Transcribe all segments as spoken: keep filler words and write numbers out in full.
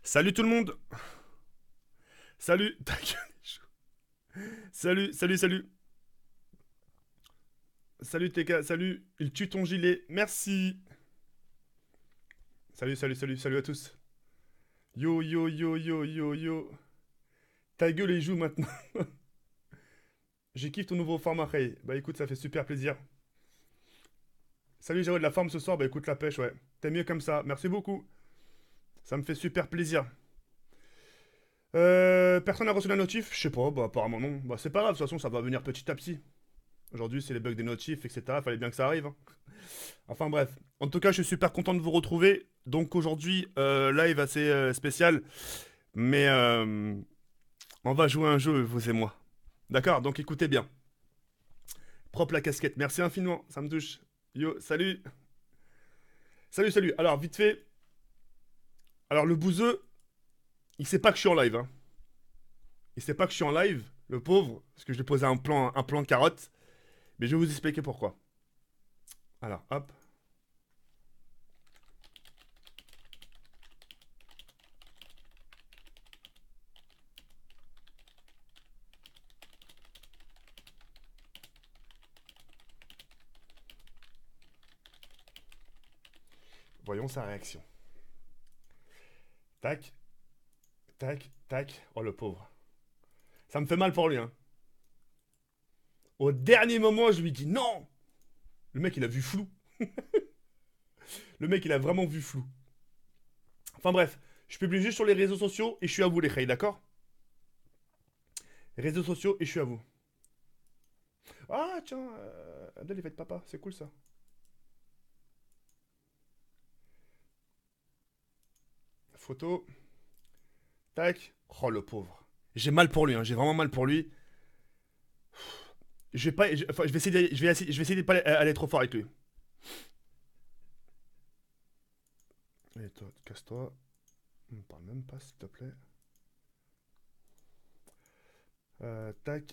Salut tout le monde. Salut. Ta gueule. Salut, salut, salut. Salut T K, salut. Il tue ton gilet. Merci. Salut, salut, salut, salut à tous. Yo, yo, yo, yo, yo, yo. Ta gueule et joue maintenant. J'ai kiffé ton nouveau format, Ray. Bah écoute, ça fait super plaisir. Salut, j'ai de la forme ce soir. Bah écoute, la pêche, ouais. T'es mieux comme ça. Merci beaucoup. Ça me fait super plaisir. Euh, personne n'a reçu la notif? Je sais pas, bah apparemment non. Bah c'est pas grave, de toute façon, ça va venir petit à petit. Aujourd'hui, c'est les bugs des notifs, et cetera. Fallait bien que ça arrive, hein. Enfin bref. En tout cas, je suis super content de vous retrouver. Donc aujourd'hui, euh, live assez euh, spécial. Mais euh, on va jouer à un jeu, vous et moi. D'accord? Donc écoutez bien. Propre la casquette. Merci infiniment. Ça me touche. Yo, salut. Salut, salut. Alors, vite fait. Alors, le bouseux, il sait pas que je suis en live, hein. Il sait pas que je suis en live, le pauvre. Parce que je lui ai posé un plan, un plan carotte. Mais je vais vous expliquer pourquoi. Alors, hop. Voyons sa réaction. Tac, tac, tac. Oh, le pauvre. Ça me fait mal pour lui, hein. Au dernier moment, je lui dis non. Le mec, il a vu flou. Le mec, il a vraiment vu flou. Enfin bref, je publie juste sur les réseaux sociaux et je suis à vous, les Khay, d'accord? Réseaux sociaux et je suis à vous. Ah, tiens, euh, Abdel, il va être papa. C'est cool, ça. Photo. Tac. Oh, le pauvre. J'ai mal pour lui, hein. J'ai vraiment mal pour lui. Je vais pas... je- Enfin, je vais essayer d'aller- je vais essayer, je vais essayer de pas aller, aller trop fort avec lui. Et toi, casse-toi. On me parle même pas, s'il te plaît. Euh, tac.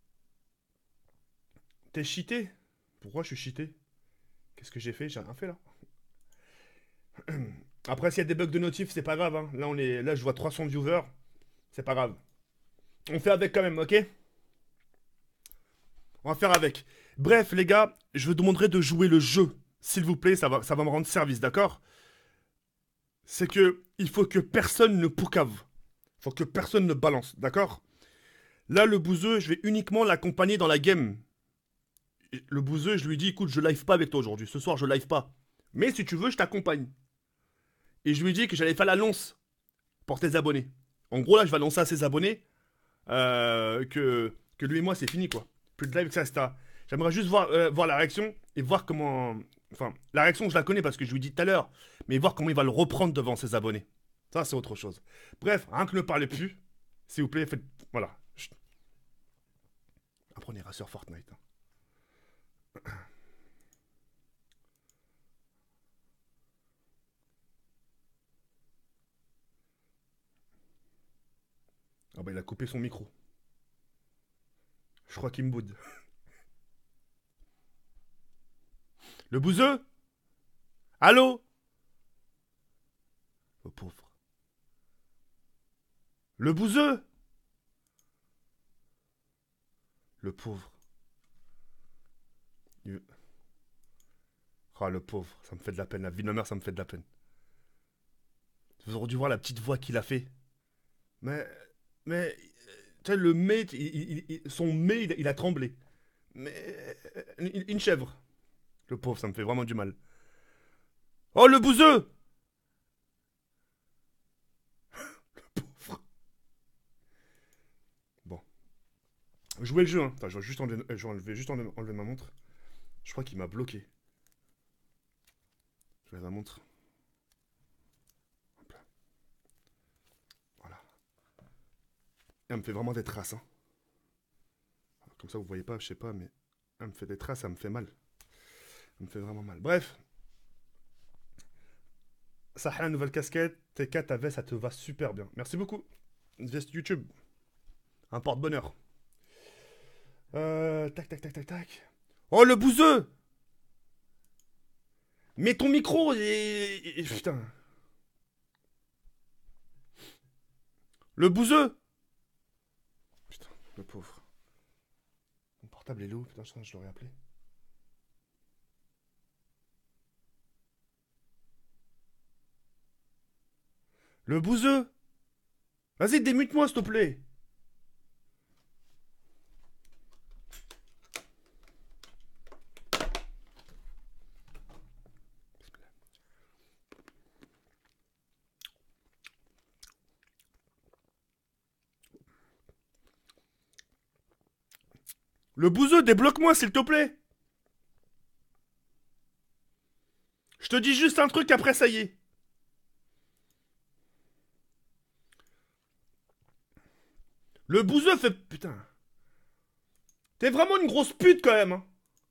T'es cheaté? Pourquoi je suis cheaté? Qu'est-ce que j'ai fait? J'ai rien fait, là. Après, s'il y a des bugs de notif, c'est pas grave, hein. Là, on est... Là, je vois trois cents viewers. C'est pas grave. On fait avec quand même, ok? On va faire avec. Bref, les gars, je vous demanderai de jouer le jeu. S'il vous plaît, ça va, ça va me rendre service, d'accord? C'est que il faut que personne ne poucave. Il faut que personne ne balance, d'accord? Là, le bouseux, je vais uniquement l'accompagner dans la game. Le bouseux, je lui dis, écoute, je live pas avec toi aujourd'hui. Ce soir, je live pas. Mais si tu veux, je t'accompagne. Et je lui dis que j'allais faire l'annonce pour tes abonnés. En gros, là, je vais annoncer à ses abonnés euh, que, que lui et moi, c'est fini, quoi. Plus de live, et cetera. J'aimerais juste voir, euh, voir la réaction et voir comment. Enfin, la réaction, je la connais parce que je lui dis tout à l'heure, mais voir comment il va le reprendre devant ses abonnés. Ça, c'est autre chose. Bref, rien que ne parlez plus. S'il vous plaît, faites. Voilà. Chut. Après, on ira sur Fortnite, hein. Ah bah, il a coupé son micro. Je crois qu'il me boude. Le bouseux? Allô? Le pauvre. Le bouseux? Le pauvre. Il- Ah, le pauvre. Ça me fait de la peine. La vie de ma mère, ça me fait de la peine. Vous auriez dû voir la petite voix qu'il a fait. Mais. Mais. Tu sais, le mec, il- il- il- son mec, il, il a tremblé. Mais. Une, une chèvre. Le pauvre, ça me fait vraiment du mal. Oh, le bouseux! Pauvre. Bon. Jouez le jeu, hein. Attends, je vais juste enlever, je vais enlever- juste enlever, enlever ma montre. Je crois qu'il m'a bloqué. Je vais la montre. Hop là. Voilà. Elle me fait vraiment des traces, hein. Comme ça, vous voyez pas, je sais pas, mais. Elle me fait des traces, ça me fait mal. Ça me fait vraiment mal. Bref. Ça, la nouvelle casquette. T K, ta veste, ça te va super bien. Merci beaucoup. Une veste YouTube. Un porte-bonheur. Euh, tac, tac, tac, tac, tac. Oh, le bouseux! Mets ton micro et... et- Putain. Le bouseux. Putain, le pauvre. Mon portable est là où? Putain, je, je l'aurais appelé. Le bouseux. Vas-y, démute-moi, s'il te plaît. Le bouseux, débloque-moi, s'il te plaît. Je te dis juste un truc, après ça y est. Le bouseux fait... Putain. T'es vraiment une grosse pute, quand même, hein.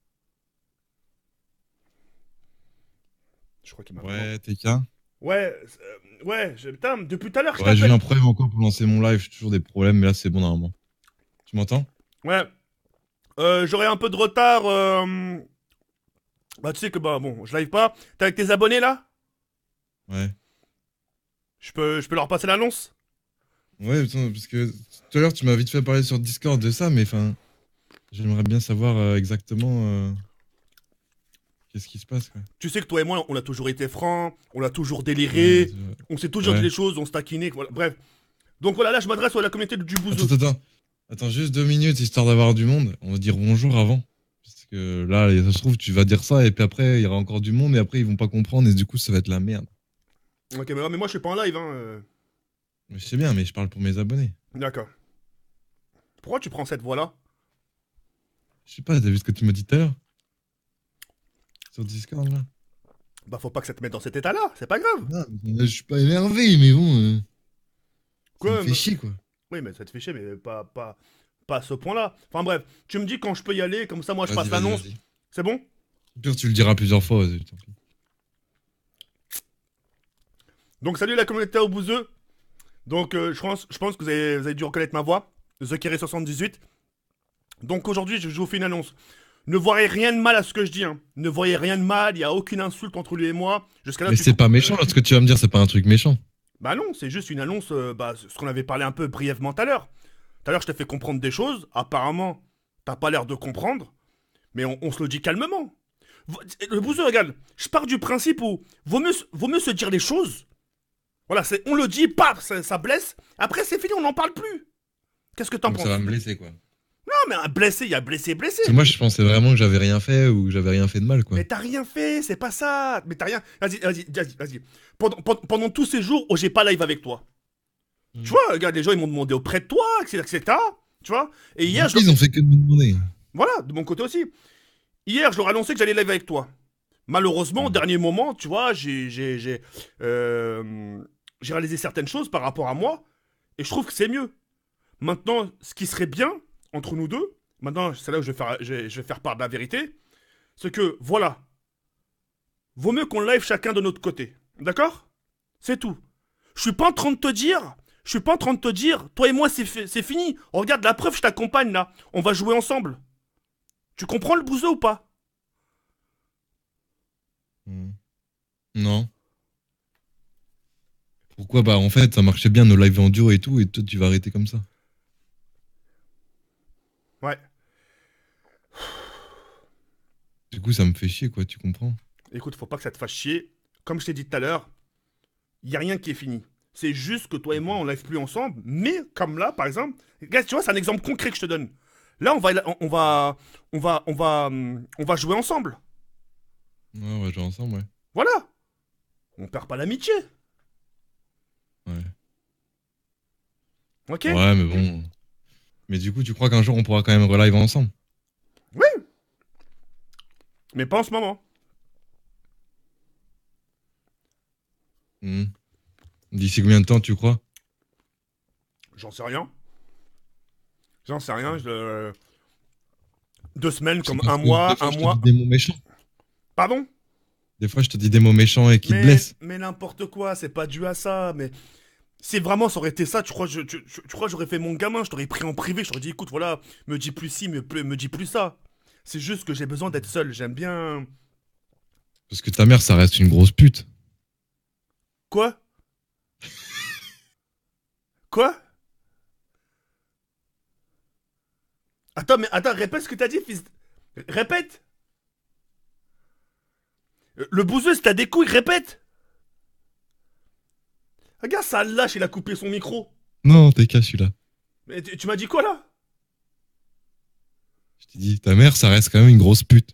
Je crois qu'il m'a... Ouais, T K. Ouais, euh, ouais, je- putain, depuis tout à l'heure, je Ouais, j'ai eu t'appelle. un problème encore pour lancer mon live, j'ai toujours des problèmes, mais là c'est bon normalement. Tu m'entends? Ouais. Euh, j'aurai un peu de retard. euh, Bah, tu sais que, bah, bon, je live pas. T'es avec tes abonnés, là? Ouais. Je peux, je peux leur passer l'annonce? Ouais, putain, parce que tout à l'heure tu m'as vite fait parler sur Discord de ça, mais enfin, j'aimerais bien savoir euh, exactement euh, qu'est-ce qui se passe, quoi. Tu sais que toi et moi, on a toujours été francs, on a toujours Ouais, déliré, c'est- on s'est toujours dit ouais. les choses, on se taquinait, voilà, bref. Donc voilà, là, je m'adresse à la communauté du Attends, bouseux. attends, attends. Attends, juste deux minutes histoire d'avoir du monde. On va dire bonjour avant. Parce que là, ça se trouve, tu vas dire ça, et puis après, il y aura encore du monde, et après, ils vont pas comprendre, et du coup, ça va être la merde. Ok, mais, mais moi, je suis pas en live, hein. euh. Mais je sais bien, mais je parle pour mes abonnés. D'accord. Pourquoi tu prends cette voie-là? Je sais pas, t'as vu ce que tu m'as dit tout à l'heure? Sur Discord, là? Bah, faut pas que ça te mette dans cet état-là, c'est pas grave. Non, mais je suis pas énervé, mais bon, euh, ça me Quoi, fait mais- chier, quoi. Oui, mais ça te fait chier, mais pas, pas, pas à ce point-là. Enfin bref, tu me dis quand je peux y aller, comme ça, moi, je Vas-y, passe vas-y, l'annonce. vas-y. C'est bon? Au pire, tu le diras plusieurs fois, vas-y, tant pis. Donc, salut la communauté au bouseux. Donc, euh, je, pense, je pense que vous avez, vous avez dû reconnaître ma voix, The Kerry soixante-dix-huit. Donc, aujourd'hui, je, je vous fais une annonce. Ne voyez rien de mal à ce que je dis. Hein. Ne voyez rien de mal, il n'y a aucune insulte entre lui et moi. Jusqu'à là, Mais tu... c'est pas méchant, là, ce que tu vas me dire, c'est pas un truc méchant. Bah non, c'est juste une annonce, euh, bah, ce qu'on avait parlé un peu brièvement tout à l'heure. Tout à l'heure, je t'ai fait comprendre des choses. Apparemment, t'as pas l'air de comprendre. Mais on, on se le dit calmement. Le bouseux, regarde, je pars du principe où vaut mieux, vaut mieux se dire les choses. Voilà, c'est, on le dit, paf, ça, ça blesse. Après, c'est fini, on n'en parle plus. Qu'est-ce que t'en Donc ça va penses? me blesser, quoi. Non, mais un blessé, il y a blessé, blessé. Parce que moi, je pensais vraiment que j'avais rien fait ou que j'avais rien fait de mal, quoi. Mais t'as rien fait, c'est pas ça. Mais t'as rien. Vas-y, vas-y, vas-y, vas-y. Pendant, pendant, pendant tous ces jours où j'ai pas live avec toi. Mm. Tu vois, regarde, les gens, ils m'ont demandé auprès de toi, et cetera, et cetera. Tu vois? Et hier, je... Ils ont fait que de me demander. Voilà, de mon côté aussi. Hier, je leur ai annoncé que j'allais live avec toi. Malheureusement, au Mm. dernier moment, tu vois, j'ai, j'ai, j'ai, euh, j'ai réalisé certaines choses par rapport à moi, et je trouve que c'est mieux. Maintenant, ce qui serait bien entre nous deux, maintenant, c'est là où je vais faire, je vais, je vais faire part de la vérité, c'est que, voilà, vaut mieux qu'on live chacun de notre côté. D'accord? C'est tout. Je suis pas en train de te dire, je suis pas en train de te dire, toi et moi, c'est, fi- c'est fini. Oh, regarde, la preuve, je t'accompagne là. On va jouer ensemble. Tu comprends le bouseux ou pas? Mm. Non. Pourquoi? Bah, en fait, ça marchait bien nos lives en duo et tout, et toi, tu vas arrêter comme ça. Ouais. Du coup, ça me fait chier, quoi, tu comprends? Écoute, faut pas que ça te fasse chier. Comme je t'ai dit tout à l'heure, il y a rien qui est fini. C'est juste que toi et moi, on live plus ensemble. Mais comme là, par exemple, regarde, tu vois, c'est un exemple concret que je te donne. Là, on va, on va, on va, on va, hum, on va jouer ensemble. Ouais, on va jouer ensemble, ouais. Voilà. On perd pas l'amitié. Ouais. Ok? Ouais, mais bon. Mais du coup, tu crois qu'un jour, on pourra quand même relive ensemble? Oui. Mais pas en ce moment. Mm. D'ici combien de temps, tu crois? J'en sais rien. J'en sais rien. Je... Deux semaines, C'est comme parce un que des mois, fois, un je te dis mois. des mots méchants. Pardon? Des fois, je te dis des mots méchants et qui te Mais, blessent. mais n'importe quoi, c'est pas dû à ça. Mais si vraiment ça aurait été ça, tu crois, je, tu, tu- tu crois que j'aurais fait mon gamin, je t'aurais pris en privé, je t'aurais dit, écoute, voilà, me dis plus ci, me, me dis plus ça. C'est juste que j'ai besoin d'être seul. J'aime bien. Parce que ta mère, ça reste une grosse pute. Quoi? Quoi? Attends, mais attends, répète ce que t'as dit, fils. de- Répète. Euh, Le bouseux, si t'as des couilles, répète. Regarde, ça lâche, il a coupé son micro. Non, t'es qu'à celui-là. Mais tu tu m'as dit quoi là? Je t'ai dit, ta mère, ça reste quand même une grosse pute.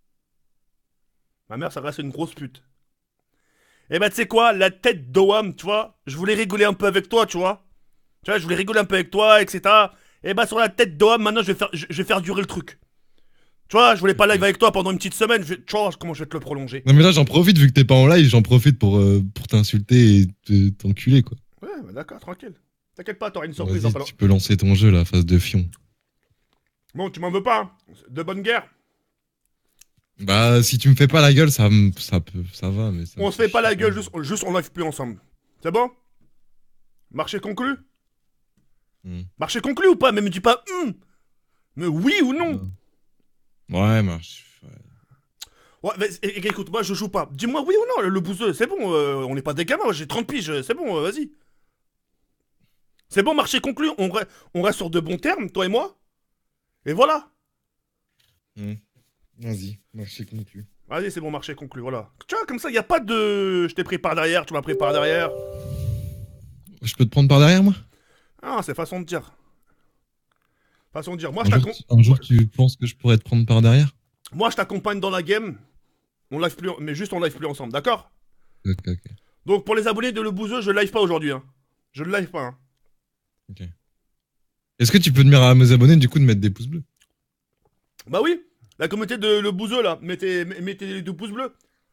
Ma mère, ça reste une grosse pute. Eh ben, tu sais quoi, la tête d'Oam, tu vois, je voulais rigoler un peu avec toi, tu vois. Tu vois, je voulais rigoler un peu avec toi, et cetera. Eh ben, sur la tête d'Oam, maintenant, je vais faire, je, je vais faire durer le truc. Tu vois, je voulais pas live avec toi pendant une petite semaine. Je, tu vois comment je vais te le prolonger. Non mais là, j'en profite, vu que t'es pas en live, j'en profite pour, euh, pour t'insulter et te- t'enculer, quoi. Ouais, bah d'accord, tranquille. T'inquiète pas, t'auras une surprise dans Vas-y, pas longtemps. tu peux lancer ton jeu, là, face de fion. Bon, tu m'en veux pas, hein. De bonne guerre. Bah, si tu me fais pas la gueule, ça, me- ça peut, ça va, mais ça me On se fait pas la chier. gueule, juste, juste on live plus ensemble. C'est bon? Marché conclu? Hmm. Marché conclu ou pas? Mais me dis pas hum. Mais oui ou non? Ouais, marche. Ouais. Ouais, mais, é- é- écoute, moi je joue pas. Dis-moi oui ou non, le, le bouseux, c'est bon, euh, on n'est pas des gamins, j'ai trente piges, c'est bon, euh, vas-y. C'est bon, marché conclu, on, re- on reste sur de bons termes, toi et moi. Et voilà. Hmm. Vas-y, marché conclu. Vas-y, c'est bon, marché conclu, voilà. Tu vois, comme ça, y a pas de. Je t'ai pris par derrière, tu m'as pris par derrière. Je peux te prendre par derrière, moi? Ah, c'est façon de dire. Façon de dire. Moi, Un je jour, t'accom- tu- un jour, tu penses que je pourrais te prendre par derrière? moi, je t'accompagne dans la game. On live plus, en- mais juste on live plus ensemble, d'accord? Ok, ok. Donc pour les abonnés de Le Bouseux, je live pas aujourd'hui, hein. Je ne live pas, hein. Ok. Est-ce que tu peux demander à mes abonnés, du coup, de mettre des pouces bleus? Bah oui, la communauté de Le Bouseux, là, mettez, mettez les deux pouces bleus.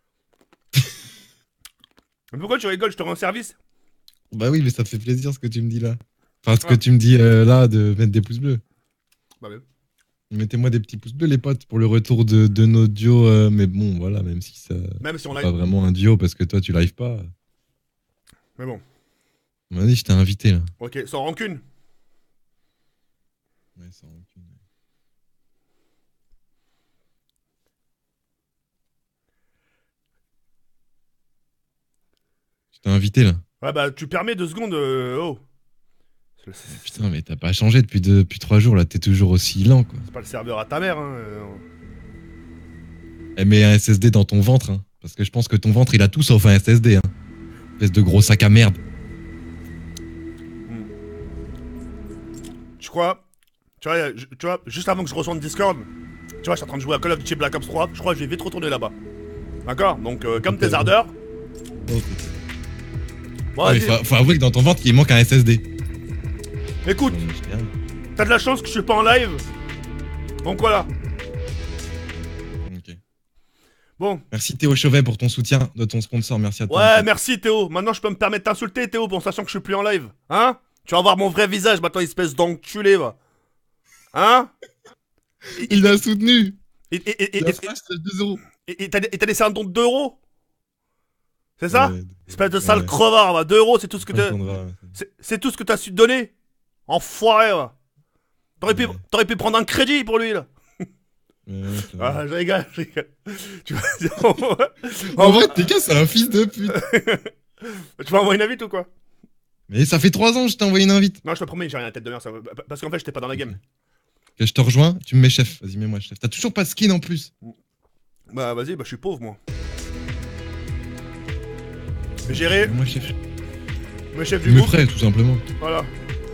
Mais pourquoi tu rigoles? Je te rends service. Bah oui, mais ça te fait plaisir ce que tu me dis là. Enfin, ce Ah. que tu me dis euh, là, de mettre des pouces bleus. Bah oui. Mettez-moi des petits pouces bleus, les potes, pour le retour de, de nos duos. euh, mais bon, voilà, même si ça. Même si on C'est live. pas vraiment un duo parce que toi, tu live pas. Mais bon. Vas-y, je t'ai invité là. Ok, sans rancune. Ouais, sans rancune. Je t'ai invité là. Ouais, bah tu permets deux secondes. euh, oh. C'est- C'est Putain, mais t'as pas changé depuis, deux, depuis trois jours là, t'es toujours aussi lent quoi. c'est pas le serveur à ta mère, hein. euh. Elle met un S S D dans ton ventre, hein. Parce que je pense que ton ventre il a tout sauf un S S D, hein. Espèce de gros sac à merde. Tu crois? Tu vois, je- tu vois, juste avant que je rejoigne Discord, tu vois, je suis en train de jouer à Call of Duty Black Ops trois. Je crois que je vais vite retourner là-bas. D'accord? Donc, euh, comme tes ardeurs. Bon, Ouais, mais vas-y. faut, faut avouer que dans ton ventre il manque un S S D. Écoute, t'as de la chance que je suis pas en live. Donc voilà. Ok. Bon. Merci Théo Chauvet pour ton soutien de ton sponsor, merci à toi. Ouais, merci Théo. Maintenant, je peux me permettre d'insulter Théo, en sachant que je suis plus en live. Hein? Tu vas voir mon vrai visage maintenant, espèce d'enculé, va. Hein? Il a soutenu. Et et- et- et- Il a et- flash deux euros. et- et t'as et t'as laissé un don de deux euros? C'est ça? Ouais, Espèce de sale ouais. crevard, va. deux euros, c'est tout ce que On t'as. entendra, ouais. C'est c'est tout ce que t'as su te donner? Enfoiré, va. T'aurais pu, Ouais. t'aurais pu prendre un crédit pour lui, là. Ouais, ouais, c'est vrai. Ah, je rigole, je rigole. Tu vas. En vrai, t'es c'est un fils de pute. Tu m'as envoyé une invite ou quoi? Mais ça fait trois ans que je t'ai envoyé une invite. Non, je te promets, j'ai rien à la tête de merde, ça... parce qu'en fait, j'étais pas dans la game. Que je te rejoins, tu me mets chef. Vas-y, mets-moi chef. T'as toujours pas de skin en plus. Bah, vas-y, bah, je suis pauvre, moi. Géré, Mets-moi chef. le chef Je du me groupe. ferai, tout simplement. Voilà.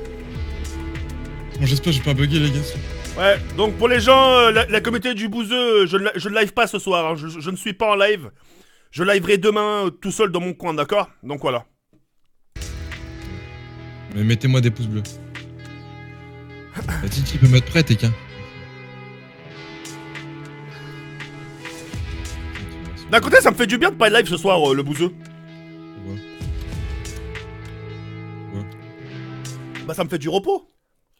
Bon, j'espère que j'ai pas bugué, les gars. Ouais, donc pour les gens, euh, la, la communauté du bouseux, je, ne la- je ne live pas ce soir, hein, je, je ne suis pas en live. Je liverai demain euh, tout seul dans mon coin, d'accord? Donc voilà. Mais mettez-moi des pouces bleus. Bah, Titi peut me mettre prêt, t'es qu'un. D'un côté, ça me fait du bien de pas être live ce soir, euh, le bouseux. Ouais. Ouais. Bah, ça me fait du repos.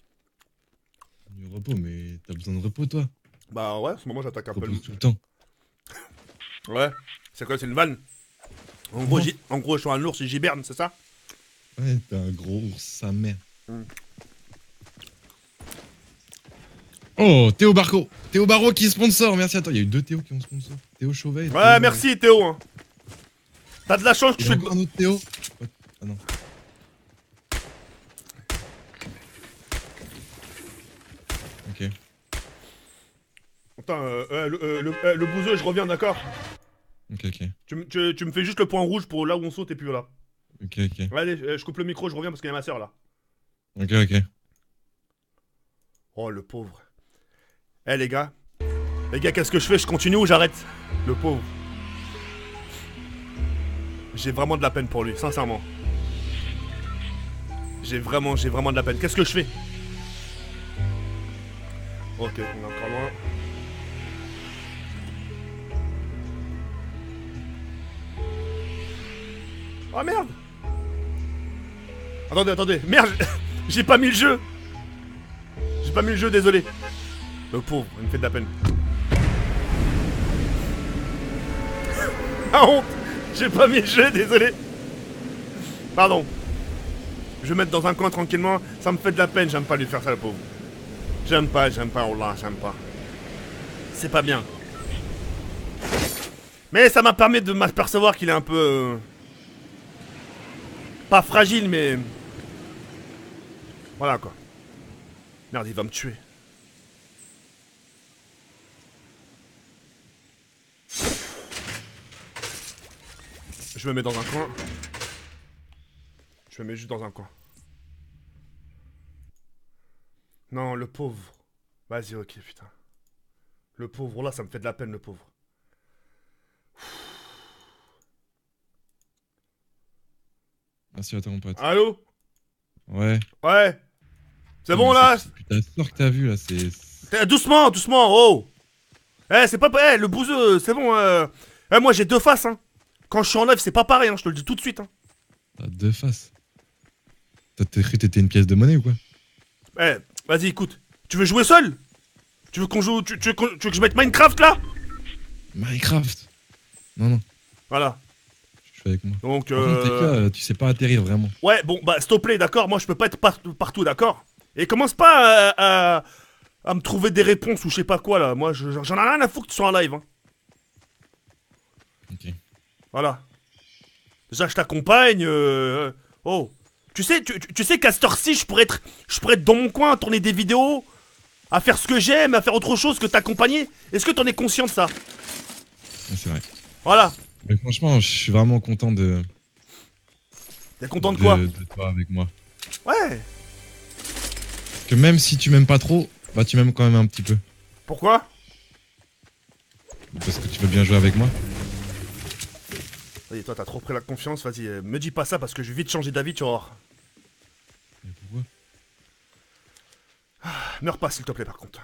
Du repos, mais t'as besoin de repos, toi. Bah ouais, à ce moment, j'attaque un Tu peu le... reposes tout le temps. Ouais, c'est quoi, c'est une vanne? En gros, j'y- en gros, je suis un ours et j'hiberne, c'est ça? Ouais, t'es un gros ours, sa mère. Mm. Oh, Théo Barco. Théo Barro qui est sponsor, merci à toi. Il y a eu deux Théo qui ont sponsor. Théo Chauvet et Théo- Ouais, merci Théo. Hein. T'as de la chance que Il je y a suis... encore un autre Théo. Ah non. Ok. Attends, euh, euh, le, euh, le, euh, le bouseux, je reviens, d'accord? Ok, ok. tu, me- tu, tu me fais juste le point rouge pour là où on saute et puis voilà. Ok, ok. Allez, euh, je coupe le micro, je reviens parce qu'il y a ma soeur là. Ok, ok. Oh, le pauvre. Eh, les gars. Les gars, qu'est-ce que je fais? Je continue ou j'arrête? Le pauvre. J'ai vraiment de la peine pour lui, sincèrement. J'ai vraiment, j'ai vraiment de la peine. Qu'est-ce que je fais? Ok, on est encore loin. Oh merde! Attendez, attendez. Merde! J'ai pas mis le jeu! J'ai pas mis le jeu, désolé. Le pauvre, il me fait de la peine. Ah honte! J'ai pas mis le jeu, désolé. Pardon. Je vais mettre dans un coin tranquillement. Ça me fait de la peine, j'aime pas lui faire ça, le pauvre. J'aime pas, j'aime pas, oh là, j'aime pas. C'est pas bien. Mais ça m'a permis de m'apercevoir qu'il est un peu... euh, Pas fragile, mais... Voilà, quoi. Merde, il va me tuer. Je me mets dans un coin. Je me mets juste dans un coin. Non, le pauvre. Vas-y, ok, putain. Le pauvre, là, ça me fait de la peine, le pauvre. Merci à toi, mon pote. Allô? Ouais. Ouais. C'est Non, bon, mais là? c'est- Putain, sort que t'as vu, là, c'est... Eh, doucement, doucement, oh! Eh, c'est pas... Eh, le bouseux, c'est bon, euh... Eh, moi, j'ai deux faces, hein. Quand je suis en live, c'est pas pareil, hein, je te le dis tout de suite, hein. T'as deux faces. T'as cru que t'étais une pièce de monnaie ou quoi? Eh, vas-y, écoute. Tu veux jouer seul? Tu veux qu'on joue... Tu, tu veux, qu'on- tu veux que je mette Minecraft, là? Minecraft. Non, non, Voilà. je suis avec moi. Donc, Par contre, t'es euh... quoi, euh, tu sais pas atterrir, vraiment. Ouais, bon, bah, s'il te plaît, d'accord? Moi, je peux pas être partout, partout, d'accord? Et commence pas à, à, à me trouver des réponses ou je sais pas quoi, là. Moi, je- j'en ai rien à foutre que tu sois en live, hein. Ok. Voilà. Déjà, je t'accompagne. Euh... Oh. Tu sais, tu, tu- tu sais qu'à cette heure-ci, je pourrais être, je pourrais être dans mon coin, à tourner des vidéos, à faire ce que j'aime, à faire autre chose que t'accompagner. Est-ce que t'en es conscient de ça? Ouais, c'est vrai. Voilà. Mais franchement, je suis vraiment content de... T'es content de quoi? de toi avec moi. Ouais. Parce que même si tu m'aimes pas trop, bah tu m'aimes quand même un petit peu. Pourquoi? Parce que tu veux bien jouer avec moi. Vas-y, toi, t'as trop pris la confiance. Vas-y, euh, me dis pas ça parce que je vais vite changer d'avis, tu vas voir. Mais pourquoi? Meurs pas, s'il te plaît, par contre.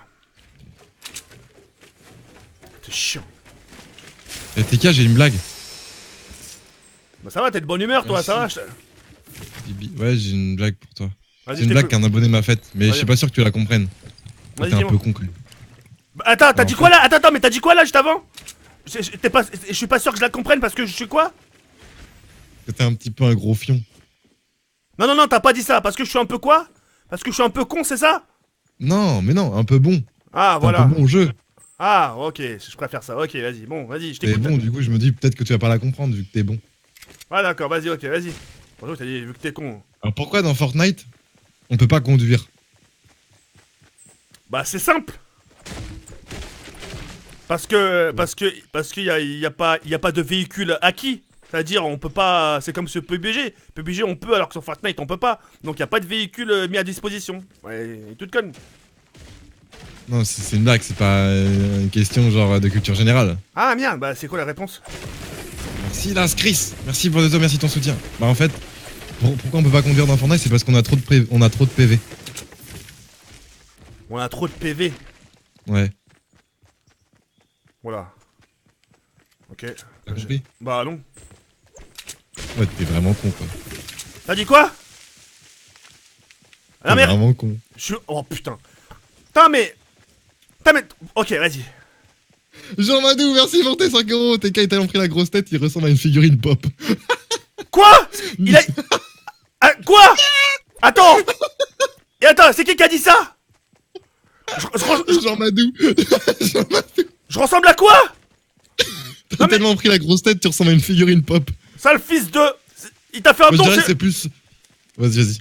C'est chiant. Eh T K, j'ai une blague. Bah ça va, t'es de bonne humeur, toi, Merci. ça va je... Bibi. Ouais, j'ai une blague pour toi. Vas-y, C'est je une blague t'écoute. qu'un abonné m'a faite, mais je Vas-y. suis pas sûr que tu la comprennes. Vas-y, T'es un dis-moi. peu con quand même. Bah, attends, t'as En dit fait- quoi là? Attends, attends, mais t'as dit quoi là juste avant? Je je- t'es pas, je suis pas sûr que je la comprenne parce que je suis quoi? Que t'es un petit peu un gros fion. Non, non, non, t'as pas dit ça. Parce que je suis un peu quoi? Parce que je suis un peu con, c'est ça? Non, mais non, un peu bon. Ah, T'es voilà. un peu bon au jeu. Ah, ok, je préfère ça. Ok, vas-y, bon, vas-y, je T'es t'écoute. bon, du coup, je me dis peut-être que tu vas pas la comprendre vu que t'es bon. Ah, d'accord, vas-y, ok, vas-y. Bonjour, t'as dit, vu que t'es con. Alors pourquoi dans Fortnite, on peut pas conduire? Bah, c'est simple. Parce que, parce que, parce qu'il y a, y a pas, y a pas de véhicule acquis. C'est-à-dire, on peut pas. C'est comme sur P U B G. P U B G, on peut, alors que sur Fortnite, on peut pas. Donc, y a pas de véhicule euh, mis à disposition. Ouais, et toute conne. Non, c'est c'est une blague, c'est pas euh, une question genre de culture générale. Ah, merde, bah, c'est quoi la réponse? Merci Lars Chris, merci pour de merci de ton soutien. Bah en fait, pour- pourquoi on peut pas conduire dans Fortnite, c'est parce qu'on a trop de pré- on a trop de P V. On a trop de P V. Ouais, Voilà. Ok. t'as compris? Bah, non. Ouais, t'es vraiment con quoi. T'as dit quoi? T'es Ah, mais. vraiment con. Je suis. Oh, putain. Putain, mais. Putain, mais. Ok, vas-y. Jean Madou, merci pour tes cinq euros. T K, il t'a pris la grosse tête, il ressemble à une figurine pop. Quoi? Il a. Ah, quoi? Attends! Et attends, c'est qui qui a dit ça? je, je- je- Jean Madou. Jean Madou. je ressemble à quoi? T'as Non, mais- tellement pris la grosse tête, tu ressembles à une figurine pop. Sale fils de. Il t'a fait un Moi, je don, dirais que c'est. c'est plus. Vas-y, vas-y.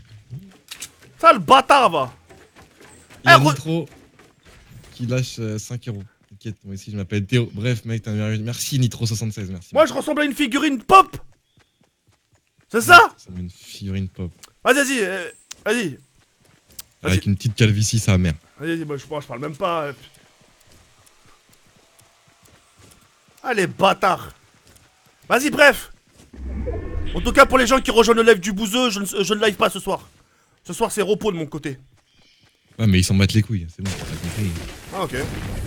Sale bâtard, va. Il y a Eh, re- Nitro qui lâche euh, cinq euros. t'inquiète, moi aussi je m'appelle Théo. Bref, mec, t'es un merveilleux. Merci Nitro soixante-seize, merci. Moi, je ressemble à une figurine pop. C'est ça? C'est une figurine pop. Vas-y, vas-y, euh, vas-y. Avec une petite calvitie, sa mère. Vas-y, vas-y, moi, je, moi, je parle même pas. euh. Ah, les bâtards. Vas-y, bref. En tout cas, pour les gens qui rejoignent le live du bouseux, je ne, je ne live pas ce soir. Ce soir, c'est repos de mon côté. Ouais, mais ils s'en battent les couilles, c'est bon, t'as compris. Ah, ok.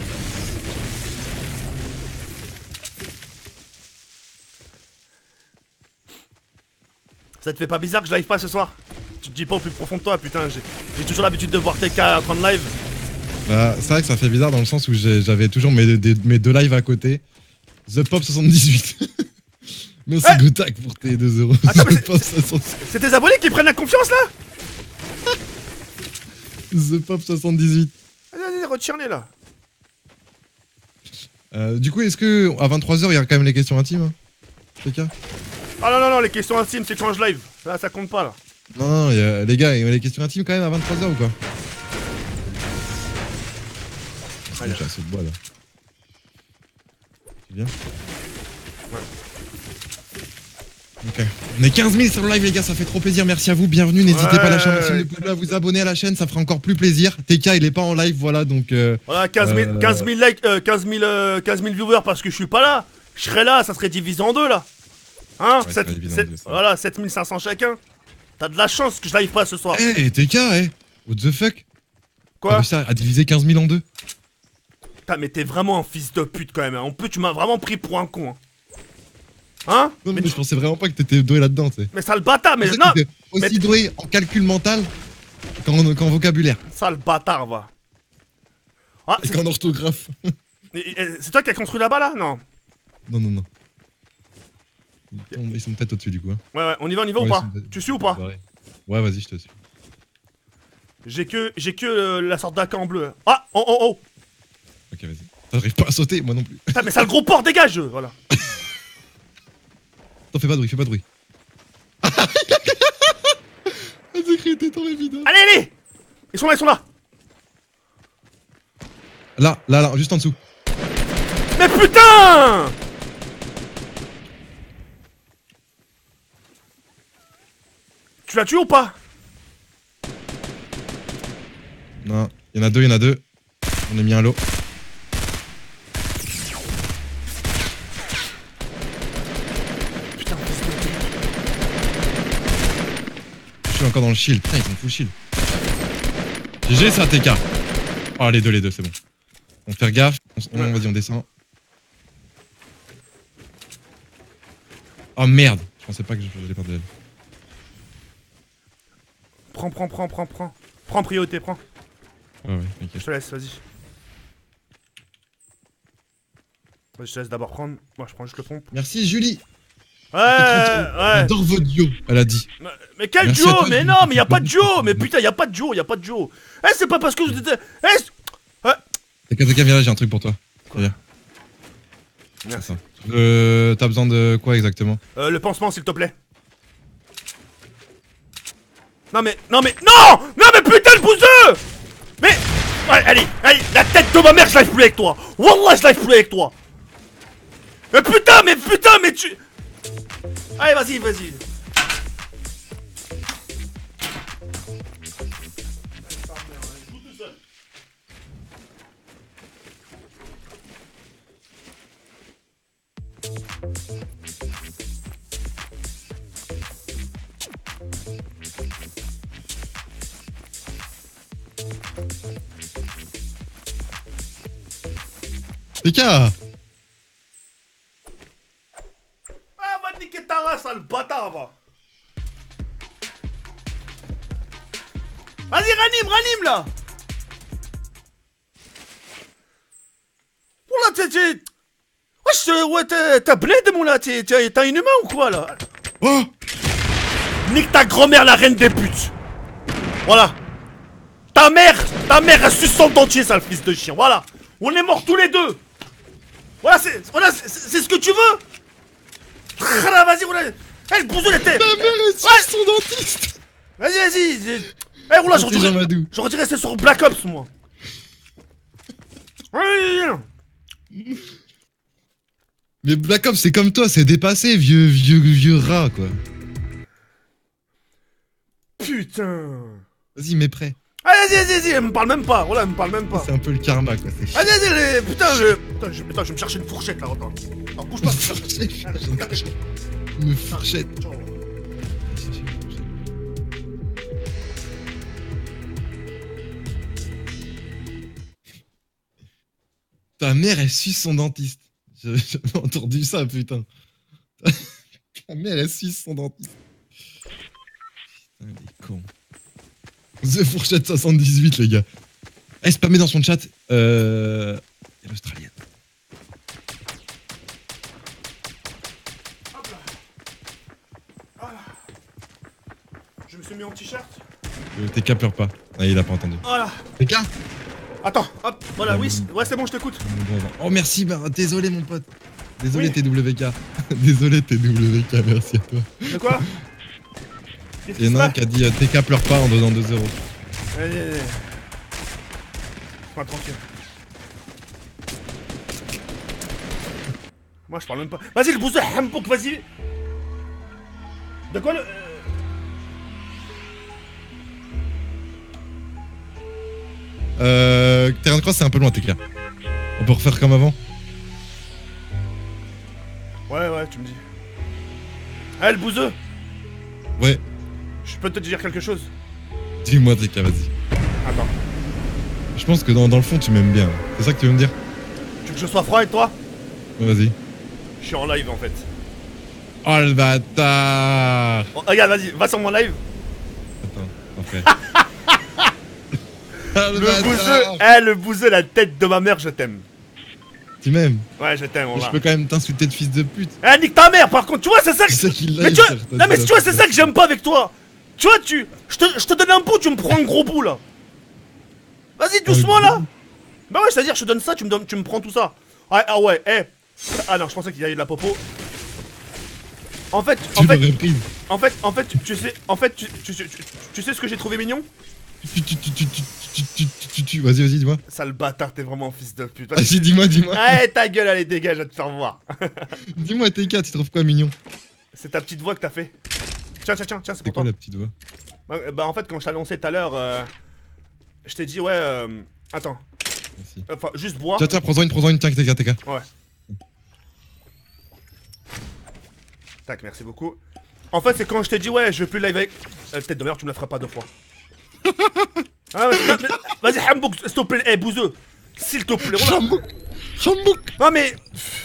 Ça te fait pas bizarre que je live pas ce soir? Tu te dis pas au plus profond de toi, putain, j'ai j'ai toujours l'habitude de voir T K en train de live. Bah, c'est vrai que ça fait bizarre dans le sens où j'ai- j'avais toujours mes, des- mes deux lives à côté. The Pop soixante-dix-huit. Merci Eh Gotak pour tes deux euros. Attends, mais The Pop soixante-dix-huit. C'est tes abonnés qui prennent la confiance là? The Pop soixante-dix-huit. Allez, allez, retire-les là. Euh, du coup, est-ce que à vingt-trois heures il y a quand même les questions intimes hein, T K? Ah non, non, non, les questions intimes, c'est quand je live. Là, ça compte pas là. Non, non, il y a- les gars, il y a les questions intimes quand même à vingt-trois heures ou quoi? Allez. J'ai assez de bois là. C'est bien? Ouais. Ok. On est quinze mille sur le live les gars, ça fait trop plaisir, merci à vous, bienvenue, n'hésitez Ouais. pas à lâcher un maximum de pouces bleus, à vous abonner à la chaîne, ça fera encore plus plaisir. T K il est pas en live, voilà donc... Euh, Voilà, quinze mille, Euh. quinze mille likes, euh, quinze mille, euh, quinze mille viewers parce que je suis pas là. Je serais là, ça serait divisé en deux là. Hein? Ouais, sept- ça divise en sept- deux, ça. Voilà, sept mille cinq cents chacun. T'as de la chance que je live pas ce soir. Eh T K, eh what the fuck? T'as Quoi? réussi à diviser quinze mille en deux? Putain, mais t'es vraiment un fils de pute quand même. Hein. En plus, tu m'as vraiment pris pour un con. Hein? Hein? Non mais, mais je pensais vraiment pas que t'étais doué là-dedans, tu sais. mais sale bâtard, mais Je pensais non! que t'étais aussi mais- doué en calcul mental qu'en qu'en vocabulaire. Sale bâtard, va. Ah, Et c'est qu'en orthographe. et- et- c'est toi qui as construit là-bas là? Non. Non, non, non. Ils sont- Ils sont peut-être au-dessus du coup. Hein. Ouais, ouais, on y va, on y va Ouais, ou pas? ils sont- Tu suis ou pas? Ouais, ouais vas-y, je te suis. J'ai que, j'ai que euh, la sorte d'A K en bleu. Ah, oh, oh, oh. Ok, vas-y. T'arrives pas à sauter, moi non plus. Putain, mais sale gros porc, dégage! Voilà. T'en fais pas de bruit, fais pas de bruit. Vas-y, crie, t'es tombé vide. Allez, allez! Ils sont là, ils sont là! Là, là, là, juste en dessous. Mais putain! Tu l'as tué ou pas? Non, il y en a deux, il y en a deux. On est mis un lot. Putain, Je suis encore dans le shield. Putain, ils sont full shield. G G, ça, T K. Oh, les deux, les deux, c'est bon. On fait gaffe. On, s- on- Ouais. Vas-y, on descend. Oh merde. Je pensais pas que j'allais perdre de elle. prends, prends, prends, prends, prends. Prends priorité, prends. Ouais, ouais, ok. Je te laisse, vas-y. Vas-y, je te laisse d'abord prendre. Moi, je prends juste le pompe. Merci, Julie. Ouais, ouais. J'adore votre duo. Elle a dit. Mais, mais quel Merci à duo? toi, Mais Julie. non, mais y a pas de duo! Mais putain, y a pas de duo, y a pas de duo! Eh, c'est pas parce que vous êtes. Eh, c'est- T K, T K, viens là, j'ai un truc pour toi. Viens. Merci. Attends. Euh, T'as besoin de quoi exactement? Euh, le pansement, s'il te plaît. Non, mais. Non, mais. Non! Non, mais putain, le bouseux! Mais. Ouais, allez, allez, la tête de ma mère, je live plus avec toi! Wallah, je live plus avec toi! Mais putain, mais putain, mais tu. Allez, vas-y, vas-y. T K. Ah, va niquer ta race, sale bâtard, va! Vas-y, ranime, ranime, là! Oh là, t'es... t'es- Wesh, euh, ouais, t'es... T'as bled, mon là, t'es... T'es t'es un humain ou quoi, là? Oh. Nique ta grand-mère, la reine des putes! Voilà! Ta mère, ta mère, elle suce son dentier, sale fils de chien, voilà! On est morts tous les deux! Voilà, c'est... Voilà, c'est c'est ce que tu veux! Voilà, vas-y, voilà! Eh, le bouseux, il était... Ta mère est sur Ouais. son dentiste. Vas-y, vas-y! j'ai- Eh, oula, j'aurais Merci, dû... Jean Madou. J'aurais dû rester sur Black Ops, moi! Oui! Mais Black Ops, c'est comme toi, c'est dépassé, vieux, vieux, vieux rat, quoi. Putain. Vas-y, mets prêt. Allez, vas-y, vas-y, vas-y, me parle même pas. Voilà, me parle même pas. C'est un peu le karma, quoi. C'est Allez, vas-y, allez, putain, je... Putain, je... Putain, je vais me chercher une fourchette, là, attends. Alors, bouge pas. Une fourchette. Ta mère, elle suce son dentiste. J'avais jamais entendu ça, putain. Ta mère, elle suce son dentiste. Putain, les cons. The Fourchette soixante-dix-huit, les gars. Elle spammait dans son chat. Euh... Et l'Australienne. Hop là. Voilà. Je me suis mis en t-shirt. Euh, T K pleure pas. Ah, il a pas entendu. Voilà. T K. Attends, hop, voilà, Ah, oui, bon. ouais, c'est bon, je t'écoute. Oh, merci, bah, désolé, mon pote. Désolé, Oui. T W K. Désolé, T W K, merci à toi. De quoi? Qu'est-ce qui Il y se en a un passe? qui a dit euh, T K pleure pas en donnant deux zéro. Allez, allez. Moi, tranquille. Moi, je parle même pas. Vas-y, le booster, Hambouk, vas-y. De quoi le. euh, Euh. Terrain de cross, c'est un peu loin, T K. On peut refaire comme avant? Ouais, ouais, tu me dis. Eh, le bouseux, Ouais. je peux te dire quelque chose? Dis-moi, T K, vas-y. Attends. Je pense que dans, dans le fond, tu m'aimes bien. C'est ça que tu veux me dire? Tu veux que je sois froid avec toi? Ouais, vas-y. Je suis en live en fait. Oh le bâtard! Oh, regarde, vas-y, va sur mon live. Attends, après. Ah, Le bâtard. bouseux, eh, le bouseux, la tête de ma mère, je t'aime. Tu m'aimes? Ouais, je t'aime, on Je va. peux quand même t'insulter de fils de pute. Eh, nique ta mère, par contre, tu vois, c'est ça que. C'est ça qu'il Mais tu vois, non, mais tu vois, c'est ça que j'aime pas avec toi. Tu vois, tu. Je te, je te donne un bout, tu me prends un gros bout là. Vas-y, doucement là. Bah ouais, c'est-à-dire, je te donne ça, tu me, donnes, tu me prends tout ça. Ah, ah ouais, eh. Ah non, je pensais qu'il y avait de la popo. En fait, en Tu fait, l'aurais pris. en fait, en fait, tu, tu sais, en fait, tu, tu, tu, tu, tu sais ce que j'ai trouvé mignon? Tu, tu, tu, tu, tu, tu, tu, tu, tu, tu, vas-y, vas-y, dis-moi. Sale bâtard, t'es vraiment un fils de pute. Vas-y, dis-moi, dis-moi. Allez, ta gueule, allez, dégage, je vais te faire voir. Dis-moi, T K, tu trouves quoi mignon? C'est ta petite voix que t'as fait. Tiens, tiens, tiens, tiens, c'est C'est pour quoi toi. la petite voix? Bah, bah, en fait, quand je t'ai annoncé tout à l'heure, euh, je t'ai dit, ouais, euh, attends, Merci. enfin, juste bois. Tiens, tiens, prends-en une, prends-en une, tiens, T K, T K. Ouais. Tac, merci beaucoup. En fait, c'est quand je t'ai dit, ouais, je veux plus live avec. Euh, Peut-être de merde, tu me la feras pas deux fois. Ah, mais- mais- mais- Vas-y, Hambouk, s'il te plaît, eh, bouseux. S'il te plaît, voilà. Chambouk. Chambouk. Non, mais.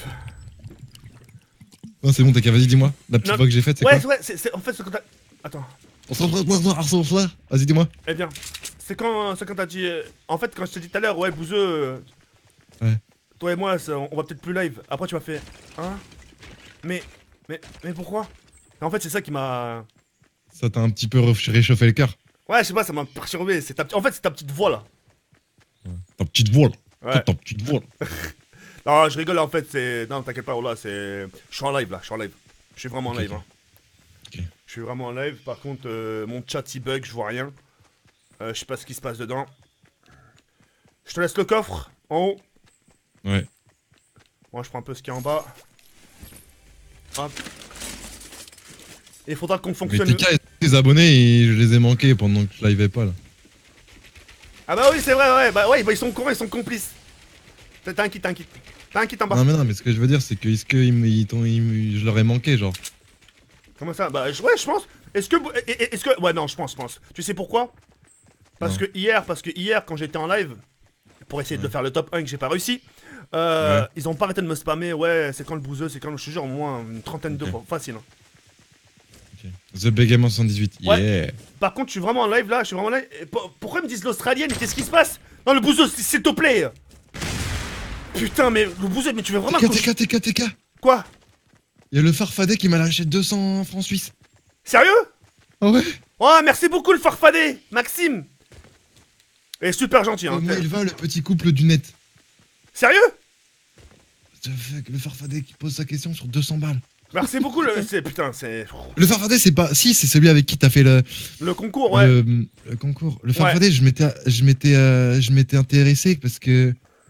Non, c'est bon, T K, vas-y, dis-moi. La petite Non. voix que j'ai faite, c'est Ouais, quoi? ouais, c'est c'est- en fait, c'est quand t'as. Attends. On s'en fout, on s'en fout. Vas-y, dis-moi. Eh bien, c'est quand, c'est quand t'as dit. euh, En fait, quand je t'ai dit tout à l'heure, ouais, bouseux. euh, Ouais. Toi et moi, ça- on va peut-être plus live. Après, tu m'as fait. Hein? Mais. Mais. Mais pourquoi? En fait, c'est ça qui m'a. Ça t'a un petit peu ref- réchauffé le cœur. Ouais, je sais pas, ça m'a perturbé. C'est ta... En fait, c'est ta petite voix là. Ta petite voix, là. Ouais. Ta petite voix, là. Non, je rigole en fait, c'est. Non, t'inquiète pas, oh là, c'est. Je suis en live là, je suis en live. Je suis vraiment en Ok, live. ok. Hein. Ok. Je suis vraiment en live. Par contre, euh, mon chat il bug, je vois rien. Euh, je sais pas ce qui se passe dedans. Je te laisse le coffre en haut. Ouais. Moi, je prends un peu ce qu'il y a en bas. Hop. Et il faudra qu'on Mais fonctionne. T K, les abonnés, et je les ai manqués pendant que je liveais pas, là. Ah bah oui, c'est vrai, ouais, bah ouais, bah ils sont courants, ils sont complices. T'inquiète, t'inquiète. T'inquiète en bas. Non, mais non, mais ce que je veux dire, c'est que est-ce que ils me- ils t'ont- ils me- je leur ai manqué, genre. Comment ça? Bah je- ouais, je pense. Est-ce que et- et- est-ce que ouais non, je pense, je pense. Tu sais pourquoi? Parce Non. que hier, parce que hier quand j'étais en live pour essayer de Ouais. faire le top un que j'ai pas réussi, euh, Ouais. ils ont pas arrêté de me spammer. Ouais, c'est quand le bouseux, c'est quand je te jure au moins une trentaine de Ok. fois, facile. Hein. Ok. The Begamer soixante-dix-huit. Ouais. Yeah. Par contre, je suis vraiment en live là, je suis vraiment en live. Et pour- pourquoi ils me disent l'australienne? Qu'est-ce qui se passe? Non, le bouseux, s'il s'il te plaît. Putain, mais le bouseux, mais tu veux vraiment T K, que je- T K, T K, T K. Quoi? Il y a le Farfadet qui m'a lâché deux cents francs suisses. Sérieux? Ah ouais? Oh, merci beaucoup le farfadé, Maxime. Et super gentil, hein. Comment il va, le petit couple du net? Sérieux? The fuck, le Farfadet qui pose sa question sur deux cents balles. Merci beaucoup le. C'est putain, c'est Le Farfadet, c'est pas. Si, c'est celui avec qui t'as fait le, le concours, ouais. le, le concours. Le Farfadet, je m'étais, je m'étais, euh, je m'étais intéressé parce que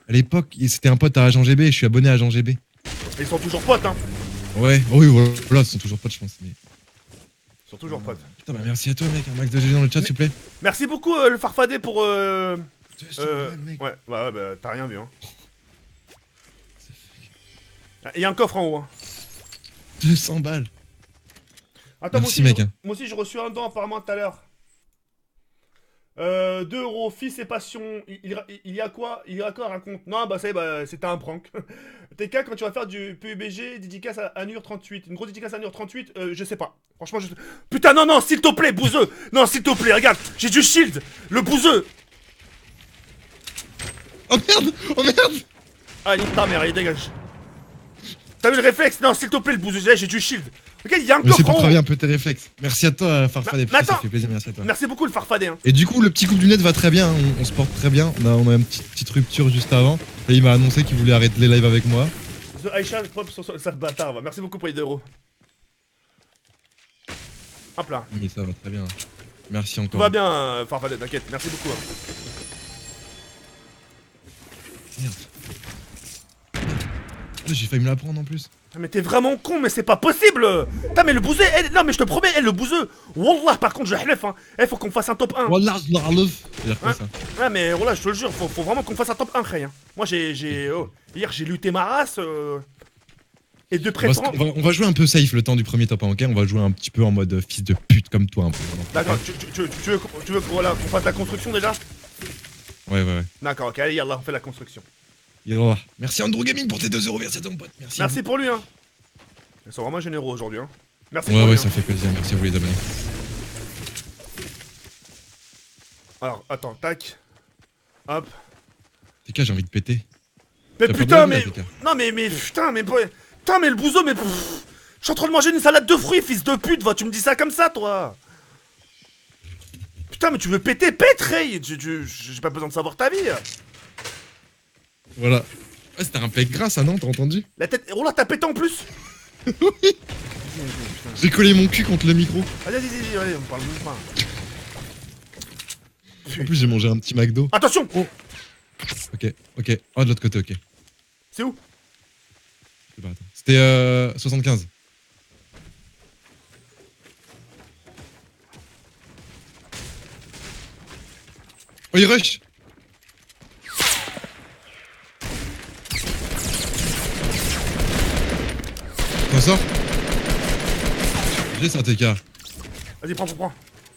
À l'époque, c'était un pote à Agent G B, je suis abonné à Agent G B. Ils sont toujours potes, hein. Ouais, oui, voilà, voilà, ils sont toujours potes, je pense. Mais... Ils sont toujours potes. Putain, bah merci à toi, mec. Un max de G G dans le chat, s'il te plaît. Merci beaucoup, euh, le farfadé, pour. Euh... euh... mec. Ouais, bah, ouais, bah, t'as rien vu, hein. Il y a un coffre en haut, hein. deux cents balles. Attends, Merci, moi aussi, mec. je... moi aussi, j'ai reçu un don apparemment tout à l'heure. Euh, deux euros, fils et passion. Il, il, il y a quoi Il y a quoi, raconte. Non, bah ça y est, bah, c'était un prank. T K, quand tu vas faire du P U B G, dédicace à Anur trente-huit. Une grosse dédicace à Anur trente-huit, euh, je sais pas. Franchement, je. Putain, non, non, s'il te plaît, bouseux. Non, s'il te plaît, regarde, j'ai du shield. Le bouseux. Oh merde. Oh merde. Ah, nique ta mère, allez, dégage. T'as vu le réflexe? Non, s'il te plaît, le bouseux, j'ai du shield. Regarde, il y a un Mais coffre c'est pour en haut. travailler un peu tes réflexes. Merci à toi, Farfadé. Mais Ça attends. fait plaisir, merci à toi. Merci beaucoup, le farfadé, hein. Et du coup, le petit couple du net va très bien. hein. On, on se porte très bien. On a, on a une petite, petite rupture juste avant. Et il m'a annoncé qu'il voulait arrêter les lives avec moi. The Aisha, pop sur ce sale bâtard, va. Merci beaucoup pour les deux euros. Hop là. Mais ça va très bien. Merci Tout encore. va bien, euh, farfadé, t'inquiète. Merci beaucoup, hein. Merde. Putain, j'ai failli me la prendre en plus. Ah, mais t'es vraiment con, mais c'est pas possible. Putain, mais le bouseux, eh, non mais je te promets, eh, le bouseux. Wallah, par contre, je hlef, hein. Eh, faut qu'on fasse un top un. Wallah, je la relève. C'est-à-dire quoi Hein ça? Ouais, mais voilà, je te le jure, faut, faut vraiment qu'on fasse un top un, Khay, hein. Moi, j'ai, j'ai, oh, hier, j'ai lutté ma race, euh, et de On va, préférence. se- on va- on va jouer un peu safe le temps du premier top un, ok? On va jouer un petit peu en mode euh, fils de pute comme toi un peu. D'accord, tu, tu, tu, tu veux, qu'on- tu veux qu'on voilà, qu'on fasse la construction déjà? Ouais, ouais, ouais. D'accord, ok, allez, yallah, on fait la construction. Yallah. Merci Andrew Gaming pour tes deux euros, merci à ton pote. Merci. à Merci pour lui, hein. Ils sont vraiment généreux aujourd'hui, hein. Merci vous. Ouais, pour ouais, lui, ça hein. fait plaisir. Merci à vous les abonnés. Alors, attends, tac. Hop. T K, j'ai envie de péter. Mais T'as pas putain, de mais. blague, là, T K. Non, mais, mais putain, mais. Putain, mais le bouseux, mais. pff, Je suis en train de manger une salade de fruits, fils de pute, va, tu me dis ça comme ça, toi. Putain, mais tu veux péter, pète, Ray. Tu- tu- J'ai pas besoin de savoir ta vie. Voilà. Ouais, c'était un pec gras, ça, non? T'as entendu? La tête. Oh là, t'as pété en plus. Oui. J'ai collé mon cul contre le micro. Allez, allez, allez, allez, on parle même pas. En plus, j'ai mangé un petit McDo. Attention. Oh. Ok, ok. Oh, de l'autre côté, ok. C'est où? Je sais pas, attends. C'était euh, soixante-quinze. Oh, il rush. On sort. J'ai ça, T K. Vas-y, prends, prends, prends.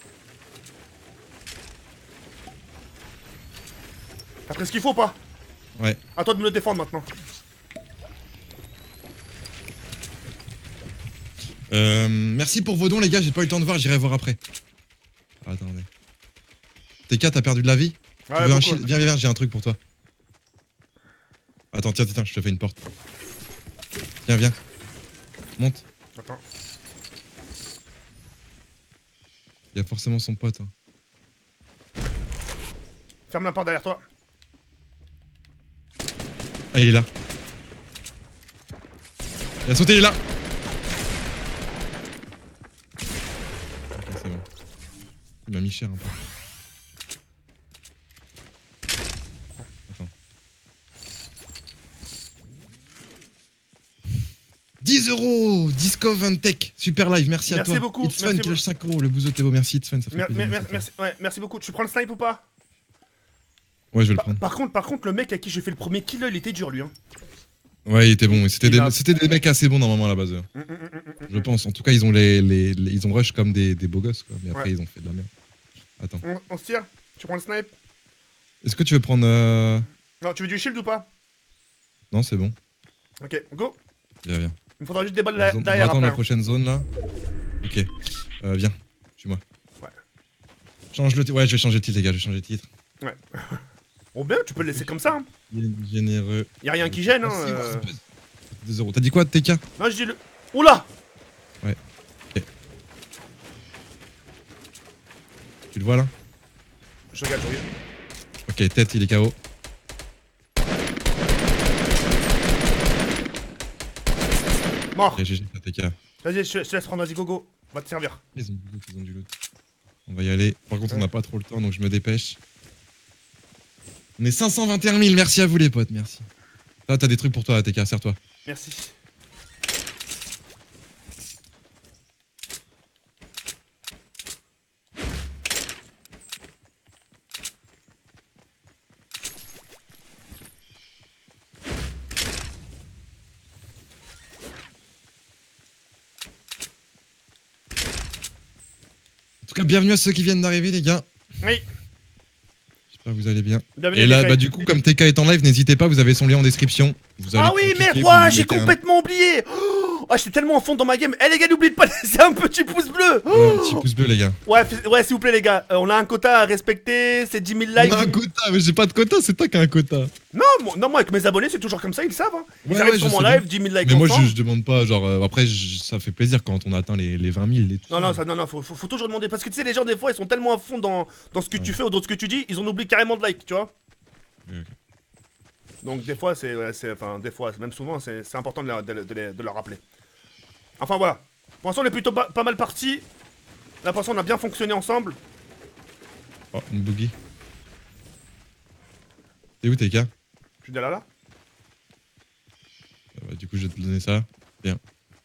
T'as pris ce qu'il faut ou pas? Ouais. À toi de me le défendre maintenant. Euh, merci pour vos dons, les gars. J'ai pas eu le temps de voir, j'irai voir après. Attendez. T K, t'as perdu de la vie? Ouais, Tu veux un beaucoup. shield? Viens, viens, viens, j'ai un truc pour toi. Attends, tiens, tiens, je te fais une porte. Viens, viens. Monte. Attends. Il y a forcément son pote. Hein. Ferme la porte derrière toi. Ah, il est là. Il a sauté, il est là. Ok, c'est bon. Il m'a mis cher un peu. Attends. dix euros Discov and Tech, super live, merci, à Merci toi. beaucoup, It's fun merci qui lâche cinq euros, le bouseux Théo, merci It's fun, ça fait Mer- plaisir. mer- merci, merci, ouais, merci beaucoup. Tu prends le snipe ou pas? Ouais, je vais le par, prendre. par contre, par contre, le mec à qui j'ai fait le premier kill, il était dur lui. Hein. Ouais, il était bon, c'était Il des, a- c'était des mecs assez bons normalement à la base. eux. Mm, mm, mm, mm, Je pense, en tout cas, ils ont les, les, les- ils ont rush comme des, des beaux gosses, quoi. Mais après, Ouais. ils ont fait de la merde. Attends. On, on se tire. Tu prends le snipe. Est-ce que tu veux prendre. Euh... Non, tu veux du shield ou pas? Non, c'est bon. Ok, go. Viens, viens. Il me faudra juste des balles On là- va derrière attendre après. la hein. prochaine zone là. Ok. Euh, viens, suis-moi. Ouais. Change le titre. Ouais, je vais changer de titre, les gars, je vais changer de titre. Bon, bien, tu peux le laisser comme ça. Hein. Généreux. Y'a rien qui gêne. Hein. Ah, si, euh. c'est deux euros. T'as dit quoi, T K? Non, je dis le. Oula! Tu le vois là? Je regarde, je regarde. Ok, tête, il est K O. Mort. Ok, G G, T K. Vas-y, je je te laisse prendre, vas-y, go, go. On va te servir. Ils ont du loot, ils ont du loot. On va y aller. Par contre, on Ouais. n'a pas trop le temps, donc je me dépêche. On est cinq cent vingt et un mille, merci à vous les potes, merci. Là, t'as des trucs pour toi, T K, serre-toi. Merci. En tout cas, bienvenue à ceux qui viennent d'arriver, les gars. Oui. J'espère que vous allez bien. Bienvenue, Et là, les bah du coup, comme T K est en live, n'hésitez pas, vous avez son lien en description. Vous allez Ah oui, cliquer, merde, vous ouais, lui j'ai mettez un- complètement oublié. Oh, j'étais tellement en fond dans ma game. Eh les gars, n'oubliez pas de laisser un petit pouce bleu. Ouais, un petit pouce bleu, les gars. Ouais, f- ouais, s'il vous plaît les gars, euh, on a un quota à respecter, c'est dix mille likes. On a un quota, mais j'ai pas de quota, c'est toi qui as un quota. Non, moi, non, moi avec mes abonnés, c'est toujours comme ça, ils le savent. Hein. Ils Ouais, arrivent ouais, sur je mon sais live, bien. dix mille likes Mais moi, ensemble. je, je demande pas, genre, euh, après, je- ça fait plaisir quand on atteint les, les vingt mille et tout. Non, non, ça, non, non, faut, faut, faut toujours demander. Parce que tu sais, les gens, des fois, ils sont tellement à fond dans, dans ce que tu Ouais. fais ou dans ce que tu dis, ils en oublient carrément de like, tu vois. Ok, ok. Donc, des fois, c'est. Ouais, c'est- enfin, des fois, même souvent, c'est c'est important de, leur- de, de les- de leur rappeler. Enfin, voilà. Pour l'instant, on est plutôt pas, pas mal partis. Là, pour l'instant, on a bien fonctionné ensemble. Oh, une boogie. T'es où, T K? Je suis derrière là. Ah bah, du coup, je vais te donner ça. Bien.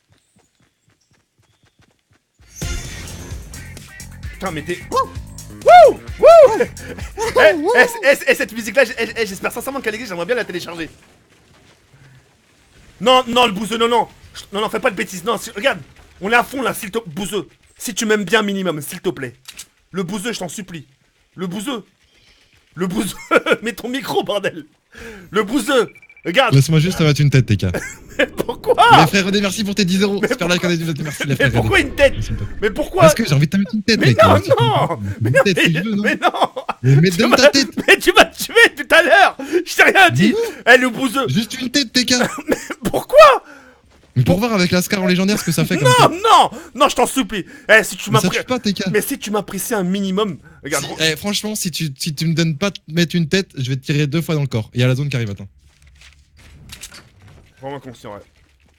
Putain, mais t'es. Wouh! Wouh! Wouh! Eh, eh, eh, eh, cette musique-là, j'- eh, eh, j'espère sincèrement qu'elle existe, j'aimerais bien la télécharger. Non, non, le bouseux, non, non. Non, non, fais pas de bêtises. Non, si- regarde, on est à fond là, s'il te bouseux. Si tu m'aimes bien minimum, s'il te plaît. Le bouseux, je t'en supplie. Le bouseux. Le bouseux. Mets ton micro, bordel. Le bouseux. Regarde. Laisse-moi juste te mettre une tête, T K. Mais pourquoi? Les frères Redé, merci pour tes dix euros. Super like, on a dit merci les Mais frères pourquoi Redé. une tête? Merci, pote. Mais pourquoi? Parce que j'ai envie de te mettre une tête, Mais mec. non, Tu peux- non. Une Mais non, tête, si mais, je veux, non. mais non. Mais mets Tu donne m'as- ta tête. Mais tu m'as tué tout à l'heure. Je t'ai rien dit. Eh, le bouseux. Juste une tête, T K. Pourquoi? Mais pour voir avec la Scar en légendaire ce que ça fait comme Non, tête. non, non, je t'en supplie. Eh, si tu Mais ça m'appré- tue pas, T K. Mais si tu m'apprécies un minimum, regarde. Si- eh, franchement, si tu, si tu me donnes pas de mettre une tête, je vais te tirer deux fois dans le corps. Il y a la zone qui arrive, attends. Vraiment conscient, ouais.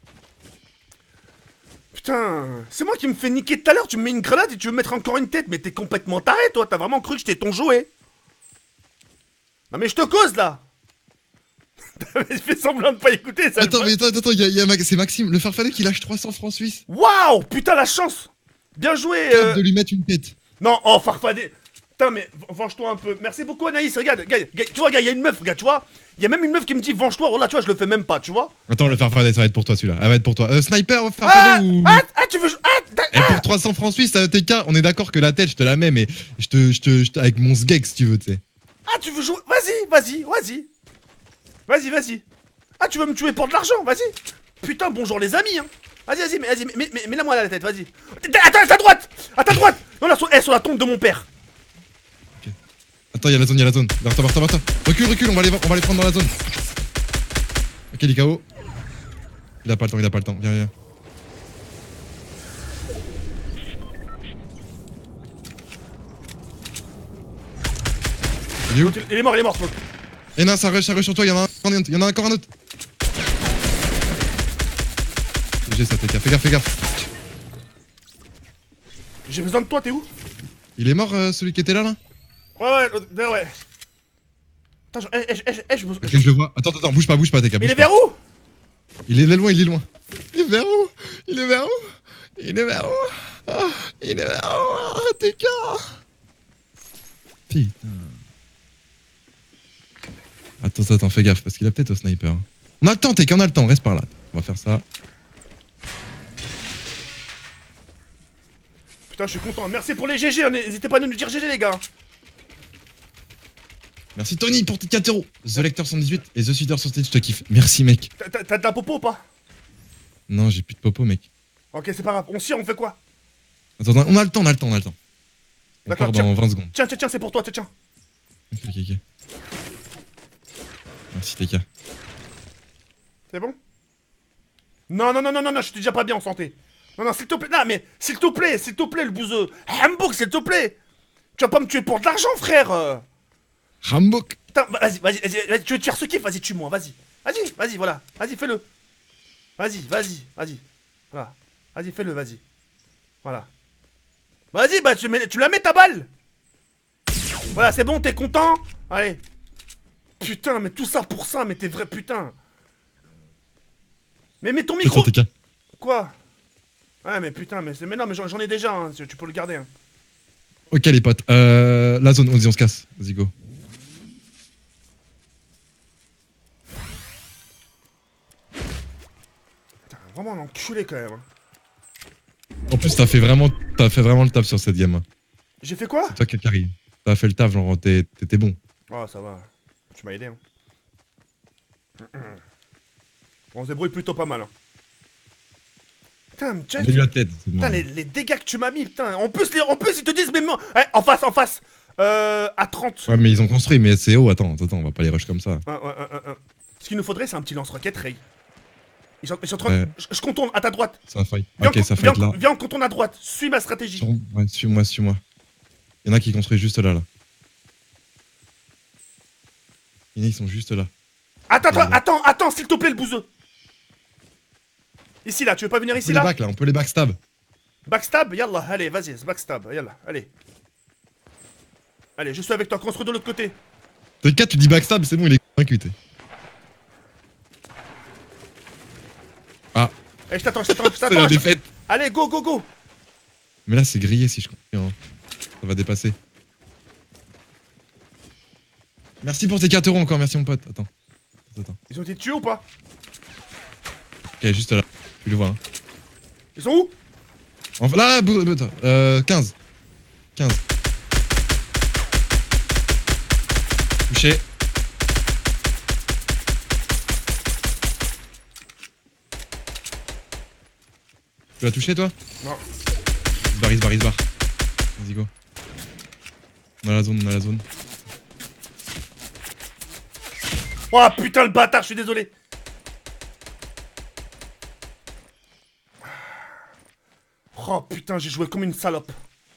Putain, c'est moi qui me fais niquer tout à l'heure. Tu me mets une grenade et tu veux mettre encore une tête. Mais t'es complètement taré, toi. T'as vraiment cru que j'étais ton jouet. Non, mais je te cause là. Je fais semblant de pas écouter ça. Attends, mais attends, attends, il y a, il y a Max- c'est Maxime, le farfadet qui lâche trois cents francs suisses. Waouh, putain, la chance. Bien joué. euh. De lui mettre une tête. Non, oh, farfadet. Putain, mais v- venge-toi un peu. Merci beaucoup, Anaïs. Regarde, gars, gars, tu vois, gars, il y a une meuf, regarde, tu vois. Il y a même une meuf qui me dit venge-toi. Oh là, tu vois, je le fais même pas, tu vois. Attends, le farfadet, ça va être pour toi celui-là. Ça va être pour toi. Euh, sniper, Ah, farfadet ou. ah, ah, tu veux. Ah, d'ac- Et pour trois cents francs suisses, euh, T K, on est d'accord que la tête, je te la mets, mais je te, je te, je te- avec mon sgeg si tu veux, tu sais. ah, tu veux jouer. Vas-y, vas-y, vas-y. Vas-y, vas-y. Ah, tu veux me tuer pour de l'argent, vas-y. Putain, bonjour les amis, hein. Vas-y, vas-y, mais- vas-y, mais- mais- mais- mets-la moi à la tête, vas-y. Attends, à ta droite. À ta droite. Non, là, sur, eh, sur la tombe de mon père. Attends, il y a la zone, il y a la zone. Vers toi, vers toi, vers toi. Recule, recule, on va les, on va les prendre dans la zone. Ok, il est K O. Il a pas le temps, il a pas le temps. Viens, viens. Il est où? Il est mort, il est mort, Smoke. Eh non, ça rush, ça rush sur toi, il y en a un, il y en a encore un autre. J'ai ça, T K, fais gaffe, fais gaffe. J'ai besoin de toi, t'es où? Il est mort, euh, celui qui était là, là? Ouais, ouais, l'autre- ouais, ouais. Attends, je, eh, eh, eh, eh, je me- Ok, je le vois. Attends, attends, bouge pas, bouge pas, T K. Il bouge est pas. vers où? Il est loin, il est loin. Il est vers où? Il est vers où? Il est vers où? Ah, il est vers où? Ah, T K. Putain. Attends, attends, fais gaffe, parce qu'il a peut-être au sniper. On a le temps, T K, on a le temps, reste par là. On va faire ça. Putain, je suis content. Merci pour les G G. hein, N'hésitez pas à nous dire G G, les gars. Merci Tony pour tes quatre euros. The Lecter cent dix-huit et The Suitor sur Stage, je te kiffe. Merci, mec. T'as- T'as t'as de la popo ou pas? Non, j'ai plus de popo, mec. Ok, c'est pas grave. On tire, on fait quoi? Attends, attends, on a le temps, on a le temps, on a le temps. On D'accord, part tiens. dans vingt secondes. Tiens, tiens, tiens, c'est pour toi, tiens, tiens. Ok, ok, ok. Merci, T K. C'est bon? Non, non, non, non, non, non, je suis déjà pas bien en santé. Non, non, s'il te plaît. Non, mais s'il te plaît, s'il te plaît, le bouseux. Hamburg, s'il te plaît. Tu vas pas me tuer pour de l'argent, frère. euh. Rambok. Putain, bah, vas-y, vas-y, vas-y, vas-y, tu veux te faire ce kiff? Vas-y, tue-moi, vas-y. Vas-y, vas-y, voilà. Vas-y, fais-le. Vas-y, vas-y, vas-y. Voilà. Vas-y, fais-le, vas-y. Voilà. Vas-y, bah, tu, mets, tu la mets ta balle. Voilà, c'est bon, t'es content? Allez. Putain, mais tout ça pour ça, mais t'es vrai putain. Mais mets ton C'est micro. ton T K. Quoi? Ouais, mais putain, mais, c'est- mais non, mais j'en j'en ai déjà, hein, tu tu peux le garder. Hein. Ok, les potes. Euh, la zone, on, on se casse. Vas-y, go. Putain, vraiment un enculé quand même. Hein. En plus, t'as fait vraiment, t'as fait vraiment le taf sur cette game. Hein. J'ai fait quoi? C'est toi qui arrive. T'as fait le taf, genre t'es- t'étais bon. Oh, ça va. Tu m'as aidé. Hein. On se débrouille plutôt pas mal. Hein. Putain, mais tiens, J'ai eu la tête. c'est putain bon. les, les dégâts que tu m'as mis, putain. En plus, les, en plus ils te disent, mais moi. Eh, en face, en face. Euh, à trente. Ouais, mais ils ont construit, mais c'est haut. Attends, attends, on va pas les rush comme ça. Ouais, ouais, ouais, ouais, ouais. Ce qu'il nous faudrait, c'est un petit lance-roquette, Ray. Ils sont, ils sont en train Ouais. de- je, je contourne à ta droite. Ça fight. Viens, Ok, on- ça viens, fight là. viens, on contourne à droite. Suis ma stratégie. Sur- Ouais, suis-moi, suis-moi. Il y en a qui construisent juste là, là. Il y en a qui sont juste là. Attends, attends, Ouais. attends, attends, s'il te plaît, le bouseux. Ici, là, tu veux pas venir On ici, peut les là? back là, on peut les backstab. Backstab, yallah, allez, vas-y, backstab, yallah, allez. Allez, je suis avec toi, construis de l'autre côté. T K, tu dis backstab, c'est bon, il est convaincu. t'es. Ah, Eh, je t'attends, je t'attends, je c'est la t'attends. je- défaite. Allez, go, go, go. Mais là, c'est grillé si je comprends. Hein. Ça va dépasser. Merci pour tes quatre euros encore, merci mon pote. Attends. Attends, attends. Ils ont été tués ou pas? Ok, juste là. Tu le vois. Hein. Ils sont où? Enfin, là, bou- bou- attends, euh, quinze. quinze. Touché. Tu l'as touché toi? Non. Il se barre, il se barre, il se barre. Vas-y, go. On a la zone, on a la zone. Oh putain, le bâtard, je suis désolé. Oh putain, j'ai joué comme une salope.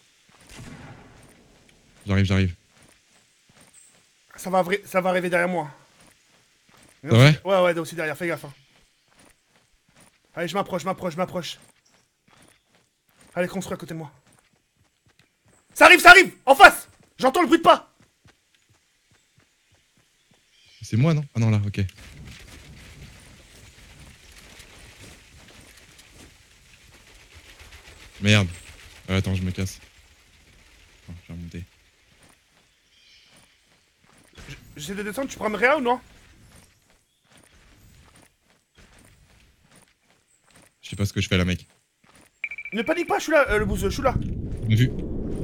J'arrive, j'arrive. Ça va, vrai- ça va arriver derrière moi. C'est vrai? Ouais, ouais, aussi derrière, fais gaffe. Hein. Allez, je m'approche, je m'approche, je m'approche. Allez, construis à côté de moi. Ça arrive, ça arrive! En face! J'entends le bruit de pas! C'est moi, non? Ah non, là, ok. Merde. Euh, attends, je me casse. Oh, je vais remonter. J'essaie de descendre, tu prends me réa ou non? Je sais pas ce que je fais là, mec. Ne panique pas, je suis là, euh, le bouseux, je suis là. Bien vu.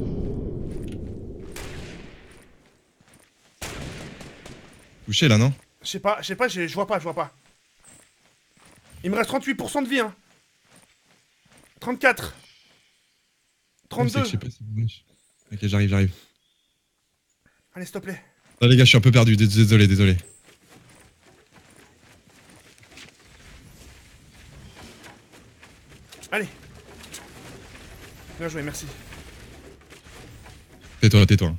Touché là, non? Je sais pas, je sais pas, j'ai- je vois pas, je vois pas. Il me reste trente-huit pour cent de vie, hein. trente-quatre. Je sais trente-deux. que je sais pas si vous- Ok, j'arrive, j'arrive. Allez, s'il te plaît. Ah, les gars, je suis un peu perdu. dés- Désolé, désolé. Allez. Bien joué, merci. Tais-toi, tais-toi.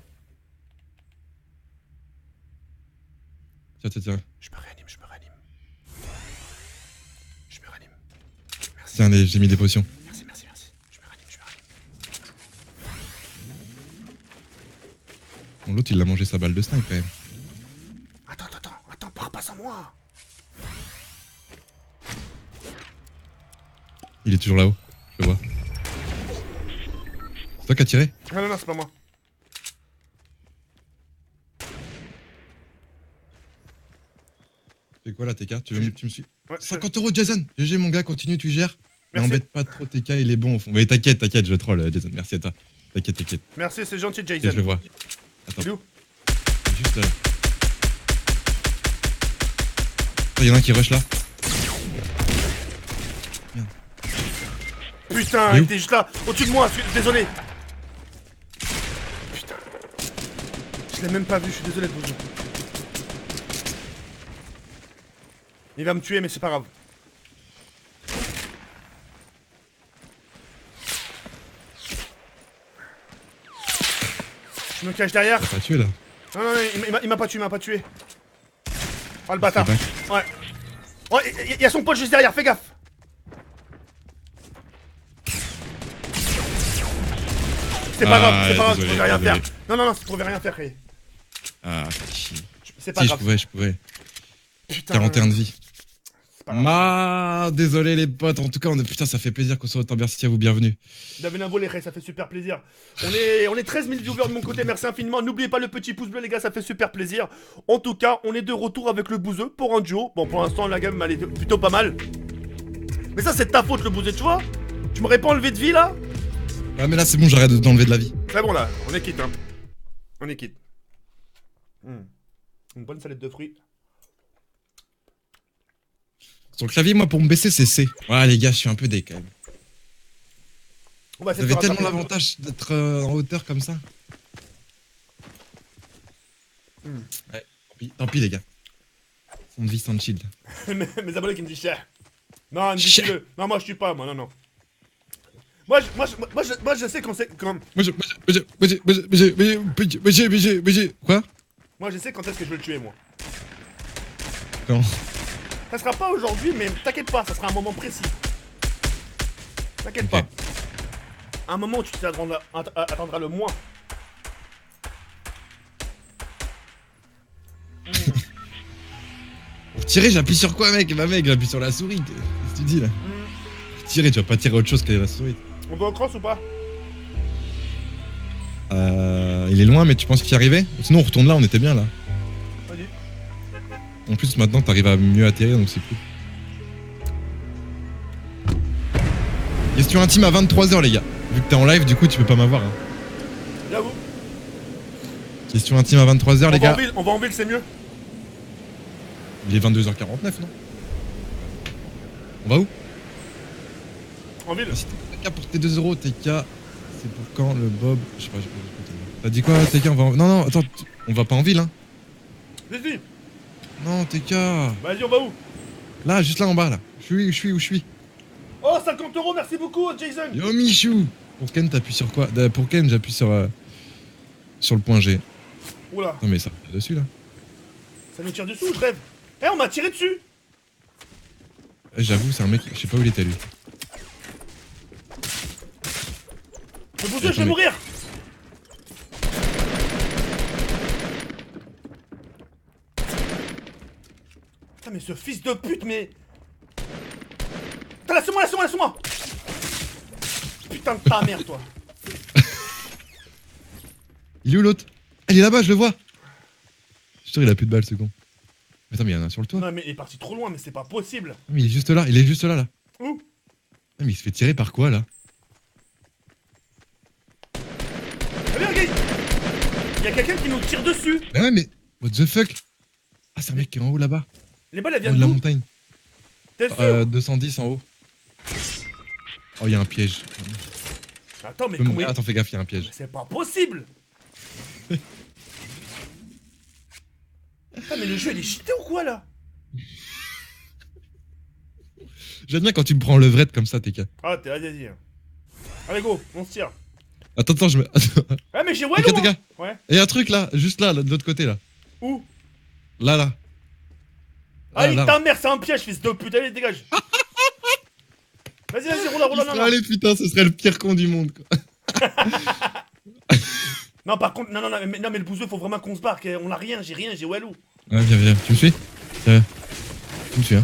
Tiens, tiens, tiens. Je me réanime, je me réanime. Je me réanime. Merci, Tiens, les- j'ai mis des potions. merci, merci, merci. Je me réanime, je me réanime. Bon, l'autre, il a mangé sa balle de snipe quand même. Attends, attends, attends, attends, pars pas sans moi. Il est toujours là-haut. Je le vois. C'est toi qui as tiré? Non, non, non, c'est pas moi. C'est quoi là, T K? Tu, veux, me- tu me suis? Ouais, je- cinquante euros, Jason! G G, mon gars, continue, tu gères. Mais Merci. embête pas trop, T K, il est bon au fond. Mais t'inquiète, t'inquiète, je troll, euh, Jason. Merci à toi. T'inquiète, t'inquiète. Merci, c'est gentil, Ok, Jason. je le vois. Attends, Il est où? juste là. Il y en a un qui rush là. Putain, Il est il où? était juste là, au-dessus de moi, je suis désolé. Putain. Je l'ai même pas vu, je suis désolé de vous. Il va me tuer, mais c'est pas grave. Je me cache derrière. T'as pas tué là. Non, non, non, il m'a- il m'a- il m'a pas tué, il m'a pas tué. Oh le bâtard. C'est Ouais. Oh, il y a son pote juste derrière, fais gaffe. C'est pas Ah, grave, c'est pas grave, tu désolé, pouvais rien désolé. faire. Non, non, non, tu pouvais rien faire, Ray. Ah, fais chier. Je, C'est pas Si, je grave. pouvais, je pouvais. Putain. quarante et un de vie. C'est pas grave. Ma, désolé les potes. En tout cas, on est... putain, ça fait plaisir qu'on soit autant. Merci à vous, bienvenue. Davenavo les Rey, ça fait super plaisir. On est, on est treize mille viewers de mon côté, merci infiniment. N'oubliez pas le petit pouce bleu les gars, ça fait super plaisir. En tout cas, on est de retour avec le bouseux pour un duo. Bon, pour l'instant, la gamme elle est plutôt pas mal. Mais ça, c'est de ta faute le bouseux, tu vois. Tu m'aurais pas enlevé de vie là. Ah, mais là, c'est bon, j'arrête d'enlever de la vie. C'est bon là, on est quitte hein. On est quitte. Hmm. Une bonne salade de fruits. Sur le clavier, moi, pour me baisser, c'est C. Ouais, les gars, je suis un peu dé quand même. On va Vous essayer de avez faire tellement attraper. l'avantage d'être euh, en hauteur comme ça. Hmm. Ouais, tant pis, tant pis, les gars. Sans de vie, sans de shield. mes, mes abonnés qui me disent cher. Non, me Cher. dis-le. Non, moi je suis pas, moi, non, non. Moi, je, moi, je, moi, je, moi, je sais quand c'est. Quand... Moi, je, moi, je, moi, je, moi, je, moi, je, moi, je, moi, je, moi, je, moi, je, moi, je, moi, je- quoi? Moi, je sais quand est-ce que je vais le tuer, moi. Quand? Ça sera pas aujourd'hui, mais t'inquiète pas, ça sera un moment précis. T'inquiète Ok. pas. Un moment où tu t'attendras att- attendras le moins. Pour tirer, j'appuie sur quoi, mec? Bah, mec, j'appuie sur la souris. Qu'est-ce que tu dis là? Hmm. Pour tirer, tu vas pas tirer autre chose que la souris. On va au cross ou pas? Euh. Il est loin, mais tu penses qu'il y arrivait? Sinon, on retourne là, on était bien là. Vas-y. En plus, maintenant, t'arrives à mieux atterrir, donc c'est cool. Question intime à vingt-trois heures, les gars. Vu que t'es en live, du coup, tu peux pas m'avoir. Hein. J'avoue. Question intime à vingt-trois heures, On les va en gars. ville, on va en ville, c'est mieux. Il est vingt-deux heures quarante-neuf, non? On va où? En ville. Si t'es T K pour tes deux euros, T K, c'est pour quand le Bob? Je sais pas, j'ai pas écouté. T'as dit quoi, T K? On va en... Non, non, attends, t- on va pas en ville, hein? Vas-y. Non, T K. Vas-y, on va où? Là, juste là en bas, là. Je suis où je suis où je suis. Oh, cinquante euros, merci beaucoup, Jason. Yo, Michou. Pour Ken, t'appuies sur quoi? Euh, Pour Ken, j'appuie sur. euh, Sur le point G. Oula, Non, mais ça me tire dessus, là. ça nous tire dessus ou je rêve? Eh, on m'a tiré dessus. Eh, J'avoue, c'est un mec, je sais pas où il était lui. Le bouseux, je vais Attends, mourir. Putain, mais ce fils de pute, mais. Putain, laisse-moi, laisse-moi, laisse-moi. Putain de ta mère, toi. Il est où l'autre? Ah, il est là-bas, je le vois. Je suis sûr, il a plus de balles, ce con. Attends, mais il y en a un sur le toit. Non, mais il est parti trop loin, mais c'est pas possible. Ah, mais il est juste là, il est juste là, là. Où? Ah, mais il se fait tirer par quoi, là? Allez, regarde. Il y a quelqu'un qui nous tire dessus. Mais ouais, mais. What the fuck? Ah, c'est un mec qui est en haut là-bas. Les balles, elles En haut viennent de la d'où? montagne. T'es sûr? Euh, deux cent dix en haut. Oh, il y a un piège. Attends, mais Peux me- comment il- Attends, fais gaffe, il y a un piège. Mais c'est pas possible. Putain, mais le jeu, il est cheaté ou quoi, là? J'aime bien quand tu me prends le vrai comme ça, T K. Ah, t'es, vas-y, vas-y. Allez, go, on se tire. Attends, attends, je me. Attends. Ouais, mais j'ai T K, Wallo, T K. hein. Ouais. Il y a un truc là, juste là, là, de l'autre côté là. Où? Là, là. Ah, Là, il là. ta mère, c'est un piège, fils de pute, allez, dégage. Vas-y, vas-y, roule, roule, Il non, serait non. allé, putain, ce serait le pire con du monde, quoi. Non, par contre, non, non, non, mais, non, mais le bouseux, faut vraiment qu'on se barque. On a rien, j'ai rien, j'ai Wallo. Ouais, viens, viens. Tu me suis? Viens. Tu me suis, hein.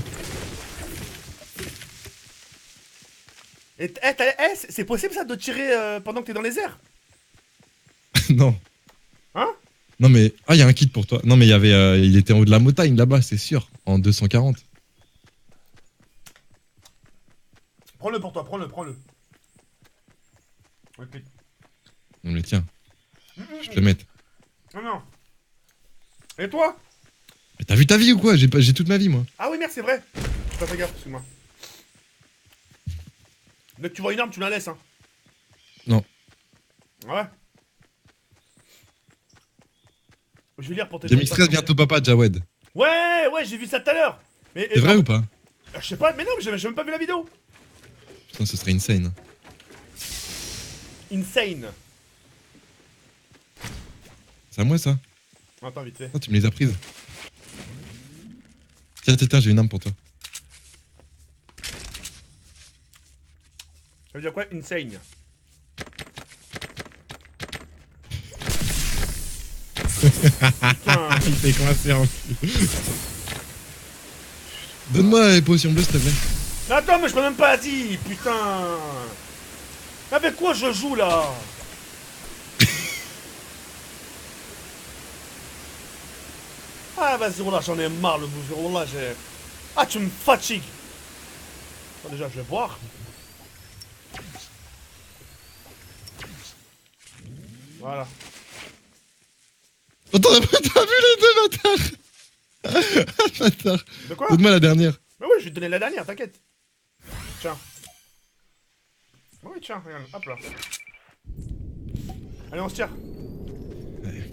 Et t- eh, t'as- eh, c'est c'est possible ça de tirer euh, pendant que t'es dans les airs? Non. Hein? Non, mais. Ah, il y a un kit pour toi. Non, mais il y avait. euh, Il était en haut de la montagne là-bas, c'est sûr. En deux cent quarante. Prends-le pour toi, prends-le, prends-le. Ok. Non, mais tiens, je te le mette. Non, non. Et toi? Mais t'as vu ta vie ou quoi? J'ai pas... j'ai toute ma vie, moi. Ah oui, merde, c'est vrai. J'ai pas fait gaffe, excuse-moi. Dès que tu vois une arme, tu la laisses, hein. Non. Ouais. Je vais lire pour tes. J'ai mis stress bientôt, papa, Jawed. Ouais, ouais, j'ai vu ça tout à l'heure. Mais C'est vrai ou pas? euh, je sais pas, mais non, j'ai j'ai même pas vu la vidéo. Putain, ce serait insane. Insane. C'est à moi ça? Attends, vite fait. Ah, tu me les as prises. Tiens, tiens, tiens, j'ai une arme pour toi. Ça veut dire quoi, insane? Putain. Il s'est coincé en cul. Donne-moi les potions bleues, s'il te plaît. Mais attends, mais je m'ai même pas dit, putain. Avec quoi je joue là? Ah vas-y, Wallah, j'en ai marre le boozer, Wallah, j'ai... Ah, tu me fatigues. Bon, déjà, je vais boire. Voilà. Attends, t'as vu les deux bâtards? Bâtard. De quoi? Donne-moi la dernière. Mais oui, je vais te donner la dernière, t'inquiète. Tiens. Oui, tiens, regarde, hop là. Allez, on se tire. Ouais.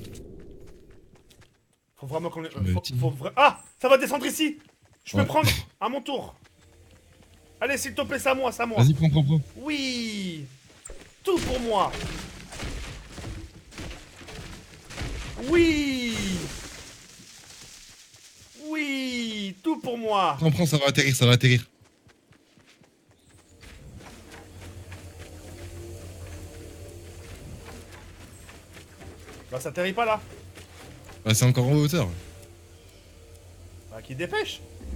Faut vraiment qu'on... me Faut, tire. faut vra- Ah, ça va descendre ici. Je peux Ouais. prendre à mon tour. Allez, s'il te plaît, c'est à moi, c'est à moi. Vas-y, prends, prends, prends. Oui. Tout pour moi. Oui. Oui. Tout pour moi. Prends, prends, ça va atterrir, ça va atterrir. Bah, ça t'arrive pas là. Bah, c'est encore en hauteur. Bah, qui dépêche.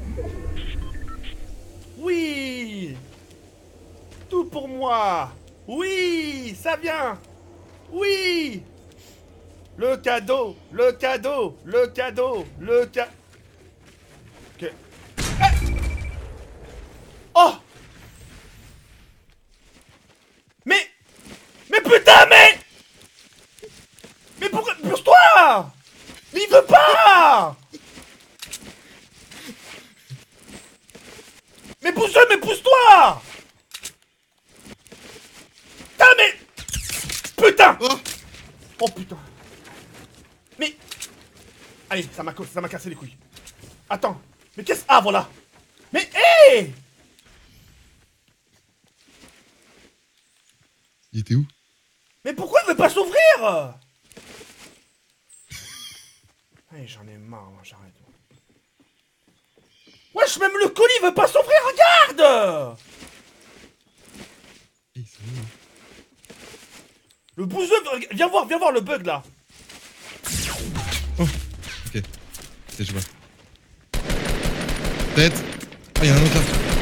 Oui. Tout pour moi. Oui. Ça vient. Oui. Le cadeau. Le cadeau. Le cadeau. Le ca... Ok. Ah. Oh. Mais... Mais putain, mais... Mais pourquoi... Pousse-toi. Mais il veut pas. Mais pousse-le, mais pousse-toi. Putain, mais... Putain. Oh, Oh putain. Mais... Allez, ça m'a ça m'a cassé les couilles. Attends. Mais qu'est-ce... Ah, voilà. Mais, hé hey. il était où? Mais pourquoi il veut pas s'ouvrir? Allez, j'en ai marre, moi, j'arrête. Wesh, même le colis veut pas s'ouvrir, regarde. Eh, ils sont où, hein? Le bouseux, viens voir, viens voir le bug, là. Oh, ok. Ok, je vois. Tête. Ah, il y en a un autre là.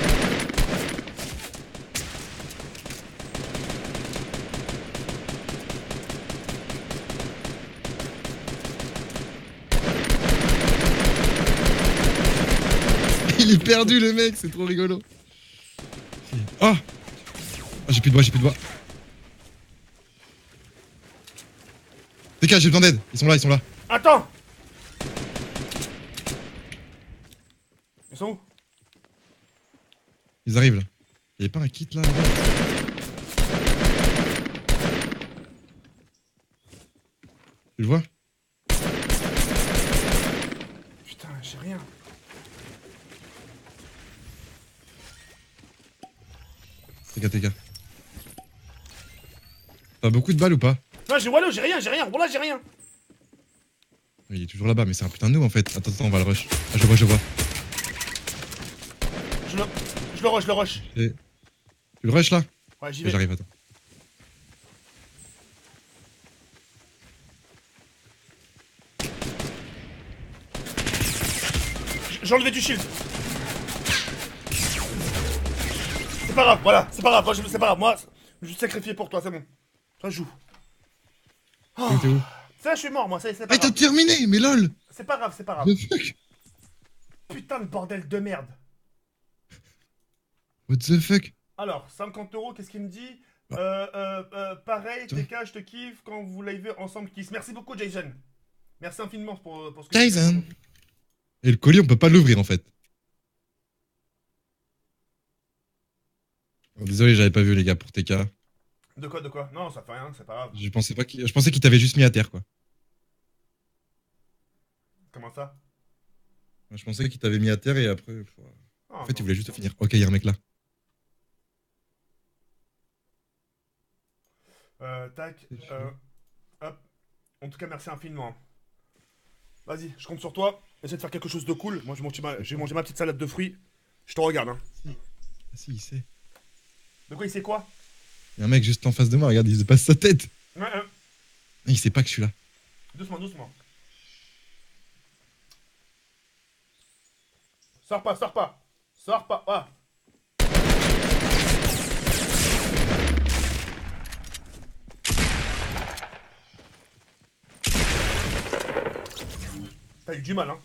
Il est perdu le mec, c'est trop rigolo. Oh, oh j'ai plus de bois, j'ai plus de bois. D K, j'ai besoin d'aide. Ils sont là, ils sont là. Attends. Ils sont où? Ils arrivent là. Y'avait pas un kit là, là-bas? Tu le vois? Putain, j'ai rien. T K, T K. T'as beaucoup de balles ou pas? Non, j'ai Wallo, j'ai rien, j'ai rien. Voilà, j'ai rien. Il est toujours là-bas, mais c'est un putain de noob en fait. Attends, attends, on va le rush. Ah, je le vois, je le vois. Je le... Je le rush, je le rush. Et... Tu le rush là? Ouais, j'y Et vais. j'arrive, attends. J'ai enlevé du shield. C'est pas grave, voilà, c'est pas grave, moi, je- c'est pas grave, moi, je suis sacrifié pour toi, c'est bon. Ça joue. Oh. T'es où? Ça, je suis mort, moi, ça, c'est Ah, pas t'as grave. terminé, mais lol! C'est pas grave, c'est pas grave. What the fuck? Putain de bordel de merde. What the fuck? Alors, cinquante euros, qu'est-ce qu'il me dit? euh, euh, euh, Pareil, Toi. T K, je te kiffe quand vous livez ensemble, kiss. Merci beaucoup, Jason. Merci infiniment pour, pour ce que Jason! Et le colis, on peut pas l'ouvrir en fait. Oh, désolé, j'avais pas vu les gars pour T K. De quoi, de quoi? Non, ça fait rien, c'est pas grave. Je pensais pas qu'il... Je pensais qu'il t'avait juste mis à terre quoi. Comment ça? Je pensais qu'il t'avait mis à terre et après. pff, Oh, En fait, il non. voulait juste finir. Ok, y'a un mec là. Euh, tac. C'est Euh, hop. En tout cas, merci infiniment. Vas-y, je compte sur toi. Essaie de faire quelque chose de cool. Moi, j'ai mangé ma, j'ai mangé ma petite salade de fruits. Je te regarde, hein. Ah si, il sait. De quoi il sait quoi? Y'a un mec juste en face de moi, regarde, il se passe sa tête. Ouais, ouais. Il sait pas que je suis là. Doucement, doucement. Sors pas, sors pas. Sors pas. Ah. T'as eu du mal, hein.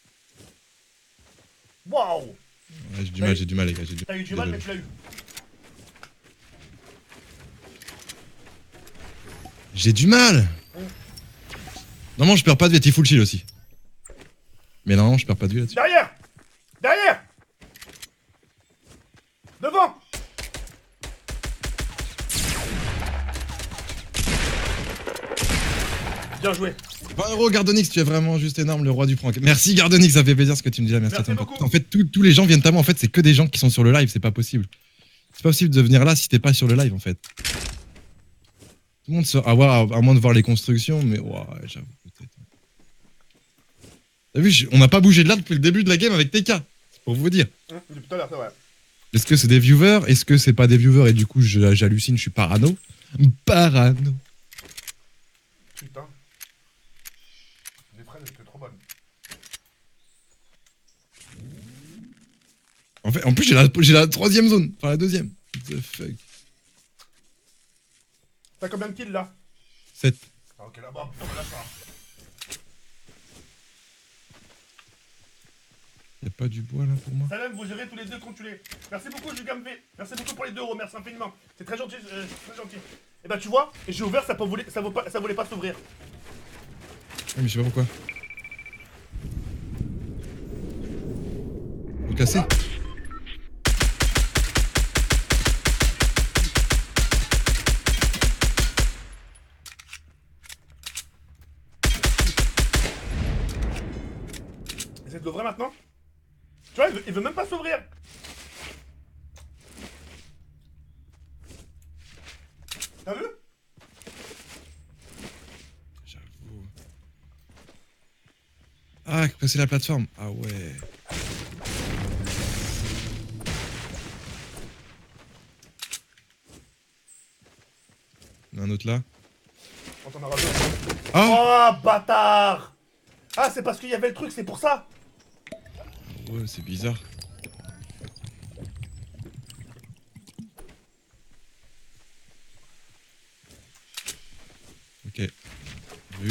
Waouh. Ouais, j'ai du mal, j'ai du mal, les gars. J'ai du... T'as eu du mal, mais tu l'as eu. J'ai du mal. Normalement, je perds pas de vie, t'es full shield aussi. Mais non, je perds pas de vie là-dessus. Derrière. Derrière. Devant. Bien joué. vingt euros Gardonix, tu es vraiment juste énorme, le roi du prank. Merci Gardonix, ça fait plaisir ce que tu me dis là. Merci, Merci à toi. beaucoup. En fait, tous- tous les gens viennent à moi. En fait, c'est que des gens qui sont sur le live, c'est pas possible. C'est pas possible de venir là si t'es pas sur le live en fait. Tout le monde se. À, voir, à moins de voir les constructions, mais ouais, j'avoue peut-être. T'as vu, je- on n'a pas bougé de là depuis le début de la game avec T K. C'est pour vous dire. Hum, depuis tout à l'heure, c'est vrai. Est-ce que c'est des viewers? Est-ce que c'est pas des viewers et du coup je- j'hallucine, je suis parano? Parano. Putain. Les fraises étaient trop bonnes. En fait, en plus j'ai la, j'ai la troisième zone, enfin la deuxième. What the fuck. T'as combien de kills là? sept. Ah, ok, là-bas, putain, lâche pas. Y'a pas du bois là pour moi? Salam, vous gérez tous les deux contrôlés. Merci beaucoup, Jugamv. Merci beaucoup pour les deux euros, merci infiniment. C'est très gentil, euh, très gentil. Et bah, tu vois, j'ai ouvert, ça, peut voulait, ça, vaut pas, ça voulait pas s'ouvrir. Ah, mais je sais pas pourquoi. Vous cassez? Essaye de l'ouvrir maintenant. Tu vois, il veut, il veut même pas s'ouvrir. T'as vu? J'avoue. Ah, casser la plateforme. Ah ouais. Il y en a un autre là. On t'en aura deux. Ah Oh, bâtard! Ah, c'est parce qu'il y avait le truc, c'est pour ça. ouais, c'est bizarre. Ok. Vu.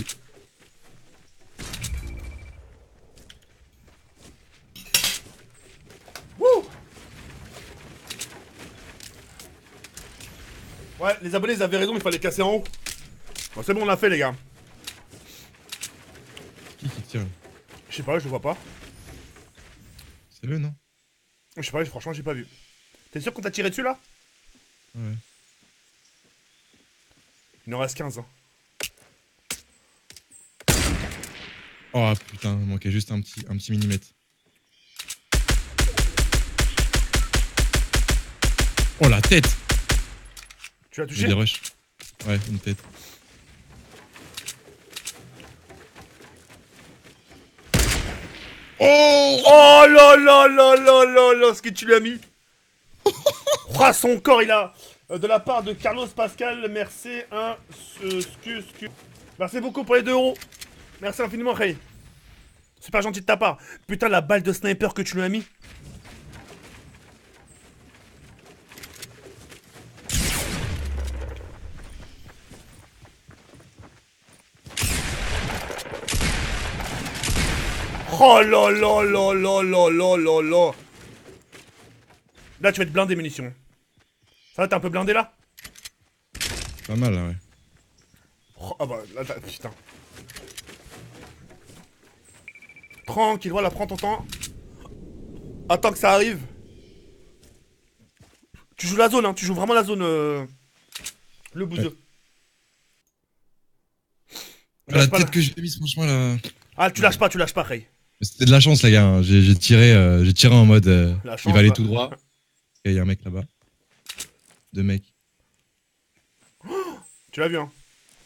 Wouh! Ouais, les abonnés, ils avaient raison, il fallait casser en haut. Bon, c'est bon, on l'a fait, les gars. Qui qui tire là? Je sais pas, je le vois pas. C'est eux, non? Je sais pas, franchement, j'ai pas vu. T'es sûr qu'on t'a tiré dessus, là? Ouais. Il en reste quinze, hein. Oh putain, il manquait juste un petit, un petit millimètre. Oh la tête! Tu l'as J'ai touché? des rushs. Ouais, une tête. Oh! Oh là là là là là là, ce que tu lui as mis! Oh, son corps, il a... euh, de la part de Carlos Pascal, merci, un... Euh, scu, scu. Merci beaucoup pour les deux euros. Merci infiniment, Ray. Super gentil de ta part. Putain, la balle de sniper que tu lui as mis. Oh là là là là là là là là. Là, tu vas être blindé, munitions. Ça va, t'es un peu blindé, là? Pas mal là, ouais. Oh, ah bah, là, t'as- putain. Tranquille, voilà, prends ton temps. Attends que ça arrive. Tu joues la zone, hein, tu joues vraiment la zone, euh... le bouseux. Ah, la Lâche pas, tête là. que j'ai mise, franchement là. Ah, tu lâches pas, tu lâches pas, Ray. C'était de la chance, les gars. hein. J'ai j'ai tiré, euh, j'ai tiré en mode. euh, La chance, il va aller bah. tout droit. Et il y a un mec là-bas. Deux mecs. Tu l'as vu, hein.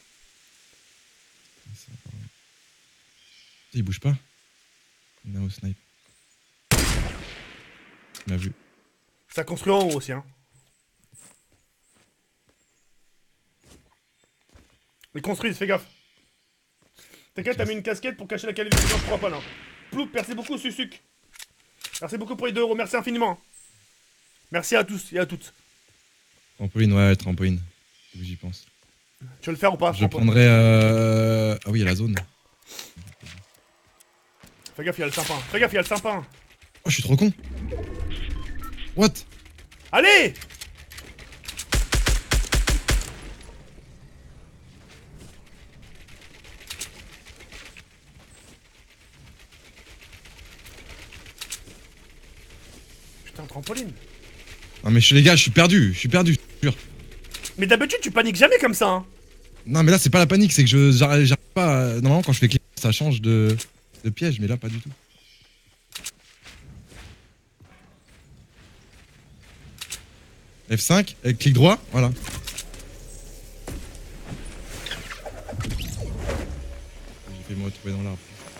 Il bouge pas. Il est au snipe. Il m'a vu. Ça construit en haut aussi, hein. Ils construisent, fais gaffe. T'inquiète, t'as mis une casquette pour cacher la qualification, je crois pas, là. Ploup, merci beaucoup, Susuc. Merci beaucoup pour les deux euros, merci infiniment. Merci à tous et à toutes. Trampoline, ouais, trampoline. Faut que j'y pense. Tu veux le faire ou pas? Je prendrais. Euh... Ah oui, il y a la zone. Fais gaffe, il y a le sapin. Fais gaffe, il y a le sapin. Oh, je suis trop con. What? Allez! Putain, trampoline. Non, mais je, les gars, je suis perdu. Je suis perdu, je te jure. Mais d'habitude, tu paniques jamais comme ça, hein. Non, mais là, c'est pas la panique, c'est que je j'arrive j'arrive pas. à- Normalement, quand je fais clic, ça change de, de piège, mais là, pas du tout. F cinq, avec clic droit, voilà. J'ai fait me retrouver dans l'arbre.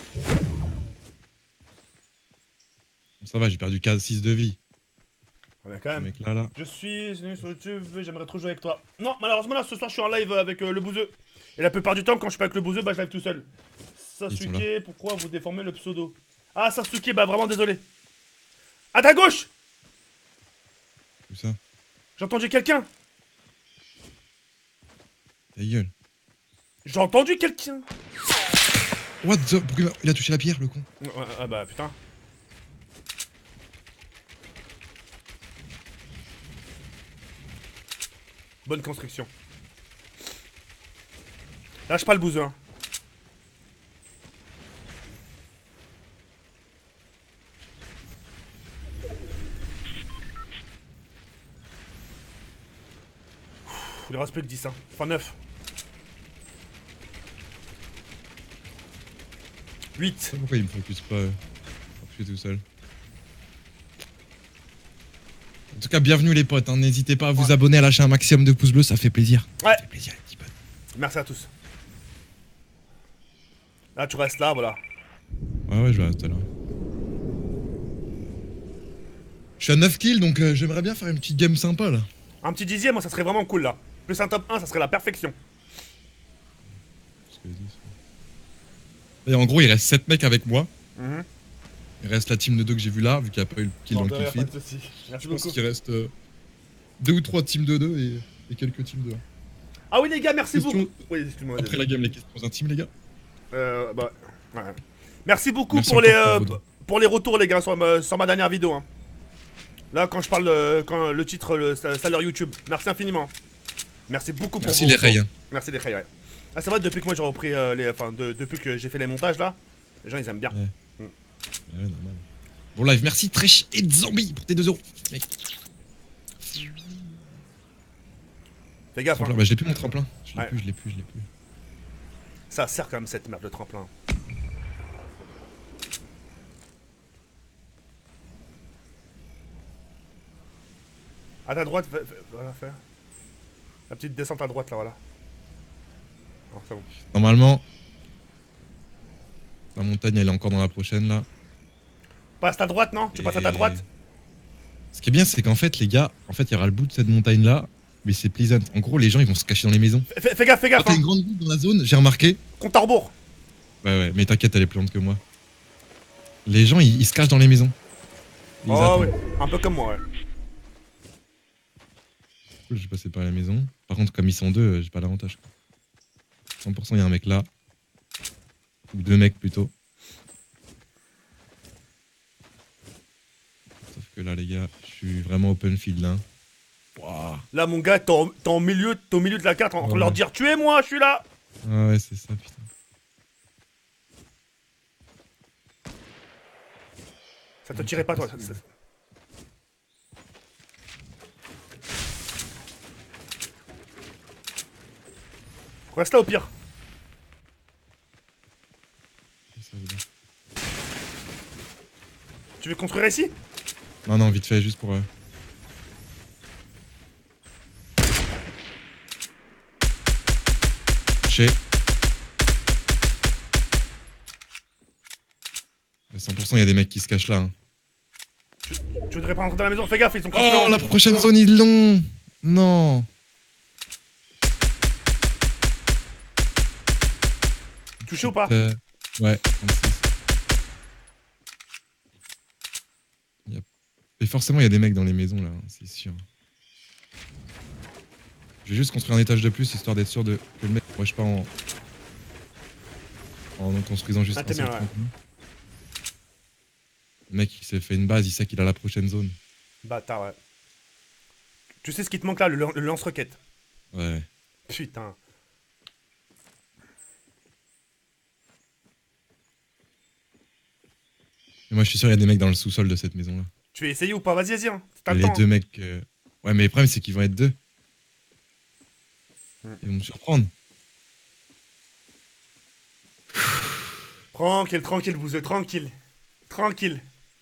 Bon, ça va, j'ai perdu six de vie. Ouais, quand Ce même. mec là, là. Je suis venu sur YouTube, j'aimerais trop jouer avec toi. Non, malheureusement, là, ce soir, je suis en live avec euh, le bouseux. Et la plupart du temps, quand je suis pas avec le bouseux, bah, je live tout seul. Sasuke, pourquoi vous déformez le pseudo? Ah, Sasuke, bah, vraiment désolé. À ta gauche! Tout ça. J'ai entendu quelqu'un. Ta gueule. J'ai entendu quelqu'un. What the... Pourquoi il a- il a touché la pierre, le con? Ah, bah, putain. Bonne construction. Lâche pas le bouseux, hein. Il reste plus que dix, hein. Enfin neuf. huit. Pourquoi il me focus pas euh, quand je suis tout seul? En tout cas, bienvenue les potes, hein. N'hésitez pas à vous Ouais. abonner, à lâcher un maximum de pouces bleus, ça fait plaisir. Ouais. Ça fait plaisir, les petits potes. Merci à tous. Là, tu restes là, voilà. Ouais, ouais, je vais tout à l'heure. Je suis à neuf kills, donc euh, j'aimerais bien faire une petite game sympa là. Un petit dixième, moi, ça serait vraiment cool, là. Plus un top un, ça serait la perfection. Et en gros, il reste sept mecs avec moi. Mhm. Il reste la team de deux que j'ai vu là, vu qu'il n'y a pas eu le kill dans Bon, le kill de rien, feed. pas de soucis. Merci Je pense beaucoup. qu'il reste euh, deux ou trois teams de deux et, et quelques teams de un. Ah oui, les gars, merci Question- beaucoup. Oui, excuse-moi. Après la game, les questions intimes, les gars. Euh, bah, ouais. Merci beaucoup Merci pour les, encore pour euh, vos dons. pour les retours, les gars, sur ma, sur ma dernière vidéo. Hein. Là, quand je parle, euh, quand le titre, le sa- salaire YouTube. Merci infiniment. Merci beaucoup pour Merci vos les retours. rails. hein. Merci les rails, ouais. Ah, c'est vrai, depuis que moi j'ai repris euh, les. Enfin, de- depuis que j'ai fait les montages là, les gens ils aiment bien. Ouais. Ouais, normal. Bon live, merci Tresh et Zombie pour tes deux euros. Mec, Fais gaffe, tremplin, hein. bah, je l'ai plus mon tremplin. Je l'ai Ouais. plus, je l'ai plus, je l'ai plus. Ça sert quand même cette merde de tremplin. À ta droite, fais- fais- voilà, fais. La petite descente à droite là, voilà. Non, c'est bon. Normalement, la montagne elle est encore dans la prochaine là. Passe à droite, non? Tu passes à ta Et- droite? Ce qui est bien, c'est qu'en fait, les gars, en fait, il y aura le bout de cette montagne là, mais c'est pleasant. En gros, les gens ils vont se cacher dans les maisons. Fais, fais- fais gaffe, fais Quand gaffe, t'as hein. une grande boue dans la zone, j'ai remarqué. Compte à rebours. Ouais, ouais, mais t'inquiète, elle est plus lente que moi. Les gens ils, ils se cachent dans les maisons. Ils Oh attendent. oui, un peu comme moi, ouais. Cool, je vais passer par la maison. Par contre, comme ils sont deux, euh, j'ai pas l'avantage. quoi. cent pour cent, il y a un mec là. Ou deux mecs plutôt. Sauf que là, les gars, je suis vraiment open field là. Waouh. Là, mon gars, t'es en, t'es en milieu, t'es au milieu de la carte en train de Ouais. leur dire tuez-moi, je suis là. Ah ouais, c'est ça, putain. Ça te tirait pas, toi. ça- ça- Reste là au pire. Ça veut dire. Tu veux construire ici? Non, non, vite fait, juste pour. Euh... Touché. Mais cent pour cent, il y a des mecs qui se cachent là. hein. Tu voudrais pas rentrer dans la maison? Fais gaffe, ils sont construits Oh, en- la prochaine zone, ils l'ont. Non. Touché ou pas? Euh, ouais, trente-six. Et forcément, il y a des mecs dans les maisons, là, c'est sûr. Je vais juste construire un étage de plus, histoire d'être sûr de... que le mec ne rush pas en... en construisant juste Ah, un t'es seul bien, ouais. trampoline. Le mec, il s'est fait une base, il sait qu'il a la prochaine zone. Bâtard, ouais. Tu sais ce qui te manque là, le, lan- le lance-roquette. Ouais. Putain. Et moi, je suis sûr, il y a des mecs dans le sous-sol de cette maison-là. Tu veux essayer ou pas? Vas-y, vas-y, hein. T'as le Les temps. deux mecs... euh, Ouais, mais le problème, c'est qu'ils vont être deux. Hmm. Ils vont me surprendre. Tranquille, tranquille, bouseux, tranquille. Tranquille.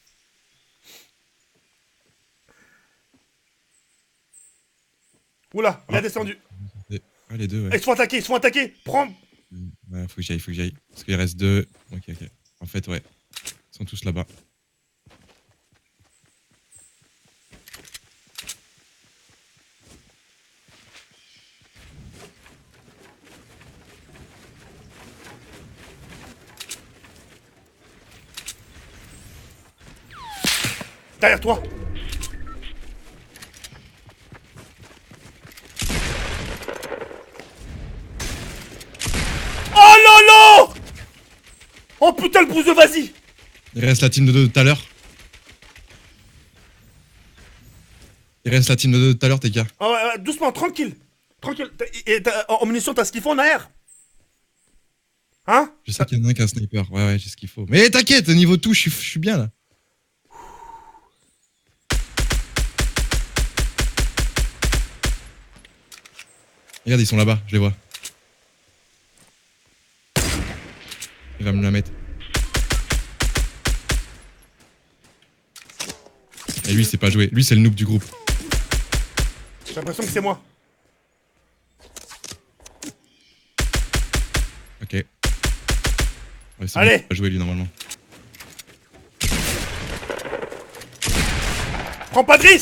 Oula, il a Ah. descendu. Ah, les deux, Eh, ouais. ils se font attaquer, ils se font attaquer. Prends. Ouais, faut que j'aille, faut que j'aille. Parce qu'il reste deux. Ok, ok. En fait, ouais. Ils sont tous là-bas. Derrière toi. Oh là là. Oh putain, le bouseux, vas-y. Il reste la team de deux de tout à l'heure. Il reste la team de deux de tout à l'heure, T K. Ah ouais, ouais, doucement, tranquille. Tranquille. T'as- et t'as- en munition, t'as ce qu'il faut en arrière. Hein? Je sais qu'il y en a un qui a un sniper. Ouais, ouais, j'ai ce qu'il faut. Mais t'inquiète, niveau tout, je suis, je suis bien là. Regarde, ils sont là-bas, je les vois. Il va me la mettre. Et lui, c'est pas joué. Lui, c'est le noob du groupe. J'ai l'impression que c'est moi. Ok. Ouais, c'est Allez. bon, il va jouer lui normalement. Prends pas de risque.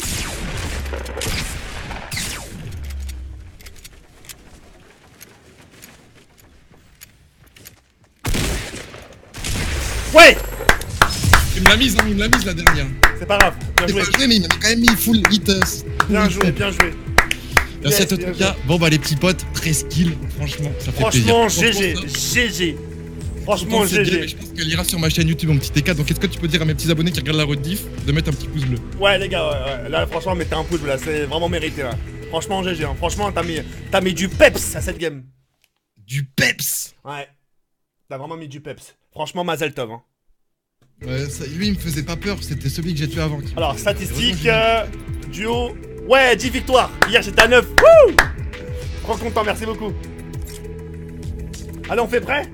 Ouais. Il me l'a mise, hein, il me l'a mise la dernière. C'est pas grave, bien J'ai joué. pas joué, mais il m'avait quand même mis full hit. euh, Bien full joué, hit. bien joué. Merci Yes, à toi, bien T K. Bon, bah, les petits potes, treize kills. Franchement, ça fait plaisir. Franchement, Franchement, G G, ça- G G. Franchement, Franchement, c'est G bien, G. mais je pense qu'elle ira sur ma chaîne YouTube en petit T K. Donc, est-ce que tu peux dire à mes petits abonnés qui regardent la rediff de mettre un petit pouce bleu? Ouais, les gars, ouais, ouais. Là, franchement, mettez un pouce, là, c'est vraiment mérité, là. Franchement, G G, hein. Franchement, t'as mis, t'as mis du peps à cette game. Du peps. Ouais. T'as vraiment mis du peps. Franchement, Mazel Tov, hein. Ouais, ça- lui, il me faisait pas peur. C'était celui que j'ai tué avant. qui- Alors, statistiques, Heureusement, euh, duo. Ouais, dix victoires. Hier, j'étais à neuf. Wouh! Trop content, merci beaucoup. Allez, on fait prêt?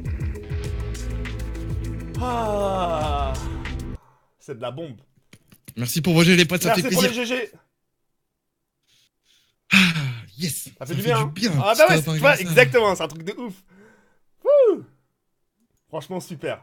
Ah. C'est de la bombe. j'ai- Merci pour vos jeux, les potes, ça Merci fait pour les plaisir. G G. Ah, yes. Ça fait du bien. hein. bien. Ah petit bah ouais, lapin tu vois, comme ça. exactement, c'est un truc de ouf. Wouh. Franchement, super.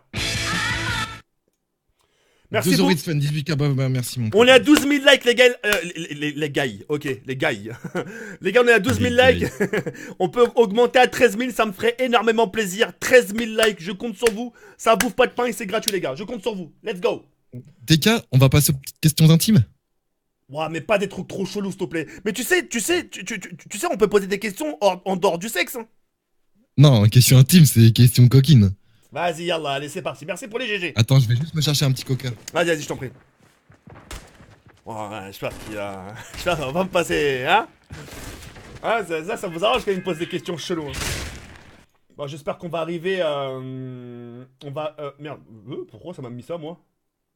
Merci deux beaucoup. euros de fun, dix-huit K, bah, bah, merci mon On est à douze mille likes, les gars. Euh, les, les, les gars, ok, les gars. Les gars, on est à douze mille Les likes. On peut augmenter à treize mille, ça me ferait énormément plaisir. treize mille likes, je compte sur vous. Ça bouffe pas de pain et c'est gratuit, les gars. Je compte sur vous. Let's go. T K, on va passer aux petites questions intimes. Ouah, mais pas des trucs trop chelous, s'il te plaît. Mais tu sais, tu sais, tu, tu, tu, tu sais, on peut poser des questions hors- en dehors du sexe. Hein. Non, question intime, c'est question coquine. Vas-y, yallah, allez, c'est parti. Merci pour les G G. Attends, je vais juste me chercher un petit coca. Vas-y, vas-y, je t'en prie. Oh, ouais, j'espère qu'il a... J'espère qu'on va me passer, hein. Ah, ça, ça, ça vous arrange quand il me pose des questions cheloues. Hein. Bon, j'espère qu'on va arriver... Euh... On va... Euh... Merde, euh, pourquoi ça m'a mis ça, moi?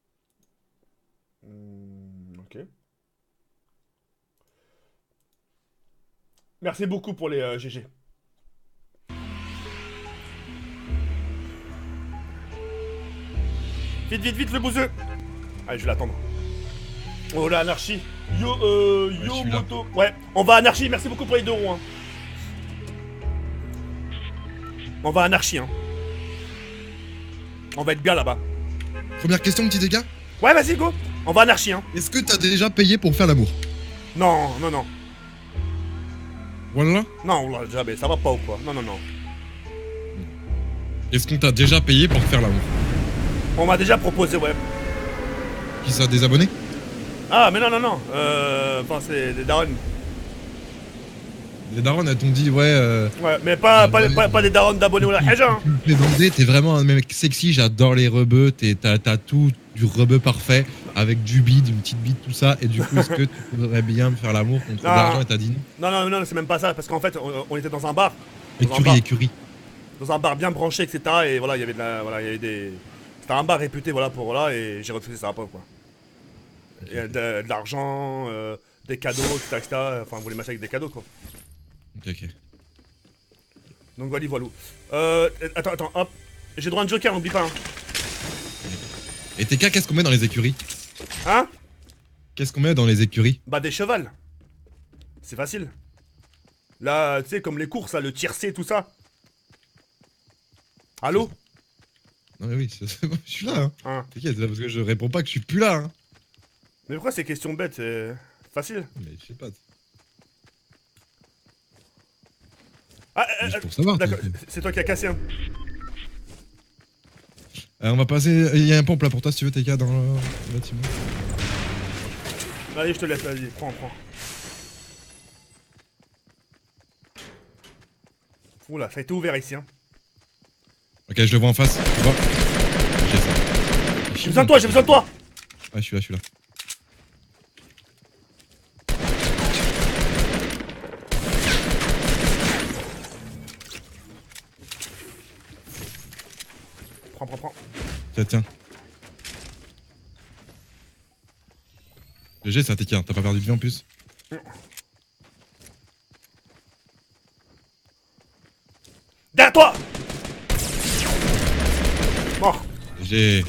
Hmm, ok. Merci beaucoup pour les euh, G G. Vite, vite, vite, le bouseux. Allez, je vais l'attendre. Oh là, anarchie. Yo, euh, Ouais, yo, je suis là. moto. Ouais, on va anarchie. Merci beaucoup pour les deux roues. Hein. On va anarchie. Hein. On va être bien là-bas. Première question, petit dégât. Ouais, vas-y, go. On va anarchie. Hein. Est-ce que t'as déjà payé pour faire l'amour? Non, non, non. Voilà. Non, là, jamais. Ça va pas ou quoi? Non, non, non. Est-ce qu'on t'a déjà payé pour faire l'amour? On m'a déjà proposé, ouais. Qui ça, des abonnés? Ah, mais non, non, non. Euh. Enfin, c'est des darons. Les darons, elles t'ont dit, ouais. Euh, Ouais, mais pas, euh, pas, ouais, pas, pas des darons d'abonnés ou la haja, hein. tu me fais t'es vraiment un mec sexy, j'adore les rebeux, t'as t'as tout du rebeu parfait, avec du bide, une petite bide, tout ça, et du coup, est-ce que tu voudrais bien me faire l'amour contre de Non. l'argent et t'as dit non? Non, non, non, c'est même pas ça, parce qu'en fait, on, on était dans un bar. Dans un Écurie, bar, écurie. dans un bar bien branché, et cetera. Et voilà, il y avait de la. Voilà, il y avait des. C'était un bar réputé, voilà, pour voilà, et j'ai refusé ça pas, quoi. Il y a de, de l'argent, euh, des cadeaux, et cetera, et cetera. Enfin, on voulait matcher avec des cadeaux, quoi. Ok, ok. Donc voilà, voilà. Euh. Attends, attends, hop. J'ai droit à un joker, n'oublie pas, hein. Et T K, qu'est-ce qu'on met dans les écuries? Hein? Qu'est-ce qu'on met dans les écuries? Bah, des chevals. C'est facile. Là, tu sais, comme les courses, là, le tiercé, tout ça. Allô? Non mais oui, c'est- c'est bon, je suis là, hein. Hein. T'inquiète, c'est pas parce que je réponds pas que je suis plus là, hein. Mais pourquoi ces questions bêtes? C'est facile. Mais je sais pas. Ah, euh, Juste euh, pour savoir. d'accord, t'inquiète. c'est toi qui as cassé, hein. Euh, on va passer. Il y a un pompe là pour toi si tu veux, T K, dans le le bâtiment. Allez, je te laisse, vas-y, prends, prends. Oula, ça a été ouvert ici, hein. Ok, je le vois en face, tu vois. J'ai ça. J'ai besoin de toi, j'ai besoin de toi. Ouais, je suis là, je suis là. Prends, prends, prends. Tiens, tiens. G G, c'est un T K, hein. T'as pas perdu de vie en plus. Derrière toi. Mort. J'ai.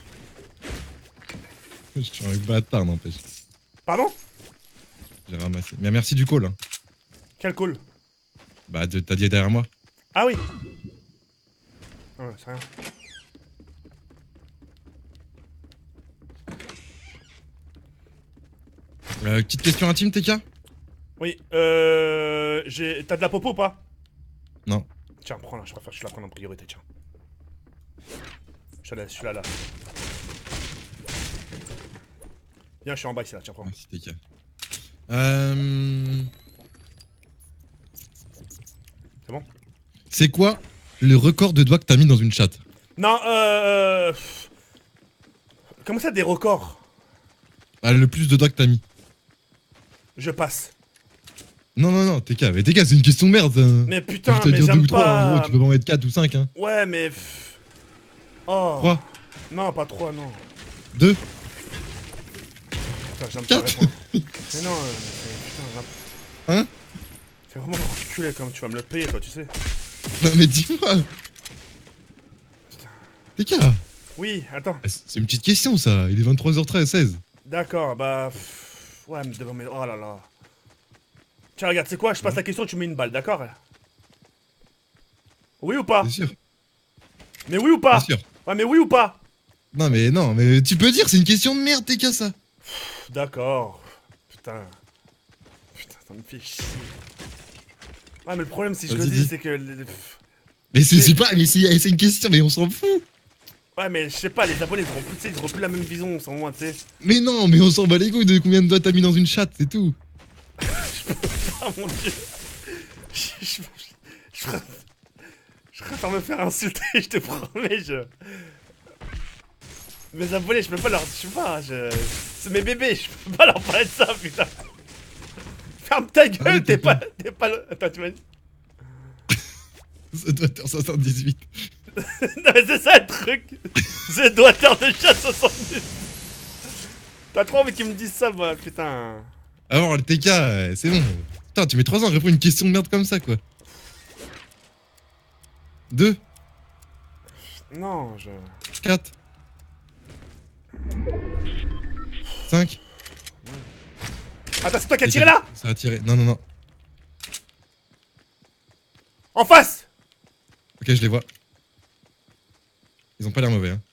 Je suis un bâtard, n'empêche. Pardon? J'ai ramassé. Mais merci du call. Hein. Quel call? Bah, de- t'as dit derrière moi. Ah oui. Ouais, c'est rien. Euh, petite question intime, T K? Oui, euh... j'ai... T'as de la popo ou pas? Non. Tiens, prends là, je préfère, je te la prends en priorité, tiens. Je te laisse, je suis là, là. Viens, je suis en bas ici, là, tiens, prends. Merci, T K. Euh... C'est bon? C'est quoi le record de doigts que t'as mis dans une chatte? Non, euh... Comment ça, des records? Ah, le plus de doigts que t'as mis. Je passe. Non, non, non, T K, mais T K, c'est une question de merde. Ça. Mais putain, Je te mais dire deux j'aime ou trois, en pas... gros, tu peux pas en mettre quatre ou cinq, hein. Ouais, mais... pff. Oh. trois, Non, pas trois, non. deux, Putain, j'aime pas quatre. répondre. Mais non, euh, c'est- putain, j'aime- Hein? C'est vraiment enculé comme tu vas me le payer, toi, tu sais. Non, mais dis-moi. T K, Oui, attends. c'est une petite question, ça. Il est vingt-trois heures treize, seize. D'accord, bah... pff, ouais, mais devant mes... Oh là là. Tiens, regarde, c'est quoi? Je passe la question, tu mets une balle, d'accord? Oui ou pas? C'est sûr, Mais oui ou pas? c'est sûr. Ouais, mais oui ou pas? Non, mais non, mais tu peux dire, c'est une question de merde, T K, ça. Pff, d'accord. Putain. Putain, ça me fait chier. Ouais, mais le problème, si je le Vas-y, dis, dis. c'est que... les- pff. Mais c'est Mais- c'est pas, mais c'est c'est une question, mais on s'en fout. Ouais, mais je sais pas, les Japonais, ils auront plus, tu sais, ils auront plus la même vision, sans moi, tu sais. Mais non, mais on s'en bat les couilles de combien de doigts t'as mis dans une chatte, c'est tout. Oh mon dieu. Je, je, je, je, préfère- je préfère me faire insulter, je te promets, je... Mes abonnés, je peux pas leur... Je sais pas, je... C'est mes bébés, je peux pas leur parler de ça, putain. Ferme ta gueule, Allez, t'es t'es pas... T'es pas... le- Attends, tu m'as dit... Ça doit être soixante-dix-huit. Non mais c'est ça le truc. C'est doigteur de chat soixante-dix. T'as trop envie qu'ils me disent ça, moi, putain. Alors, le T K, euh, c'est bon. Putain, tu mets trois ans à répondre à une question de merde comme ça, quoi. deux, Non, je... quatre, cinq. Attends, c'est toi qui as tiré là? Ça a tiré. Non, non, non. En face. Ok, je les vois. Ils ont pas l'air mauvais, hein.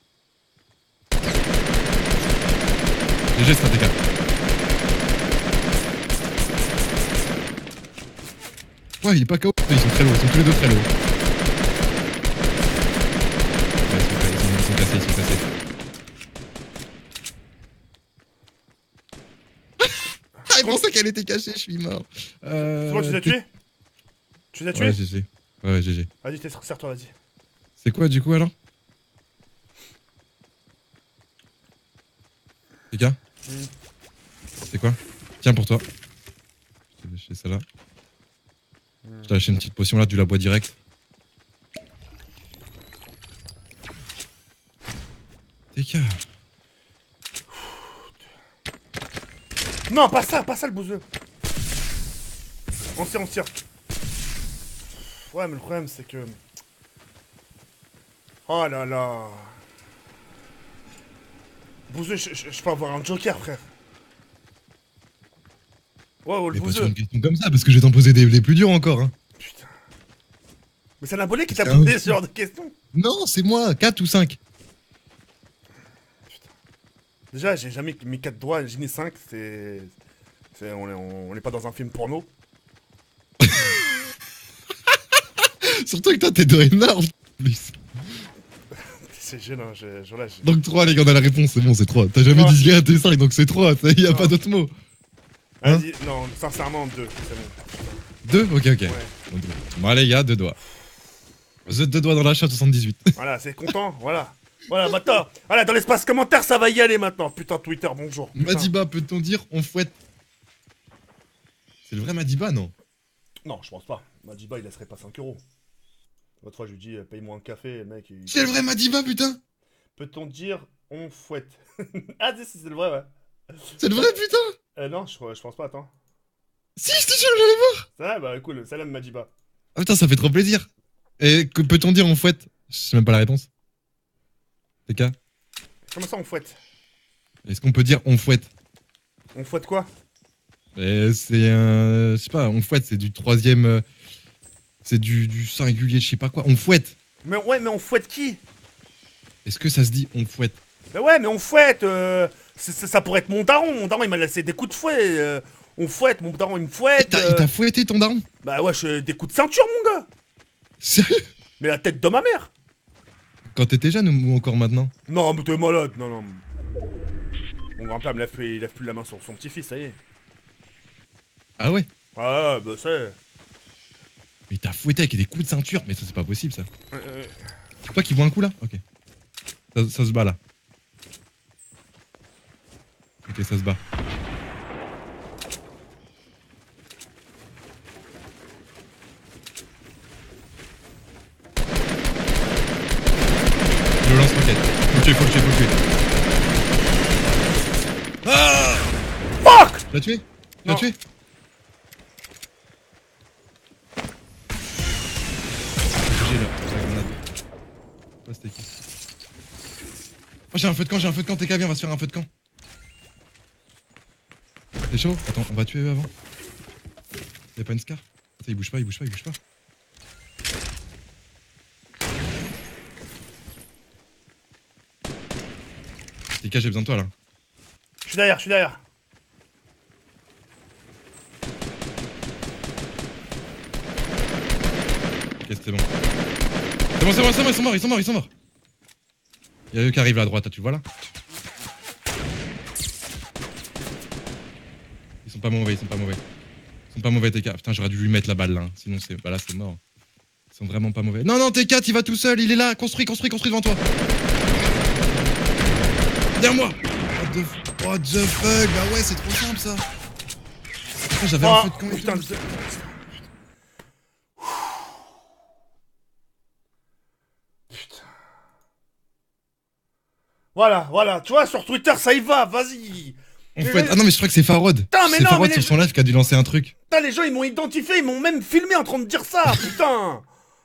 G G, c'est un T K. Ouais, il est pas K O. Ils sont très low, ils sont tous les deux très low. Ouais, ils sont, ils sont- ils sont cassés, ils sont cassés. je pensais qu'elle était cachée, je suis mort. Euh... C'est moi, tu l'as tué? Tu l'as tué? Ouais, G G. Ouais, G G. Vas-y, t'es serre-toi, vas-y. C'est quoi du coup alors? Les gars Mm. C'est quoi? Tiens pour toi. Je t'ai lâché ça là. Je t'ai lâché une petite potion là, tu la bois direct. T K. Non, pas ça, pas ça le bouseux. On tire, on tire. Ouais, mais le problème c'est que... Oh là là. Bouseux, je, je, je peux avoir un joker, frère. Ouais, oh, le Mais pas sur bouseux. une question comme ça, parce que je vais t'en poser des, des plus durs encore. Hein. Putain. Mais c'est un abonné qui t'a C'est un- posé ce genre de questions. Non, c'est moi, quatre ou cinq. Déjà, j'ai jamais mis quatre doigts, j'ai mis cinq, c'est... c'est- On est, on est pas dans un film porno. Surtout que toi, t'es doigts énormes. Plus. C'est gênant, je, je, là, je... Donc trois, les gars, on a la réponse, c'est bon, c'est trois. T'as jamais Ouais. dit gars, t'es cinq, donc c'est trois. Y a Non. pas d'autre mot. Hein? Vas-y, non, sincèrement, deux, c'est bon. Deux. Ok, ok. Ouais. Bon, deux. Bon, allez, gars, deux doigts. Vous êtes deux doigts dans la chatte soixante-dix-huit. Voilà, c'est content, voilà. Voilà, maintenant, voilà, dans l'espace commentaire, ça va y aller maintenant. Putain, Twitter, bonjour. Putain. Madiba, peut-on dire on fouette? C'est le vrai Madiba, non? Non, je pense pas. Madiba, il laisserait pas cinq euros. L'autre fois, je lui dis, euh, paye-moi un café, le mec. Il... C'est le vrai Madiba, putain! Peut-on dire, on fouette? Ah, si, si, c'est le vrai, ouais. C'est le vrai, putain! Euh, non, je, je pense pas, attends. Si, je te jure, j'allais voir! Ça va, bah cool, salam Madiba. Ah putain, ça fait trop plaisir! Et que peut-on dire on fouette? Je sais même pas la réponse. T K? Comment ça, on fouette? Est-ce qu'on peut dire on fouette? On fouette quoi? Euh, C'est un. Je sais pas, on fouette, c'est du troisième. euh, C'est du, du singulier, je sais pas quoi. On fouette! Mais ouais, mais on fouette qui? Est-ce que ça se dit on fouette? Mais ouais, mais on fouette, euh, c'est- c'est- ça pourrait être mon daron. Mon daron, il m'a laissé des coups de fouet. euh, on fouette, mon daron, il me Il fouette. t'a euh, il t'a fouetté ton daron? Bah ouais, je, des coups de ceinture, mon gars. Sérieux? Mais la tête de ma mère. Quand t'étais jeune ou encore maintenant? Non, mais t'es malade, non, non. Mon grand-père me lève, il lève plus la main sur son petit-fils, ça y est. Ah ouais? Ah, bah c'est... Mais t'as fouetté avec des coups de ceinture? Mais ça, c'est pas possible, ça. Euh, euh, C'est toi qui vois un coup là? Ok. Ça, ça se bat là. Ok, ça se bat. Je lance roquette. Faut le tuer, faut le tuer, faut le tuer. Ah! Fuck! Tu l'as tué? Tu l'as Non. tué? J'ai là, la grenade. Ouais, c'était qui? Oh, j'ai un feu de camp, j'ai un feu de camp, T K, viens, on va se faire un feu de camp. T'es chaud? Attends, on va tuer eux avant. Y'a pas une scar? Attends, il bouge pas, il bouge pas, il bouge pas. T K, j'ai besoin de toi là. Je suis derrière, je suis derrière. Ok, c'est bon. C'est bon, c'est bon, c'est bon, ils sont morts, ils sont morts, ils sont morts. Y'a eux qui arrivent là à droite, là, tu le vois là? Ils sont pas mauvais, ils sont pas mauvais. Ils sont pas mauvais, T K. Putain, j'aurais dû lui mettre la balle là. Hein. Sinon, c'est. Bah là, c'est mort. Ils sont vraiment pas mauvais. Non, non, T K, il va tout seul, il est là. Construis, construis, construis devant toi. Derrière moi. What the, what the fuck? Bah ouais, c'est trop simple ça. Putain, j'avais un Oh, feu de camp. et putain, tout. de... Putain. Voilà, voilà, tu vois, sur Twitter, ça y va, vas-y. En fait, ah non, mais je crois que c'est Farod. Putain, mais C'est non, Farod mais sur les- son live qui a dû lancer un truc. Putain, les gens, ils m'ont identifié, ils m'ont même filmé en train de dire ça, putain.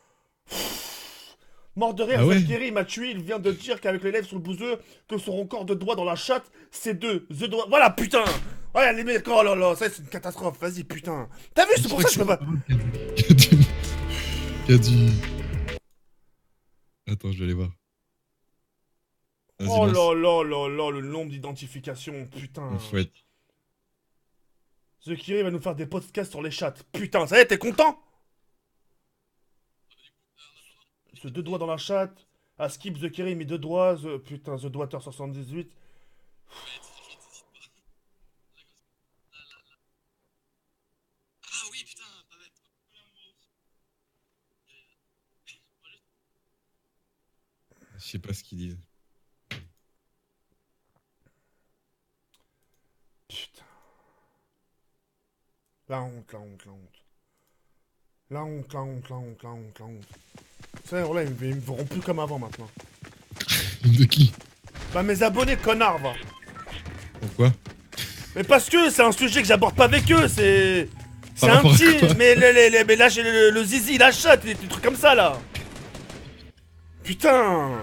Mort de rire, Ah ouais. Zalkiri m'a tué, il vient de dire qu'avec les lèvres sur le bouseux, que son record de doigts dans la chatte, c'est deux. The doigts. Voilà, putain. Ouais, les mecs, oh là là, ça c'est une catastrophe, vas-y, putain. T'as vu, c'est pour ça que je peux pas... Qui a dû. Qui a dû. Attends, je vais aller voir. Vas-y, Oh lance. là là là là, le nombre d'identifications, putain. On fouette. The Kiri va nous faire des podcasts sur les chats. Putain, ça y est, t'es content? Ce deux doigts dans la chatte. À Skip The Kiri, mis deux doigts. The... Putain, The Doigteur soixante-dix-huit. Je sais pas ce qu'il dit. Putain. La honte, la honte, la honte. La honte, la honte, la honte, la honte, la honte. Ça, là, ils me, ils me verront plus comme avant maintenant. De qui? Bah mes abonnés, connards, va. Pourquoi? Mais parce que c'est un sujet que j'aborde pas avec eux, c'est... C'est Par un rapport à petit... quoi? Mais, le, le- le- mais là, j'ai le, le zizi, la chatte, des, des trucs comme ça, là. Putain.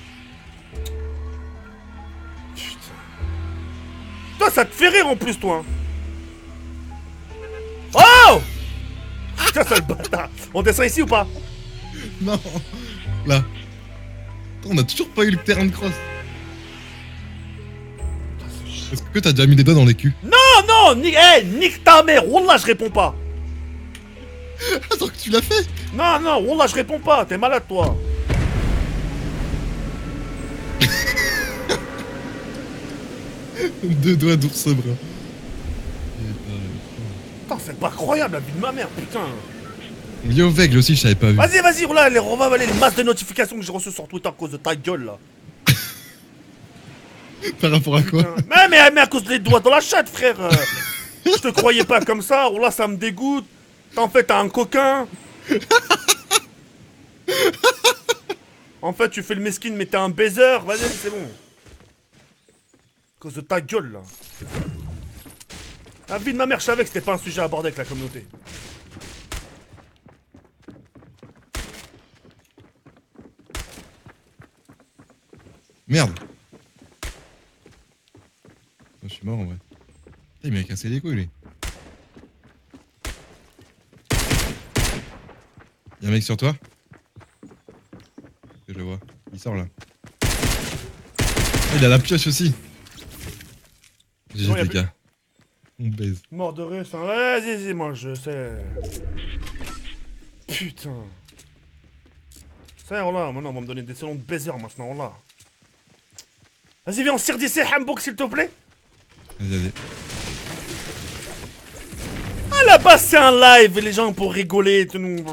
Putain. Toi, ça te fait rire en plus, toi. Oh. Putain, c'est le bâtard. On descend ici ou pas? Non. Là. On a toujours pas eu le terrain de cross. Est-ce que t'as déjà mis des doigts dans les culs? Non, non, ni hey, nique ta mère. Wallah, je réponds pas. Attends que tu l'as fait. Non, non, Wallah, je réponds pas. T'es malade, toi. Deux doigts d'ours brun. Putain, c'est pas incroyable, la vie de ma mère, putain. Yo Veigle aussi, je savais pas vu. Vas-y, vas-y, roule là, les, on va avaler les masses de notifications que j'ai reçues sur Twitter à cause de ta gueule, là. Par rapport à quoi? mais, mais, mais à cause des doigts dans la chatte, frère. euh, je te croyais pas comme ça, oh là, ça me dégoûte. En fait, t'as un coquin. En fait, tu fais le mesquine, mais t'es un baiser. Vas-y, c'est bon. À cause de ta gueule, là. La vie de ma mère, je savais que c'était pas un sujet à aborder avec la communauté. Merde. Je suis mort en vrai. Putain, il m'a cassé les couilles lui. Y'a un mec sur toi? Je le vois. Il sort là. Ah, il a la pioche aussi. G G T K. On baise. Mort de rire, ça. Vas-y, vas-y, moi, je sais. Putain. Ça y est, là, maintenant, on va me donner des salons de baiser maintenant, là. Vas-y, viens, on tire d'ici, Hambook, s'il te plaît. Vas-y, vas-y. Ah, là-bas, c'est un live, et les gens pour rigoler, tout nous.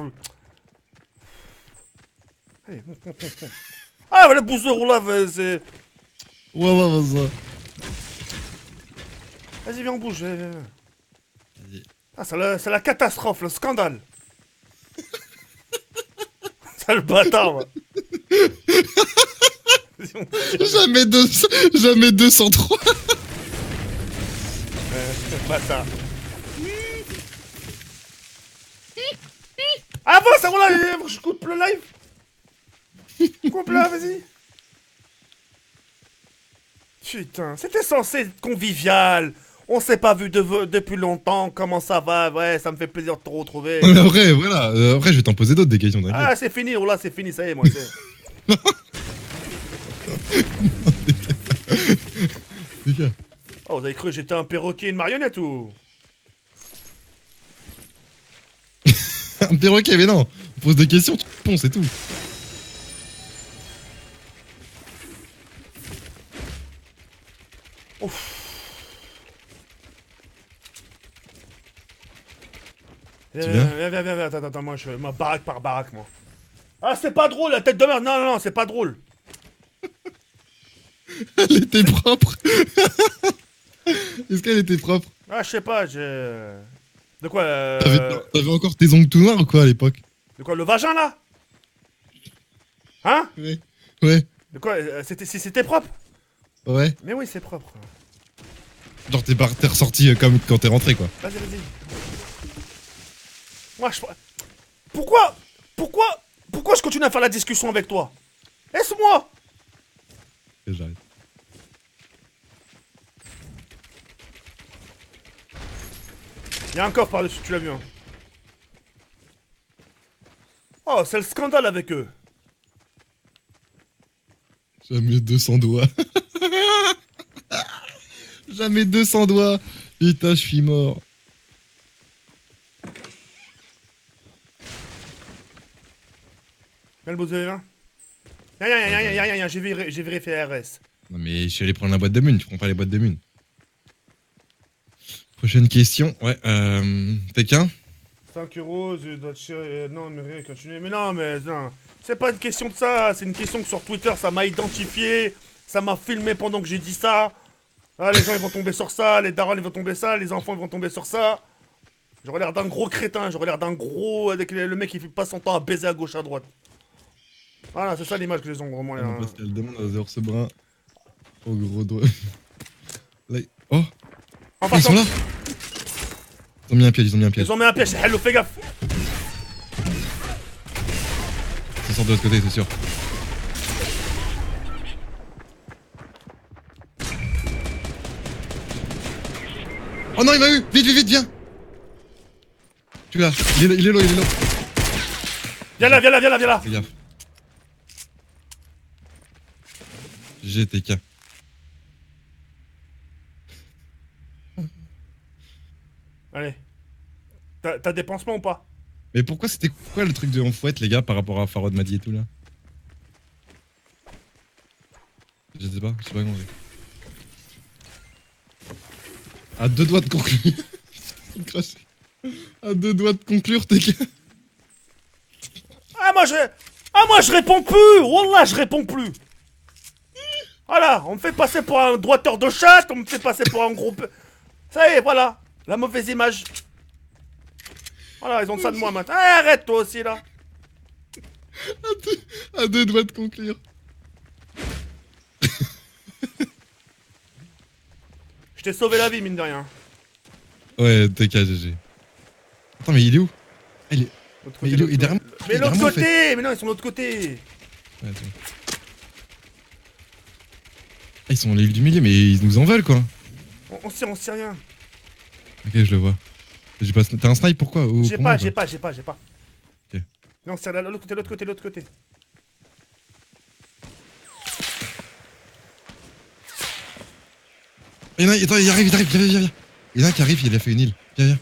Allez, monte, monte, monte, monte. Ah, le booster, là, c'est. Ouais, ouais, vas-y. Vas-y, viens, on bouge. Viens, viens, viens. Vas-y. Ah, c'est la, c'est la catastrophe, le scandale. C'est le bâtard, moi. Jamais deux, jamais deux cent trois. Euh, bâtard. Ah bon, ça roule là, je coupe le live. Coupe là, vas-y. Putain, c'était censé être convivial. On s'est pas vu de, depuis longtemps. Comment ça va? Ouais, ça me fait plaisir de te retrouver. Mais après, voilà. Euh, après, je vais t'en poser d'autres des questions, t'inquiète. Ah, c'est fini, oh là, c'est fini, ça y est, moi, c'est... Oh, vous avez cru que j'étais un perroquet, une marionnette ou... Un perroquet, mais non. On pose des questions, tu réponds, c'est tout. Ouf. Viens, Tu viens, viens viens, viens, viens, viens, attends, attends, moi, je moi, baraque par baraque, moi. Ah, c'est pas drôle, la tête de merde, non, non, non, c'est pas drôle. Elle était propre. Est-ce qu'elle était propre? Ah, je sais pas, j'ai... De quoi, euh... T'avais t'avais encore tes ongles tout noirs ou quoi à l'époque? De quoi, le vagin, là? Hein? Ouais. Ouais. De quoi, euh, c'était si c'était propre? Ouais. Mais oui, c'est propre. Genre t'es par- t'es ressorti euh, comme quand t'es rentré quoi. Vas-y, vas-y. Moi, je... Pourquoi Pourquoi Pourquoi je continue à faire la discussion avec toi? Laisse-moi. Et j'arrive. Y'a un coffre par-dessus, tu l'as vu, hein. Oh, c'est le scandale avec eux. Jamais deux cents doigts. Jamais deux cents doigts. Putain, je suis mort. Viens le bosser, là. Y'a, y'a, y'a, y'a, y'a, y'a, j'ai vérifié, j'ai vérifié R S. Non mais je suis allé prendre la boîte de mun, tu prends pas les boîtes de mun. Prochaine question, ouais, euh... Pékin. cinq euros, je dois te chier, euh, non, mais rien, continue. Mais non, mais non. C'est pas une question de ça, c'est une question que sur Twitter, ça m'a identifié, ça m'a filmé pendant que j'ai dit ça. Ah, les gens, ils vont tomber sur ça, les darons, ils vont tomber ça, les enfants, ils vont tomber sur ça. J'aurais l'air d'un gros crétin, j'aurais l'air d'un gros... avec le mec qui fait pas son temps à baiser à gauche, à droite. Voilà, c'est ça l'image que les gens, vraiment. Ah, Hein. parce qu'elle demande à Zéor ce brin au gros doigt. Là, oh En ils sont passant, là. Ils ont mis un piège, ils ont mis un piège. ils ont mis un piège, hello, fais gaffe. Ça sort de l'autre côté, c'est sûr. Oh non, il m'a eu. Vite, vite, vite, viens. Tu l'as. Il est, il est là, il est là. Viens là, viens là, viens là, viens là. Fais gaffe. G T K. Allez. T'as t'as des pansements ou pas? Mais pourquoi c'était quoi le truc de en fouette, les gars, par rapport à Farod Madi et tout là? Je sais pas, je sais pas comment dire. À deux doigts de conclure. À deux doigts de conclure, tes gars. Ah, moi je... Ah, moi je réponds plus. Wallah, je réponds plus. Voilà, on me fait passer pour un droiteur de chat, on me fait passer pour un gros... peu- Ça y est, voilà. La mauvaise image. Voilà, ils ont ça de moi maintenant. Ah, arrête toi aussi là. À deux, à deux doigts de conclure. Je t'ai sauvé la vie, mine de rien. Ouais, T K, G G. Attends, mais il est où? Ah, il est... L'autre Mais côté, il est- l'autre il est derrière- côté. il Mais est l'autre derrière moi, en côté. Mais non, ils sont de l'autre côté. Ouais, attends. Ah, ils sont les villes du milieu, mais ils nous en veulent quoi. On, on sait, on sait rien. Ok, je le vois. J'ai pas... T'as un snipe pourquoi? Ou J'ai pour pas, moi, j'ai quoi pas, j'ai pas, j'ai pas. Ok. Non, c'est là, l'autre côté, l'autre côté, l'autre côté. Il y en a, attends, il arrive, il arrive, viens, viens, viens. Il y en a un qui arrive, il a fait une île. Viens, viens.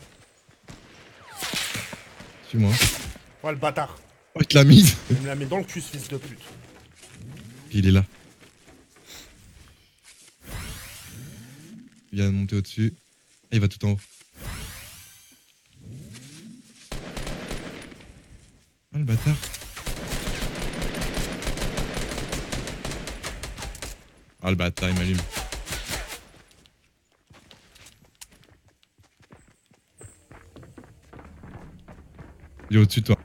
Suis-moi. Oh, le bâtard. Oh, il te l'a mise. Il me l'a mis dans le cul, ce fils de pute. Il est là. Il vient de monter au-dessus. Ah, il va tout en haut. Ah, le bâtard. Ah, le bâtard, il m'allume. Il est au-dessus de toi.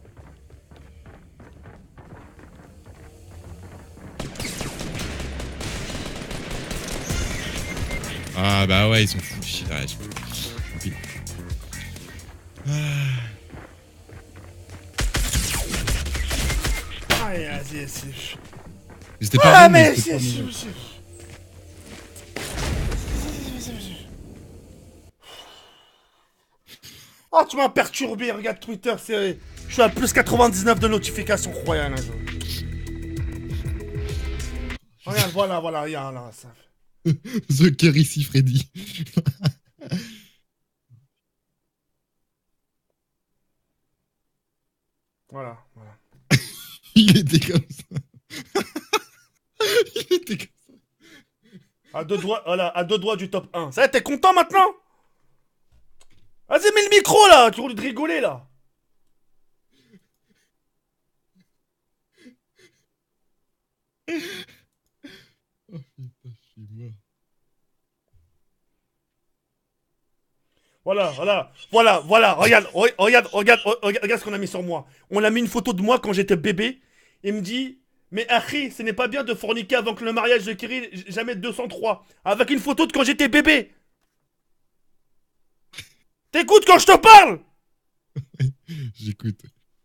Ah bah ouais, ils sont fous. Shit, arrête. Tant pis. Ah. Ah, vas-y, c'est... Mais c'était pas Ah, bon, mais c'était pas c'est... bon. Oh, tu m'as perturbé, regarde Twitter, c'est... Je suis à plus quatre-vingt-dix-neuf de notifications royales. Hein, je... Regarde, voilà, voilà, regarde, là, ça... The Kerry ici, Freddy. Voilà, voilà. Il était comme ça. Il était comme ça. À deux doigts, voilà, à deux doigts du top un. Ça y est, t'es content maintenant? Vas-y, mets le micro, là. Tu roules de rigoler, là. Oh putain, je suis mort. Voilà, voilà, voilà, voilà, regarde, re- regarde, regarde, re- regarde, regarde ce qu'on a mis sur moi. On a mis une photo de moi quand j'étais bébé. Il me dit, mais Harry, ce n'est pas bien de forniquer avant que le mariage de Kirill, j- jamais deux cent trois. Avec une photo de quand j'étais bébé. T'écoutes quand je te parle? J'écoute.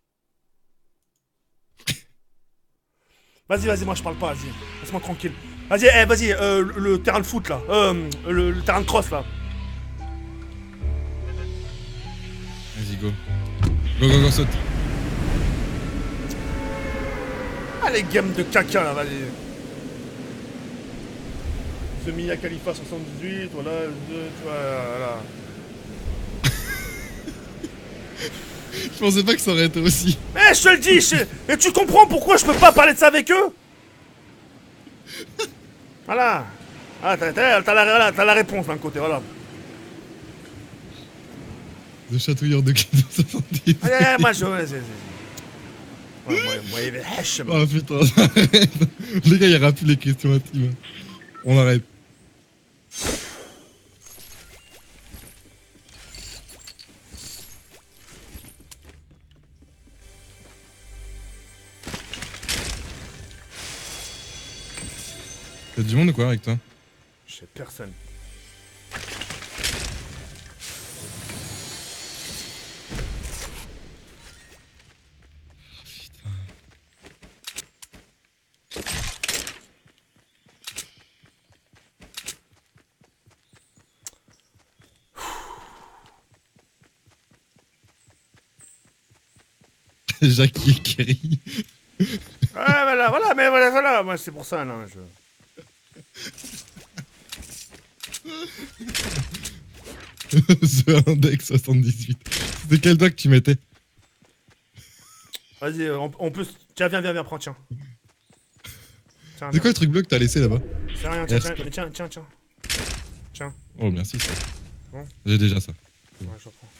Vas-y, vas-y, moi je parle pas, vas-y. Laisse-moi tranquille. Vas-y, eh, vas-y, euh, le, le terrain de foot là. Euh, le, le terrain de cross là. Vas-y, go. Go, go, go, saute. Ah, les games de caca là, vas-y. Ce Mia Khalifa soixante-dix-huit, voilà, le deux, tu vois, voilà. Je pensais pas que ça aurait été aussi. Mais je te le dis, je... et tu comprends pourquoi je peux pas parler de ça avec eux? Voilà. Ah, t'as t'as- t'as la, voilà, t'as la réponse d'un côté, voilà. Le chatouilleur de Kid soixante-dix. Ouais, ouais, moi je... Ouais, c'est- c'est- Ouais, moi, moi, il y avait Hachem. Oh putain, arrête. Les gars, il n'y aura plus les questions intimes. On arrête. T'as du monde ou quoi avec toi? Je sais personne. Jackie et Kerry. Ah voilà, voilà, mais voilà, voilà, moi c'est pour ça, non, je... The Index soixante-dix-huit. C'était quel doigt que tu mettais? Vas-y, euh, on, on peut... Tiens, viens, viens, viens, prends, tiens. Tiens, C'est quoi le truc bleu que t'as laissé là-bas? C'est rien, tiens, tiens, tiens, tiens, tiens. Tiens. Oh merci ça. Bon. J'ai déjà ça. Ouais, je reprends.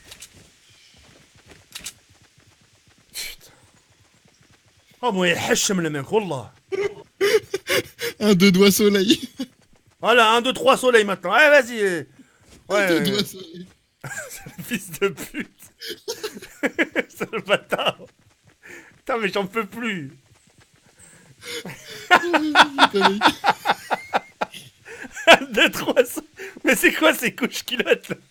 Putain. Oh, moi, il hachem le mec, wallah. Un deux doigts soleil. Voilà, un, deux, trois soleil maintenant. Allez, vas-y. euh. Ouais, Un deux ouais, doigts ouais. soleil. Fils de pute. C'est le bâtard. Putain, mais j'en peux plus. un, deux, trois soleil. Mais c'est quoi ces couches culottes là?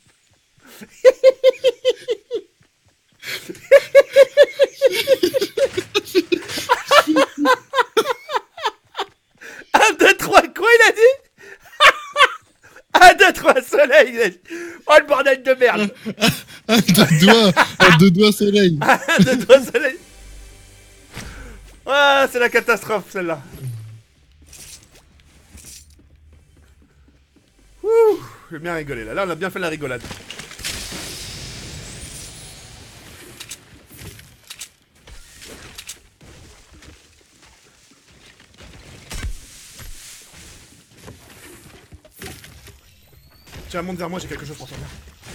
un, deux, trois, quoi il a dit? un, deux, trois, soleil, il a dit. Oh le bordel de merde. Un deux doigts. Un deux doigts soleil. un, deux, trois, soleil. Ah, c'est la catastrophe celle-là. Ouh, j'ai bien rigolé là. Là, on a bien fait la rigolade. Tiens, monte vers moi, j'ai quelque chose pour toi.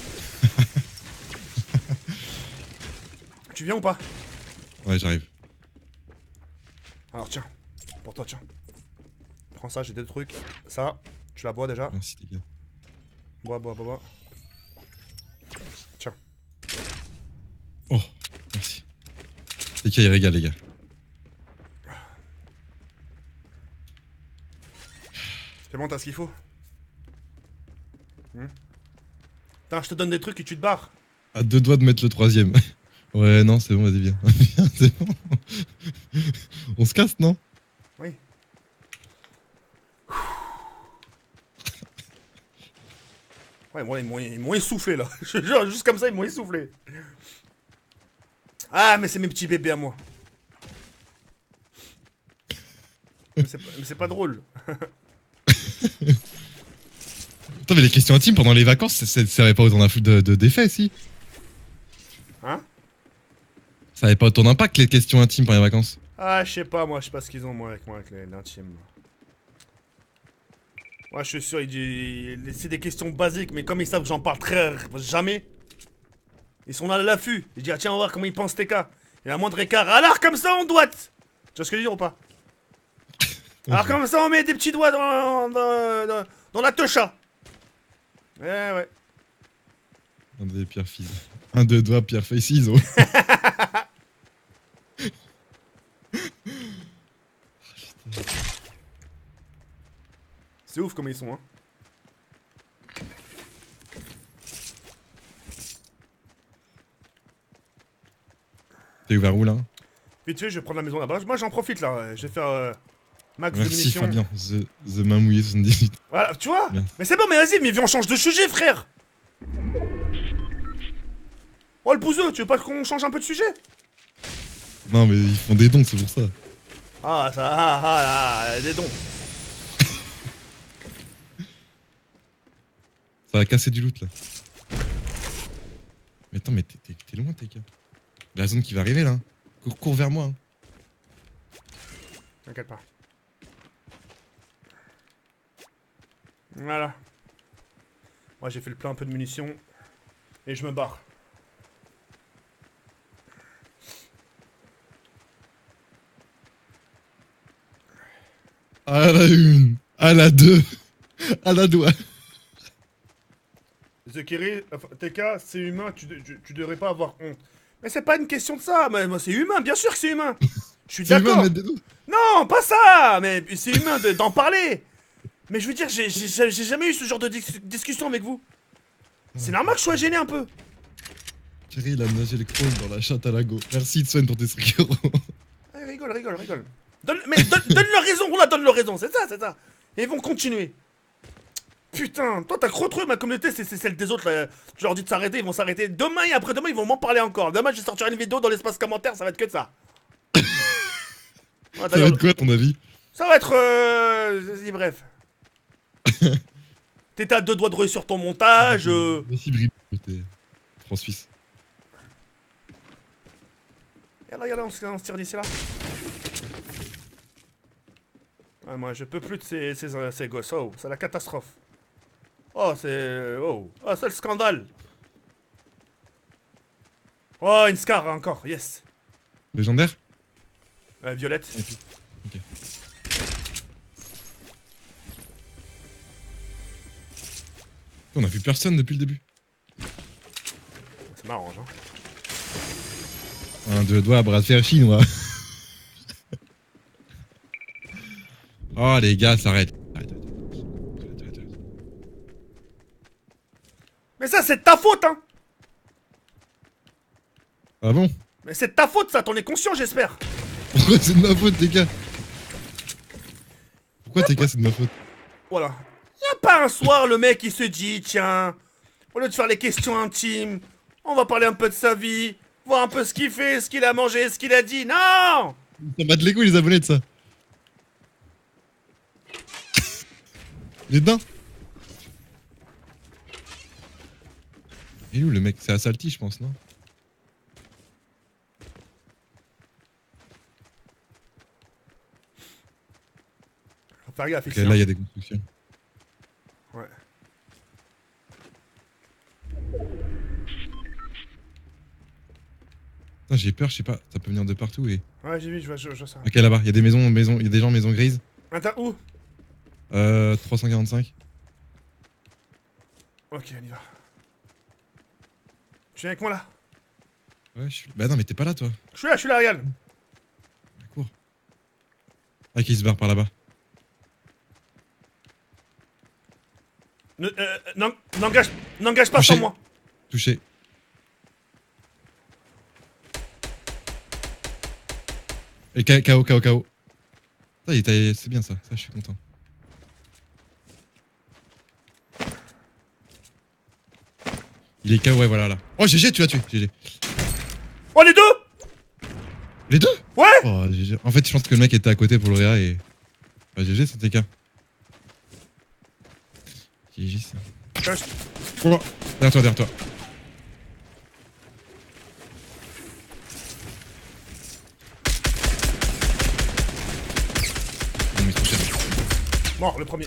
Tu viens ou pas? Ouais, j'arrive. Alors tiens, pour toi, tiens. Prends ça, j'ai des trucs. Ça, tu la bois déjà. Merci les gars. Bois, bois, bois, bois. Tiens. Oh, merci. C'est qu'il régale les gars. C'est bon, t'as ce qu'il faut. Hmm. Putain, je te donne des trucs et tu te barres. À deux doigts de mettre le troisième. Ouais, non, c'est bon, vas-y, viens. Viens, c'est bon. On se casse, non? Oui. Ouais, moi, ils m'ont- ils m'ont essoufflé là. Je te jure, juste comme ça, ils m'ont essoufflé. Ah, mais c'est mes petits bébés à moi. Mais c'est pas, mais c'est pas drôle. Attends, mais les questions intimes pendant les vacances, ça, ça, ça avait pas autant d'influx de, de, d'effet, si? Hein? Ça avait pas autant d'impact, les questions intimes pendant les vacances? Ah, je sais pas, moi, je sais pas ce qu'ils ont, moi, avec moi, avec les- l'intime. Moi, je suis sûr, ils disent- c'est des questions basiques, mais comme ils savent que j'en parle très jamais, ils sont là à l'affût. Ils disent, ah, tiens, on va voir comment ils pensent T K. Et la moindre écart, alors comme ça, on doit. Tu vois ce que je veux dire ou pas? Alors Ok. comme ça, on met des petits doigts dans, dans, dans, dans la techa. Ouais, ouais. Un des pierres fils. Un deux doigts, pierre feuille ciseaux. C'est ouf comme ils sont, hein. T'es ouvert où là? Vite fait, je vais prendre la maison là-bas. Moi, j'en profite là. Je vais faire euh, max de Merci munitions. Fabien, The, the main mouillée soixante-dix-huit. Voilà, tu vois? Bien. Mais c'est bon, mais vas-y, mais viens, on change de sujet, frère. Oh le bouseux, tu veux pas qu'on change un peu de sujet? Non mais ils font des dons, c'est pour ça. Ah, ça, ah, ah, ah, des dons. Ça va casser du loot là. Mais attends, mais t'es- t'es t'es loin, t'es gars. La zone qui va arriver là. Cours, cours vers moi. Hein. T'inquiète pas. Voilà. Moi, j'ai fait le plein un peu de munitions. Et je me barre. À la une, à la deux, à la doigt. Zekiri, enfin, T K, c'est humain, tu, de- tu, tu devrais pas avoir honte. Mais c'est pas une question de ça, mais moi c'est humain, bien sûr que c'est humain. Je suis C'est humain de d'accord. mettre des doigts. Non, pas ça, mais c'est humain de- d'en parler. Mais je veux dire, j'ai j'ai- j'ai jamais eu ce genre de dis- discussion avec vous. C'est normal que je sois gêné un peu. Thierry, il a nagé le chrome dans la chatte à lago. Merci Swen pour tes cinq euros. Ah, rigole, rigole, rigole. Donne, mais donne, donne leur raison, on la donne leur raison, c'est ça, c'est ça. Et ils vont continuer. Putain, toi t'as trop trop ma communauté, c'est c'est celle des autres là. Tu leur dis de s'arrêter, ils vont s'arrêter. Demain et après-demain, ils vont m'en parler encore. Demain, je sortirai une vidéo dans l'espace commentaire, ça va être que de ça. Ah, Ça va d'ailleurs, être quoi ton avis? ça va être. Euh... vas-y, bref. T'étais à deux doigts de réussir ton montage. Euh... Merci Bri. T'es France-Suisse. Regarde, regarde, on se, on se tire d'ici là. Ah, moi, je peux plus de ces, ces, ces gosses. Oh, c'est la catastrophe. Oh, c'est. Oh, oh c'est le scandale. Oh, une Scar encore, yes. Légendaire? Euh, Violette. Ok. On a vu personne depuis le début. C'est marrant, hein. Un, deux doigts à bras de fer chinois. Oh les gars, ça arrête. Arrête, arrête, arrête, arrête, arrête. Mais ça, c'est de ta faute, hein. Ah bon? Mais c'est de ta faute, ça, t'en es conscient, j'espère. Pourquoi c'est de ma faute, T K? Pourquoi T K c'est de ma faute? Voilà. Y'a pas un soir, le mec, il se dit, tiens, au lieu de faire les questions intimes, on va parler un peu de sa vie, voir un peu ce qu'il fait, ce qu'il a mangé, ce qu'il a dit. Non! Ça bat de les couilles les abonnés de ça. Les dedans. Il est où le mec? C'est à Salty, je pense, non? Faut faire gaffe Ok, ici. là hein. il y a des constructions. Ouais. Putain, j'ai peur, je sais pas, ça peut venir de partout et. Ouais, j'ai vu, je vois, je, je vois ça. Ok, là-bas, il y a des maisons, maisons, il y a des gens maison grise. Attends, où? Euh, trois cent quarante-cinq. Ok, on y va. Tu viens avec moi là? Ouais, je suis. Bah non, mais t'es pas là, toi. Je suis là, je suis là, regarde. Cours. Ah, qui se barre par là-bas. Ne- euh, n'en- N'engage n'engage pas Touché. sans moi. Touché. Et K O, K O, K O. Ça, il était- c'est bien ça, ça, je suis content. Il est K O, ouais, voilà, là. Oh, G G, tu l'as tué, G G. Oh, les deux! Les deux? Ouais! Oh, G G. En fait, je pense que le mec était à côté pour le réa et. Bah, G G, c'était K. G G, ça. Cache. Oh, derrière toi, derrière toi. Non, mais trop cher. Mort, le premier.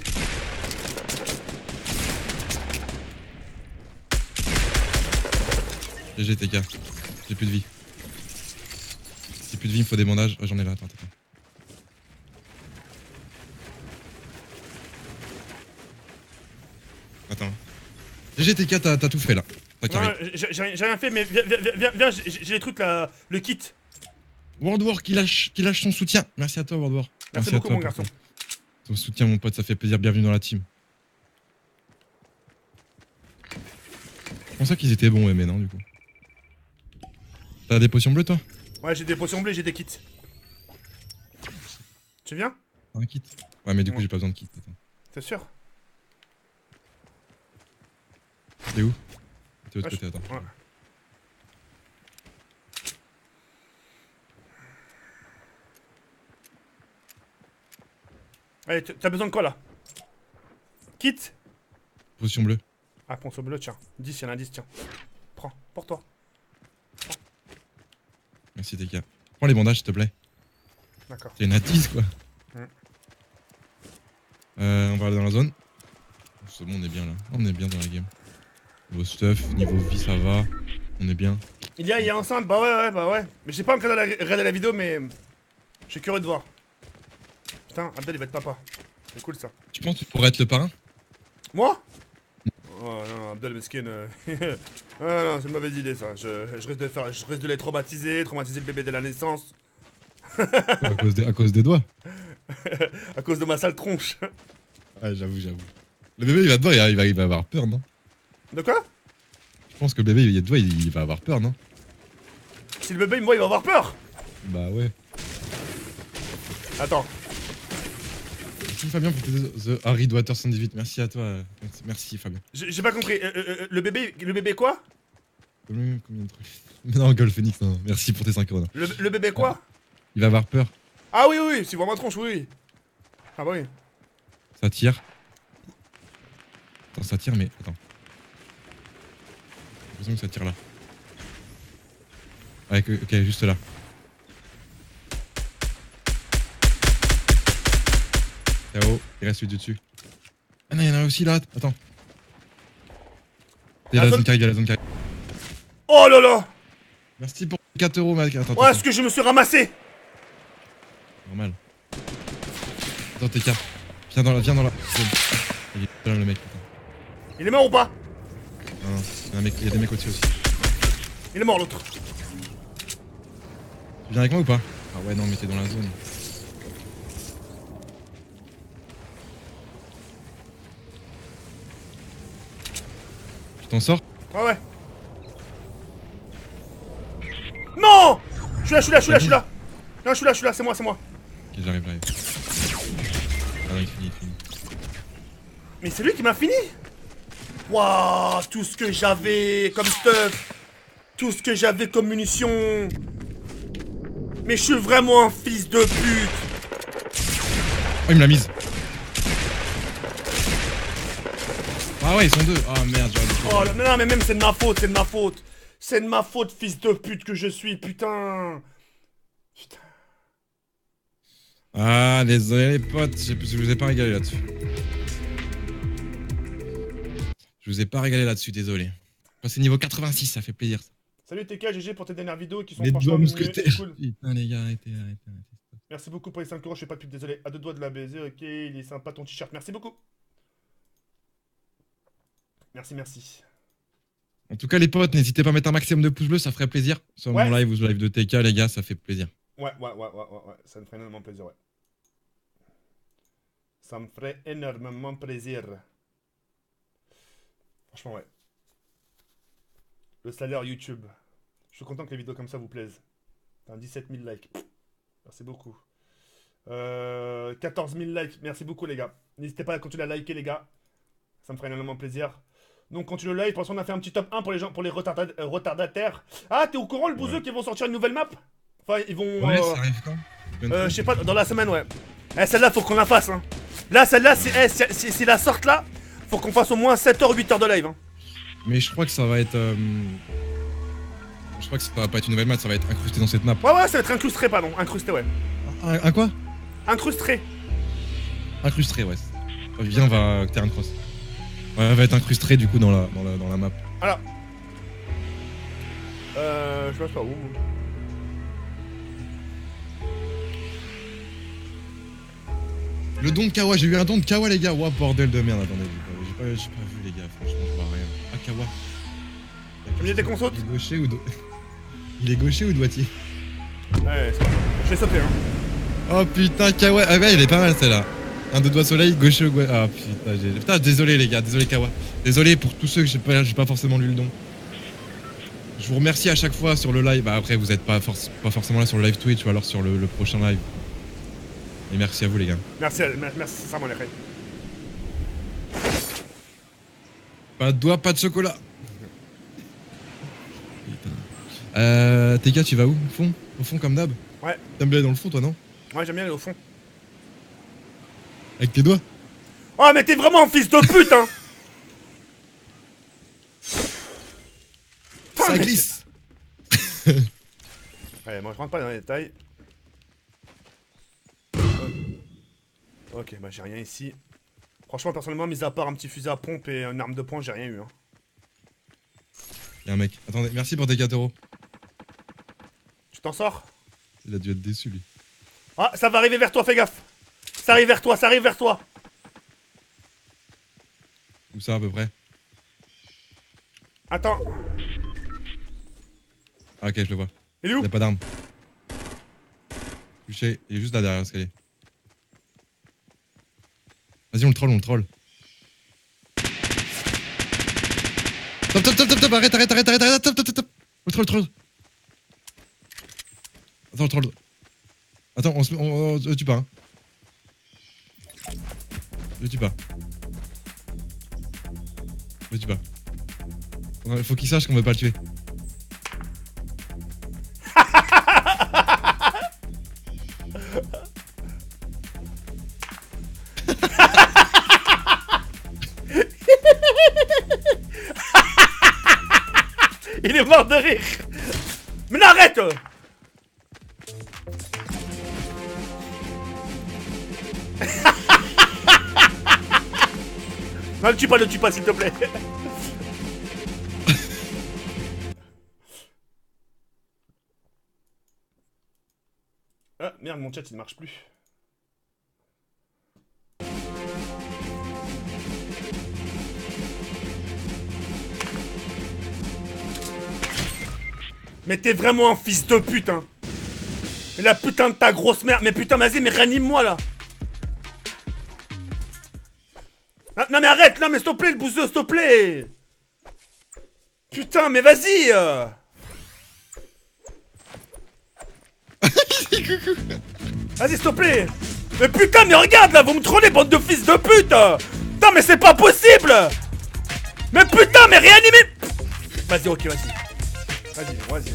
G G, T K. J'ai plus de vie. J'ai plus de vie, il me faut des bandages. Oh, j'en ai là, attends, attends. Attends. G G, T K, t'as t'as tout fait là. T'as Non, carré. j'ai j'ai- j'ai rien fait, mais viens, viens, viens, viens, j'ai j'ai les trucs là, le kit. World War qui lâche, qui lâche son soutien. Merci à toi, World War. Merci à beaucoup, toi mon pour garçon. ton soutien, mon pote, ça fait plaisir. Bienvenue dans la team. Je pensais qu'ils étaient bons, mais non, du coup. T'as des potions bleues, toi? Ouais, j'ai des potions bleues, j'ai des kits. Tu viens? Un kit? Ouais, mais du coup, Ouais. j'ai pas besoin de kit. Attends. T'es sûr? T'es où? T'es de l'autre Ouais, côté, attends. Ouais. Allez, t- t'as besoin de quoi là? Kit? Potion bleue. Ah, ponceau bleu, tiens. dix, il y en a dix, tiens. Prends, pour toi. Merci, T K. Prends les bandages, s'il te plaît. D'accord. Il y en a dix, quoi. Mm. Euh, on va aller dans la zone. C'est bon, on est bien là. On est bien dans la game. Niveau stuff, niveau vie, ça va. On est bien. Il y a, il y a enceinte, bah ouais, ouais, bah ouais. Mais j'ai pas encore regardé la, regardé la vidéo, mais je suis curieux de voir. Putain, Abdel il va être papa. C'est cool ça. Tu penses que tu pourrais être le parrain? Moi? Oh non, Abdel Meskin. Euh... ah non, c'est une mauvaise idée ça. Je, je risque de faire, je risque de les traumatiser, traumatiser le bébé dès la naissance. à, cause des, à cause des doigts. À cause de ma sale tronche. Ouais, j'avoue, j'avoue. Le bébé il va te voir, il va, il va avoir peur, non? De quoi? Je pense que le bébé il va te voir, il, il va avoir peur, non? Si le bébé il me voit, il va avoir peur. Bah ouais. Attends. Merci Fabien pour tes The Harry Water cent dix-huit. Merci à toi. Merci, merci Fabien. J'ai pas compris. Euh, euh, le bébé, le bébé quoi? Combien, combien de trucs? Non, Gold Phoenix, non. Merci pour tes cinq euros. Le, le bébé quoi? Il va avoir peur. Ah oui, oui, si vraiment tronche, oui. Ah bah oui. Ça tire. Attends, ça tire, mais attends. J'ai l'impression que ça tire là. Ouais, ok, juste là. K O, il reste lui dessus. Ah non, il y en a aussi là, attends. Il y a la zone carré, il y a la zone carré. Oh là là. Merci pour quatre euros, mec. Attends, oh, est-ce que je me suis ramassé? Normal. Attends, T K. Viens dans la, viens dans la zone. Il est là, le mec. Attends. Il est mort ou pas? Non, non, il y a, un mec, il y a des mecs au-dessus aussi. Il est mort l'autre. Tu viens avec moi ou pas? Ah ouais, non, mais t'es dans la zone. Tu t'en sors? Ah ouais. Non. Je suis là, je suis là, je suis là, je suis là. Non, je suis là, je suis là, c'est moi, c'est moi. Ok, j'arrive, j'arrive. Ah non, il finit, il finit. Mais c'est lui qui m'a fini. Waouh, tout ce que j'avais comme stuff. Tout ce que j'avais comme munitions. Mais je suis vraiment un fils de pute. Oh, il me l'a mise. Ah ouais, ils sont deux. Ah merde, j'aurais dû. Oh là, non, mais même c'est de ma faute, c'est de ma faute. C'est de ma faute, fils de pute que je suis, putain. Putain. Ah, désolé les potes, je vous ai pas régalé là-dessus. Je vous ai pas régalé là-dessus, désolé. C'est niveau quatre-vingt-six, ça fait plaisir. Ça. Salut T K, G G pour tes dernières vidéos qui sont les franchement doigts mousquetaires. cool. Putain les gars, arrêtez, arrêtez, arrêtez. Merci beaucoup pour les cinq euros, je fais pas de pub, désolé. À deux doigts de la baiser, ok, il est sympa ton t-shirt, merci beaucoup. Merci, merci. En tout cas les potes, n'hésitez pas à mettre un maximum de pouces bleus, ça ferait plaisir. Sur ouais. mon live ou sur le live de T K les gars, ça fait plaisir. Ouais, ouais, ouais, ouais, ouais, ouais. Ça me ferait énormément plaisir, ouais. Ça me ferait énormément plaisir. Franchement, ouais. Le salaire YouTube. Je suis content que les vidéos comme ça vous plaisent. T'as dix-sept mille likes. Merci beaucoup. Euh, quatorze mille likes. Merci beaucoup, les gars. N'hésitez pas à continuer à liker, les gars. Ça me ferait énormément plaisir. Donc, continue le live. Pour l'instant, on a fait un petit top un pour les gens, pour les retarda euh, retardataires. Ah, t'es au courant, le bouseux, ouais. qu'ils vont sortir une nouvelle map? Enfin, ils vont. Ouais, euh, ça arrive quand? euh, Je sais pas, dans la semaine, ouais. Eh, celle-là, faut qu'on la fasse, hein. Là, celle-là, c'est eh, si, si la sorte là, faut qu'on fasse au moins sept heures, huit heures de live, hein. Mais je crois que ça va être. Euh... Je crois que ça va pas être une nouvelle map, ça va être incrusté dans cette map. Ouais, ouais, ça va être incrusté, pardon. Incrusté, ouais. Un, un quoi? Incrusté. Incrusté, ouais. Viens, on va Terran Cross. Ouais, elle va être incrustée du coup dans la, dans la, dans la map. Alors. Euh. Je sais pas où. Le don de Kawa, j'ai eu un don de Kawa les gars. Ouah, bordel de merde, attendez. J'ai pas, j'ai pas vu les gars, franchement, je vois rien. Ah, Kawa. Il y a des consoles. Il est gaucher ou do... Il est gaucher ou droitier? Ouais, c'est pas grave. Je vais sauter, hein. Oh putain, Kawa. Ah ouais, il est pas mal celle-là. Un deux doigts soleil, gaucher ou droitier. Ah putain, j'ai... Putain, désolé les gars, désolé Kawa. Désolé pour tous ceux que j'ai pas, j'ai pas forcément lu le don. Je vous remercie à chaque fois sur le live. Bah après, vous êtes pas, for... pas forcément là sur le live Twitch ou alors sur le, le prochain live. Et merci à vous les gars. Merci, merci, c'est ça mon écrit. Pas de doigts, pas de chocolat. Putain. Euh. T K, tu vas où? Au fond? Au fond comme d'hab? Ouais. T'aimes bien aller dans le fond toi, non? Ouais, j'aime bien aller au fond. Avec tes doigts? Oh, mais t'es vraiment un fils de pute, hein! Ça glisse! Ouais, moi je rentre pas dans les détails. Ok, bah j'ai rien ici. Franchement, personnellement, mis à part un petit fusil à pompe et une arme de poing, j'ai rien eu. Hein. Y'a un mec. Attendez, merci pour tes quatre euros. Tu t'en sors? Il a dû être déçu lui. Ah, ça va arriver vers toi, fais gaffe! Ça arrive vers toi, ça arrive vers toi. Où ça à peu près? Attends. Ah ok, je le vois. Il est où? Il a pas d'arme. Touché, il est juste là derrière l'escalier. Vas-y, on le troll, on le troll. Top, top, top, top, top, arrête, arrête, arrête, arrête, arrête, top, top, top, top. Le troll, le troll. Attends, le troll. Attends, on se on, on, on le tue pas. Hein. Le tue pas. Le tue pas. Il faut qu'il sache qu'on veut pas le tuer. Il est mort de rire. Mais non, arrête. Non, le tue pas, le tue pas, s'il te plaît. Ah, merde, mon chat, il marche plus. Mais t'es vraiment un fils de pute, hein. Mais la putain de ta grosse merde. Mais putain, vas-y, mais réanime-moi, là. Ah, non, mais arrête, non, mais s'il te plaît, le bouseux, s'il te plaît. Putain, mais vas-y. euh. Vas-y, s'il te plaît. Mais putain, mais regarde, là, vous me trollez, bande de fils de pute. Putain, mais c'est pas possible. Mais putain, mais réanimez. Vas-y, ok, vas-y. Vas-y, vas-y.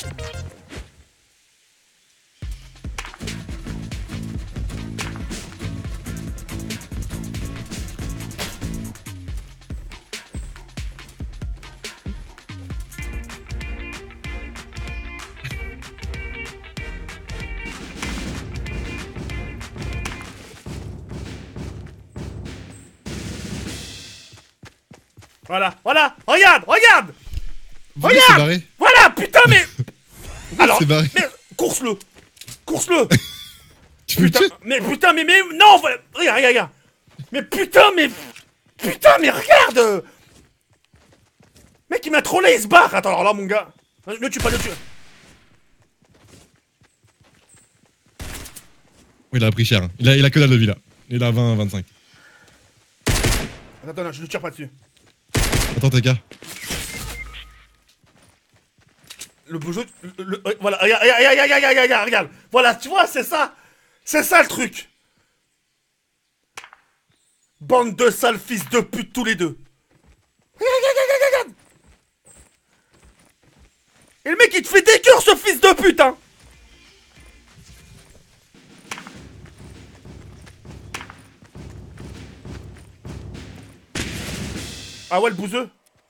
Voilà, voilà, regarde, regarde. Vous c'est Regarde. barré. Voilà, putain, mais. Alors, c'est barré. mais course-le. Course-le. Tu veux Putain, tuer? mais putain, mais, mais non, voilà. Regarde, regarde, regarde. Mais putain, mais putain, mais regarde. Mec, il m'a trollé, il se barre. Attends, alors là, mon gars, le tue pas, le tue. Oui, il a pris cher. Hein. Il a, il a que dalle de vie là. Il a vingt, vingt-cinq. Attends, non, je ne tire pas dessus. Attends, T K. Le beau jeu, le, le, voilà, regarde, regarde, regarde, regarde, regarde, regarde, regarde. Voilà, tu vois, c'est ça. C'est ça le truc. Bande de sales fils de pute tous les deux. Regarde, regarde, regarde, regarde. Et le mec, il te fait des cœurs, ce fils de pute, hein. Ah ouais, le bouseux.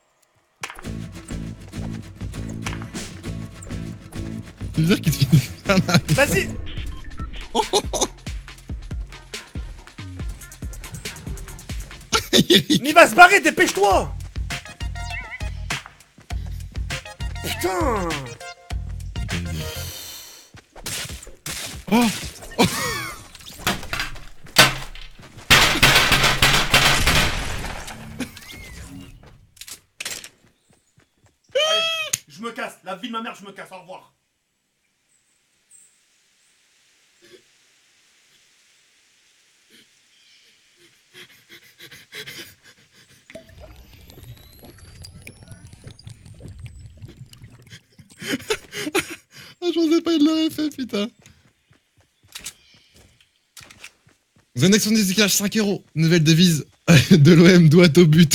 Tu veux dire qu'il te fait... Vas-y. Mais il va se barrer, dépêche-toi. Putain. Oh, oh. Allez, je me casse. La vie de ma mère, je me casse. Au revoir. Ah, je pensais pas, il l'aurait fait, putain. The Next on Disclash, cinq euros. Nouvelle devise de l'O M, doigt au but.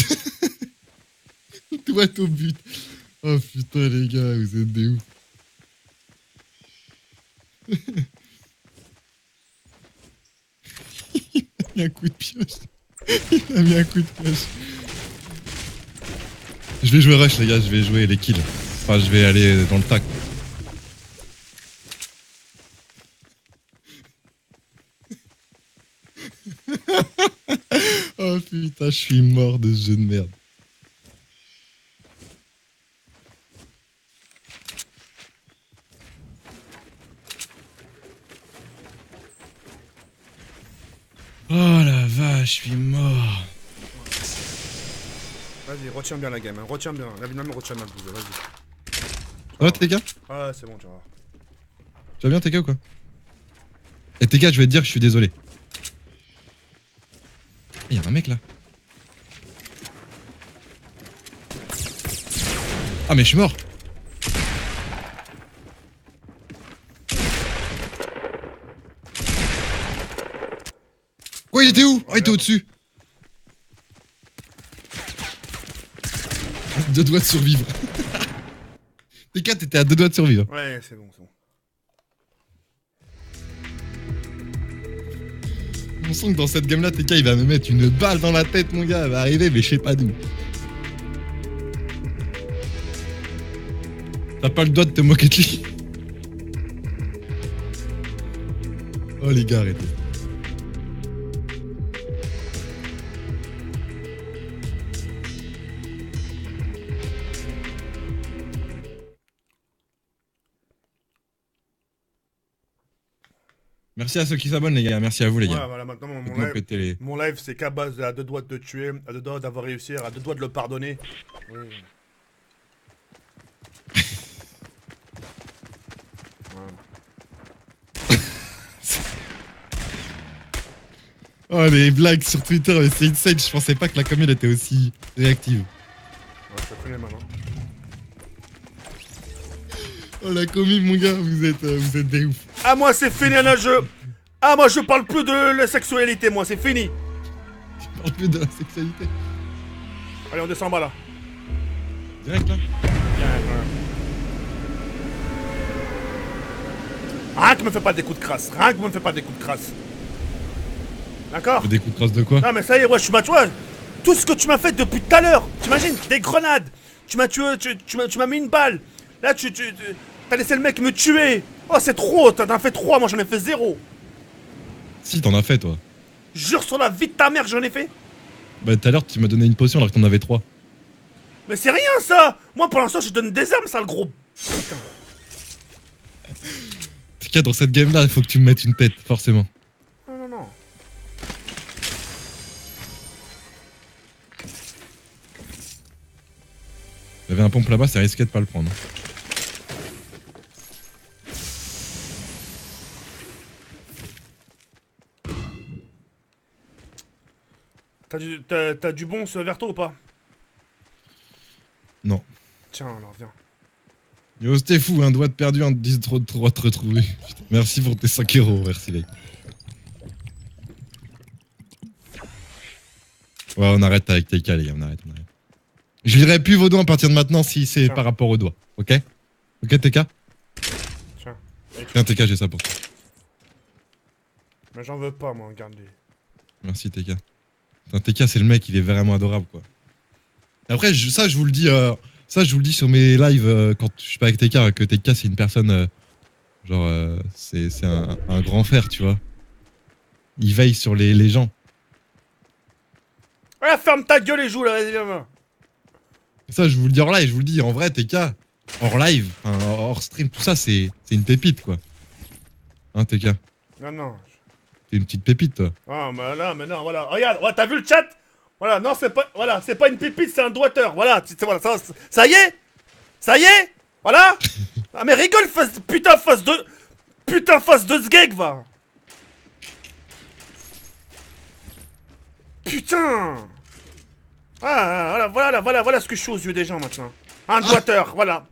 Doigt au but. Oh putain, les gars, vous êtes des ouf. Il a mis un coup de pioche. Il a mis un coup de pioche. Je vais jouer rush, les gars, je vais jouer les kills. Enfin, je vais aller dans le tac. Oh putain, je suis mort de ce jeu de merde. Oh la vache, je suis mort. Vas-y, retiens bien la game, hein. Retiens bien. La dynamique, retiens bien le bouseux, vas-y. Ça va, T K? Ah, c'est bon, tu vois. Tu vas bien, T K ou quoi? Et T K, je vais te dire que je suis désolé. Il y a un mec là. Ah, mais je suis mort. Quoi, il était où? Oh, il était au-dessus. Deux doigts de survivre. T K, t'étais à deux doigts de survivre. Ouais, c'est bon, c'est bon. On sent que dans cette game là, T K il va me mettre une balle dans la tête, mon gars. Elle va arriver, mais je sais pas d'où. T'as pas le droit de te moquer de lui. Oh les gars, arrêtez. Merci à ceux qui s'abonnent, les gars. Merci à vous, les Ouais, gars. voilà, maintenant, mon Faites-moi live, péter les... mon live c'est qu'à base à deux doigts de te tuer, à deux doigts d'avoir réussi, à deux doigts de le pardonner. Oui. Voilà. Oh, les blagues sur Twitter, mais c'est insane. Je pensais pas que la commune était aussi réactive. Ouais, je te connais maintenant. Oh, la commune, mon gars, vous êtes, euh, vous êtes des ouf. Ah, moi, c'est fini un jeu. Ah, moi, je parle plus de la sexualité, moi, c'est fini. Je parle plus de la sexualité. Allez, on descend en bas là. Direct là. Rien que me fait pas des coups de crasse. Rien que me fait pas des coups de crasse. D'accord? Des coups de crosse de quoi? Non, mais ça y est, ouais, je suis ma. Tu vois, tout ce que tu m'as fait depuis tout à l'heure. T'imagines? Des grenades. Tu m'as tué, tu, tu m'as tu m'as mis une balle. Là, tu. tu, tu t'as laissé le mec me tuer. Oh, c'est trop. T'en as fait trois, moi j'en ai fait zéro. Si, t'en as fait, toi. Jure sur la vie de ta mère, j'en ai fait. Bah, tout à l'heure, tu m'as donné une potion alors que t'en avais trois. Mais c'est rien ça. Moi, pour l'instant, je donne des armes, ça, le gros. Putain. En tout cas, dans cette game-là, il faut que tu me mettes une tête, forcément. Non, non, non. Il y avait un pompe là-bas, c'est risqué de pas le prendre. T'as du, t'as, t'as du bon ce verto ou pas? Non. Tiens, alors viens. Yo, c'était fou, un doigt de perdu, un dix trop de trois de te retrouver. Putain, merci pour tes cinq euros, merci, mec. Ouais, on arrête avec T K, les gars, on arrête, on arrête. Je lirai plus vos doigts à partir de maintenant si c'est Tiens. par rapport aux doigts, ok? Ok, T K? Tiens. Tiens, T K, j'ai ça pour toi. Mais j'en veux pas, moi, regarde-les. Merci, T K. Putain, T K, c'est le mec, il est vraiment adorable, quoi. Après, je, ça, je vous le dis, euh, ça, je vous le dis sur mes lives euh, quand je suis pas avec T K, que T K, c'est une personne, euh, genre, euh, c'est c'est un, un grand frère, tu vois. Il veille sur les, les gens. Ouais, ferme ta gueule et joue là, vas-y, viens. Ça, je vous le dis hors live, je vous le dis, en vrai, T K, hors live, enfin, hors stream, tout ça, c'est c'est une pépite, quoi. Hein, T K? Non, non. T'es une petite pépite, toi. Ah, mais là, mais non, voilà. Regarde, ouais, t'as vu le chat? Voilà, non, c'est pas, voilà, c'est pas une pépite, c'est un doigteur. Voilà, c'est, voilà, ça, ça y est? Ça y est? Voilà? Ah, mais rigole, face, putain, face de, putain, face de sgeg, va. Putain. Ah, voilà, voilà, voilà, voilà ce que je suis aux yeux des gens maintenant. Un doigteur, voilà.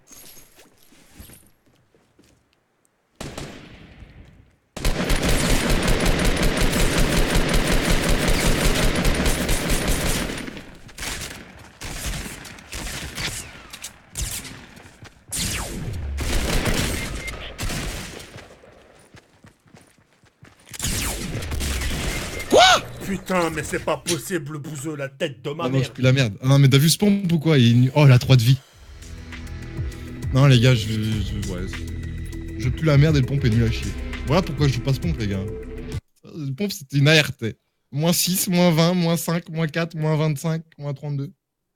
Putain, mais c'est pas possible, le bouseux, la tête de ma Ah non, mère. je pue la merde. Ah non, mais t'as vu ce pompe ou quoi? Il... Oh, la trois de vie. Non, les gars, je. je ouais. Je pue la merde et le pompe est nul à chier. Voilà pourquoi je joue pas ce pompe, les gars. Le pompe, c'était une A R T. moins six, moins vingt, moins cinq, moins quatre, moins vingt-cinq, moins trente-deux.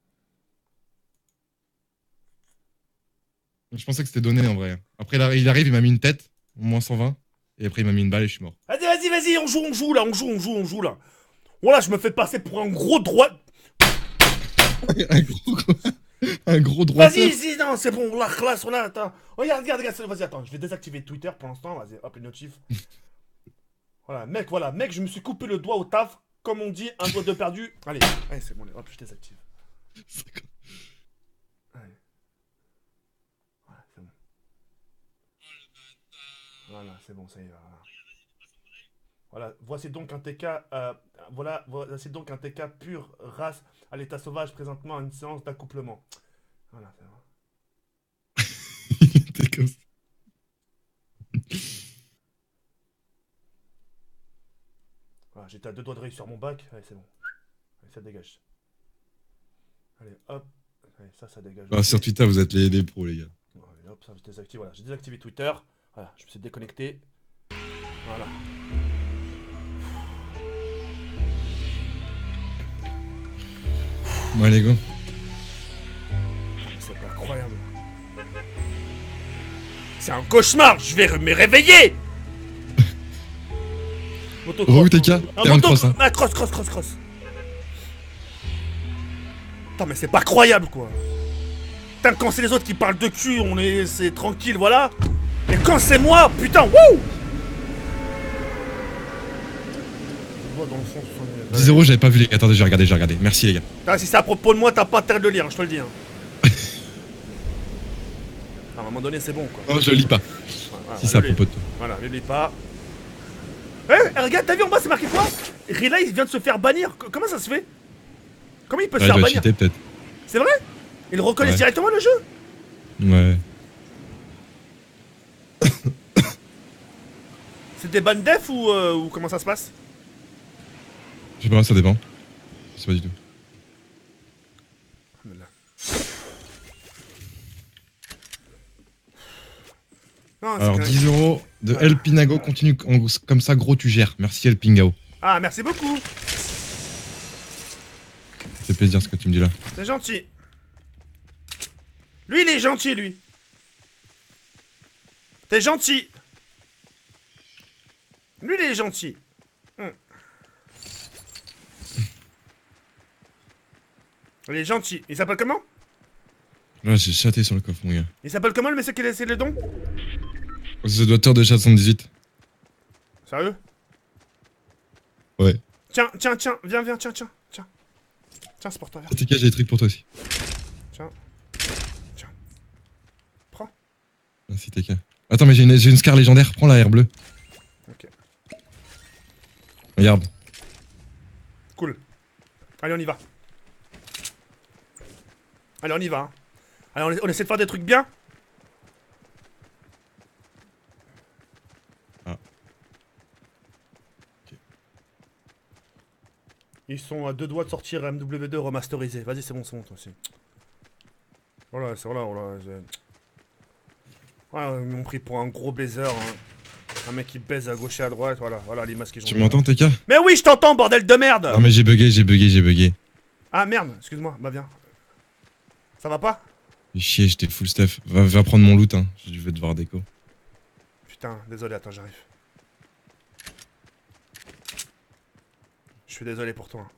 Je pensais que c'était donné en vrai. Après, il arrive, il m'a mis une tête, moins cent vingt. Et après, il m'a mis une balle et je suis mort. Vas-y, vas-y. vas-y, vas-y, on joue, on joue là, on joue, on joue, on joue là. Voilà, je me fais passer pour un gros droit. Un gros, un gros droit. Vas-y, vas-y, non, c'est bon, la classe, on a, attends. Regarde, regarde, regarde, vas-y, attends, je vais désactiver Twitter pour l'instant, vas-y, hop, les notifs. Voilà, mec, voilà, mec, je me suis coupé le doigt au taf, comme on dit, un doigt de perdu. Allez, allez, c'est bon, hop, je désactive. Allez. Voilà, c'est bon. Voilà, c'est bon, ça y est, voilà. Voilà, voici donc un T K, euh, voilà, voici donc un T K pure race à l'état sauvage présentement à une séance d'accouplement. Voilà, c'est bon. T'es comme ça. Voilà, j'étais à deux doigts de réussir mon bac, allez, c'est bon. Allez, ça dégage. Allez, hop. Allez, ça, ça dégage. Ah, sur Twitter, vous êtes les, les pros, les gars. Allez, hop, ça, je désactive. Voilà, j'ai désactivé Twitter. Voilà, je me suis déconnecté. Voilà. Bon, allez, go. C'est pas incroyable. C'est un cauchemar, je vais me réveiller. Oh, T K, t'es un cross, hein. Ah, cross, cross, cross, cross. Putain, mais c'est pas croyable, quoi. Putain, quand c'est les autres qui parlent de cul, on est... c'est tranquille, voilà. Et quand c'est moi, putain, wouh. dix zéro, j'avais pas vu les gars. Attendez, j'ai regardé, j'ai regardé. Merci les gars. Ah, si c'est à propos de moi, t'as pas intérêt de le lire, je te le dis. Hein. À un moment donné, c'est bon, quoi. Non, je lis pas. Voilà, si c'est à propos de toi. Voilà, je lis pas. Eh, regarde, t'as vu en bas, c'est marqué quoi? Rila, il vient de se faire bannir. C comment ça se fait? Comment il peut Ouais, se faire il doit bannir? cheater, peut-être. C'est vrai? Il reconnaît Ouais. directement le jeu? Ouais. C'est des ban def ou, euh, ou comment ça se passe? Je sais pas, ça dépend. Je sais pas du tout. Non, Alors dix euros de Ouais. El Pinago, continue en- comme ça, gros, tu gères. Merci El Pingao. Ah, merci beaucoup. Ça fait plaisir ce que tu me dis là. C'est gentil. Lui, il est gentil, lui. T'es gentil. Lui, il est gentil. Hum. Il est gentil. Il s'appelle comment? Là, j'ai chaté sur le coffre, mon gars. Il s'appelle comment, le monsieur qui a laissé le don? C'est le doigteur de chat soixante-dix-huit. Sérieux? Ouais. Tiens, tiens, tiens. Viens, viens, tiens, tiens. Tiens. Tiens, c'est pour toi, viens. T K, j'ai des trucs pour toi aussi. Tiens. Tiens. Prends. Merci T K. Attends, mais j'ai une, j'ai une scar légendaire. Prends la R bleue. Ok. Regarde. Cool. Allez, on y va. Allez, on y va. Hein. Allez, on, on essaie de faire des trucs bien. Ah. Ok. Ils sont à deux doigts de sortir M W deux remasterisé. Vas-y, c'est bon, c'est bon, toi aussi. Voilà, c'est voilà, voilà. Voilà, ils m'ont pris pour un gros baiser. Hein. Un mec qui baise à gauche et à droite. Voilà, voilà les masques qu'ils ont. Tu m'entends T K? Mais oui, je t'entends, bordel de merde! Non, mais j'ai bugué, j'ai bugué, j'ai bugué. Ah merde, excuse-moi, bah viens. Ça va pas? Fais chier, j'étais full stuff. Va, va prendre mon loot, hein. Je vais devoir déco. Putain, désolé, attends, j'arrive. Je suis désolé pour toi.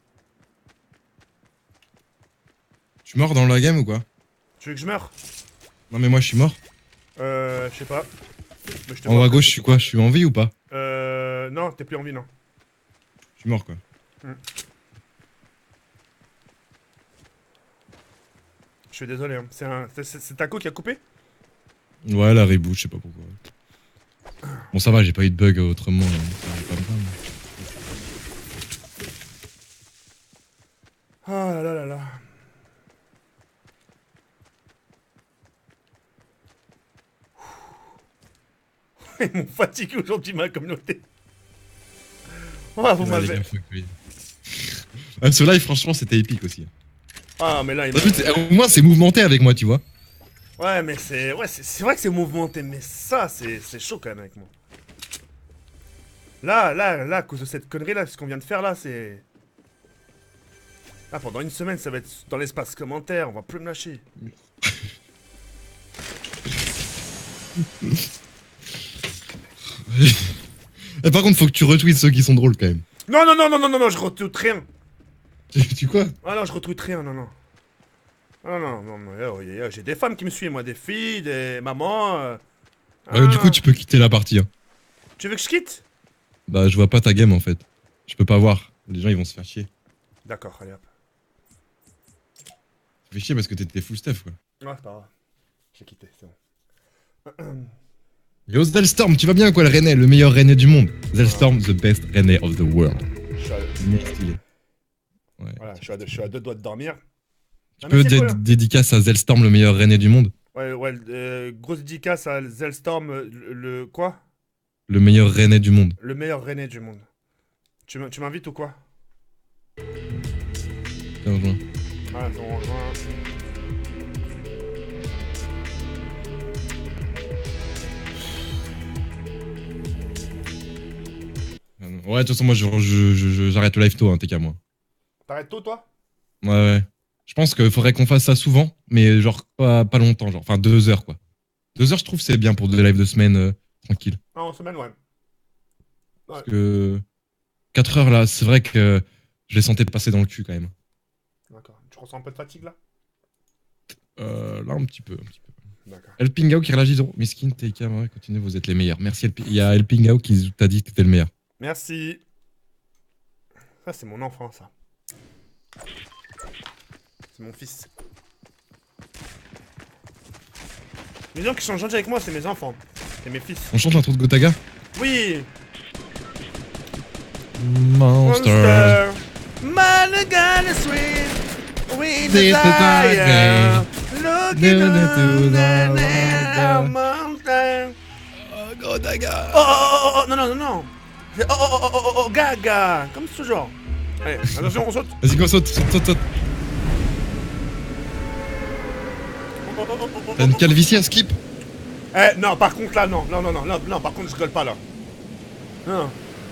Tu es mort dans la game ou quoi? Tu veux que je meure? Non, mais moi je suis mort. Euh, je sais pas. Mais je te En vois. haut à gauche, je suis quoi? Je suis en vie ou pas? Euh, non, t'es plus en vie, non. Je suis mort quoi. Je suis désolé, hein. C'est un... c'est- c'est Taco qui a coupé? Ouais, la reboot, je sais pas pourquoi. Bon, ça va, j'ai pas eu de bug autrement. hein. Ça va pas me prendre. Ah là là là là. Ils m'ont fatigué aujourd'hui, ma communauté. Oh, vous Ouais, les m'avez... gars, fuck, oui. Ah, ce live, franchement, c'était épique aussi. Ah, mais là, il En fait, c'est- au moins, c'est mouvementé avec moi, tu vois. Ouais, mais c'est... Ouais, c'est c'est vrai que c'est mouvementé, mais ça, c'est c'est chaud quand même avec moi. Là, là, là, à cause de cette connerie-là, ce qu'on vient de faire là, c'est... Là, pendant une semaine, ça va être dans l'espace commentaire, on va plus me lâcher. Eh, par contre, faut que tu retweets ceux qui sont drôles quand même. Non, non, non, non, non, non, non, je retweet rien. Tu, tu quoi? Ah non, je retweet rien, non, non. Ah non, non, non, oh, yeah, yeah, j'ai des femmes qui me suivent, moi, des filles, des mamans. Euh... Euh, du coup, tu peux quitter la partie. Hein. Tu veux que je quitte? Bah, je vois pas ta game en fait. Je peux pas voir. Les gens ils vont se faire chier. D'accord, allez hop. Ça fait chier parce que t'étais full stuff quoi. Ouais, c'est pas grave. J'ai quitté, c'est bon. Yo Zelstorm, tu vas bien quoi le René, le meilleur René du monde. Zelstorm, the best René of the world. Je suis à... Mec stylé. Ouais. Voilà, je suis, à deux, je suis à deux doigts de dormir. Tu Ah, peux mais c'est dé cool, hein. dédicace à Zelstorm, le meilleur René du monde. Ouais, ouais, euh, grosse dédicace à Zelstorm, le, le quoi? Le meilleur René du monde. Le meilleur René du monde. Tu m'invites ou quoi? Tiens, rejoins. Ah, on rejoint. Ouais, de toute façon, moi, j'arrête je, je, je, j'arrête le live tôt, hein, T K, moi. T'arrêtes tôt, toi? Ouais, ouais. Je pense qu'il faudrait qu'on fasse ça souvent, mais genre pas, pas longtemps, genre. Enfin, deux heures, quoi. Deux heures, je trouve, c'est bien pour des lives de semaine euh, tranquille. Ah, en semaine, ouais. Ouais. Parce que quatre heures, là, c'est vrai que je les sentais passer dans le cul, quand même. D'accord. Tu ressens un peu de fatigue, là? Euh, là, un petit peu, un petit peu. D'accord. Elpingao qui réagit, Miskin, T K, ouais, continuez, vous êtes les meilleurs. Merci, Elpi- il y a Elpingao qui t'a dit que t'étais le meilleur. Merci. Ça, c'est mon enfant, ça. C'est mon fils. Les gens qui sont gentils avec moi, c'est mes enfants. C'est mes fils. On chante l'intro de Gotaga? Oui. Monster. Man again is sweet. We This is desire. the Looking Do the on do the the mountain. Oh, Gotaga. Oh, oh, oh, oh, non, non, non, non. Oh, oh, oh, oh, oh, oh, gaga. Comme toujours. Allez, attention, on saute. Vas-y, go, saute, saute, saute, saute. Oh, oh, oh, oh, oh, T'as une oh. calvitie à skip? Eh, non, par contre, là, non, non, non, non, non, non, par contre, je rigole pas, là. Non.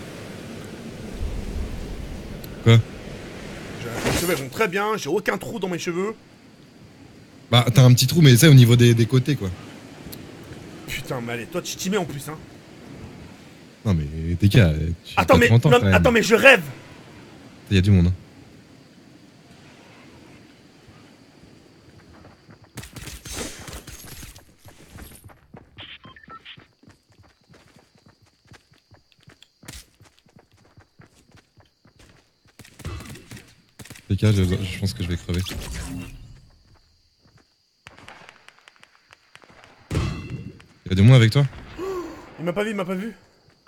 Quoi? Mes cheveux vont très bien, j'ai aucun trou dans mes cheveux. Bah, t'as un petit trou, mais c'est au niveau des, des côtés, quoi. Putain, mais allez, toi, tu t'y mets en plus, hein. Non, mais T K, tu Attends, mais, trente ans, non, quand même. attends, mais je rêve. Il y a du monde, hein. T K, je, je pense que je vais crever. Il y a des moins avec toi? Il m'a pas vu, il m'a pas vu.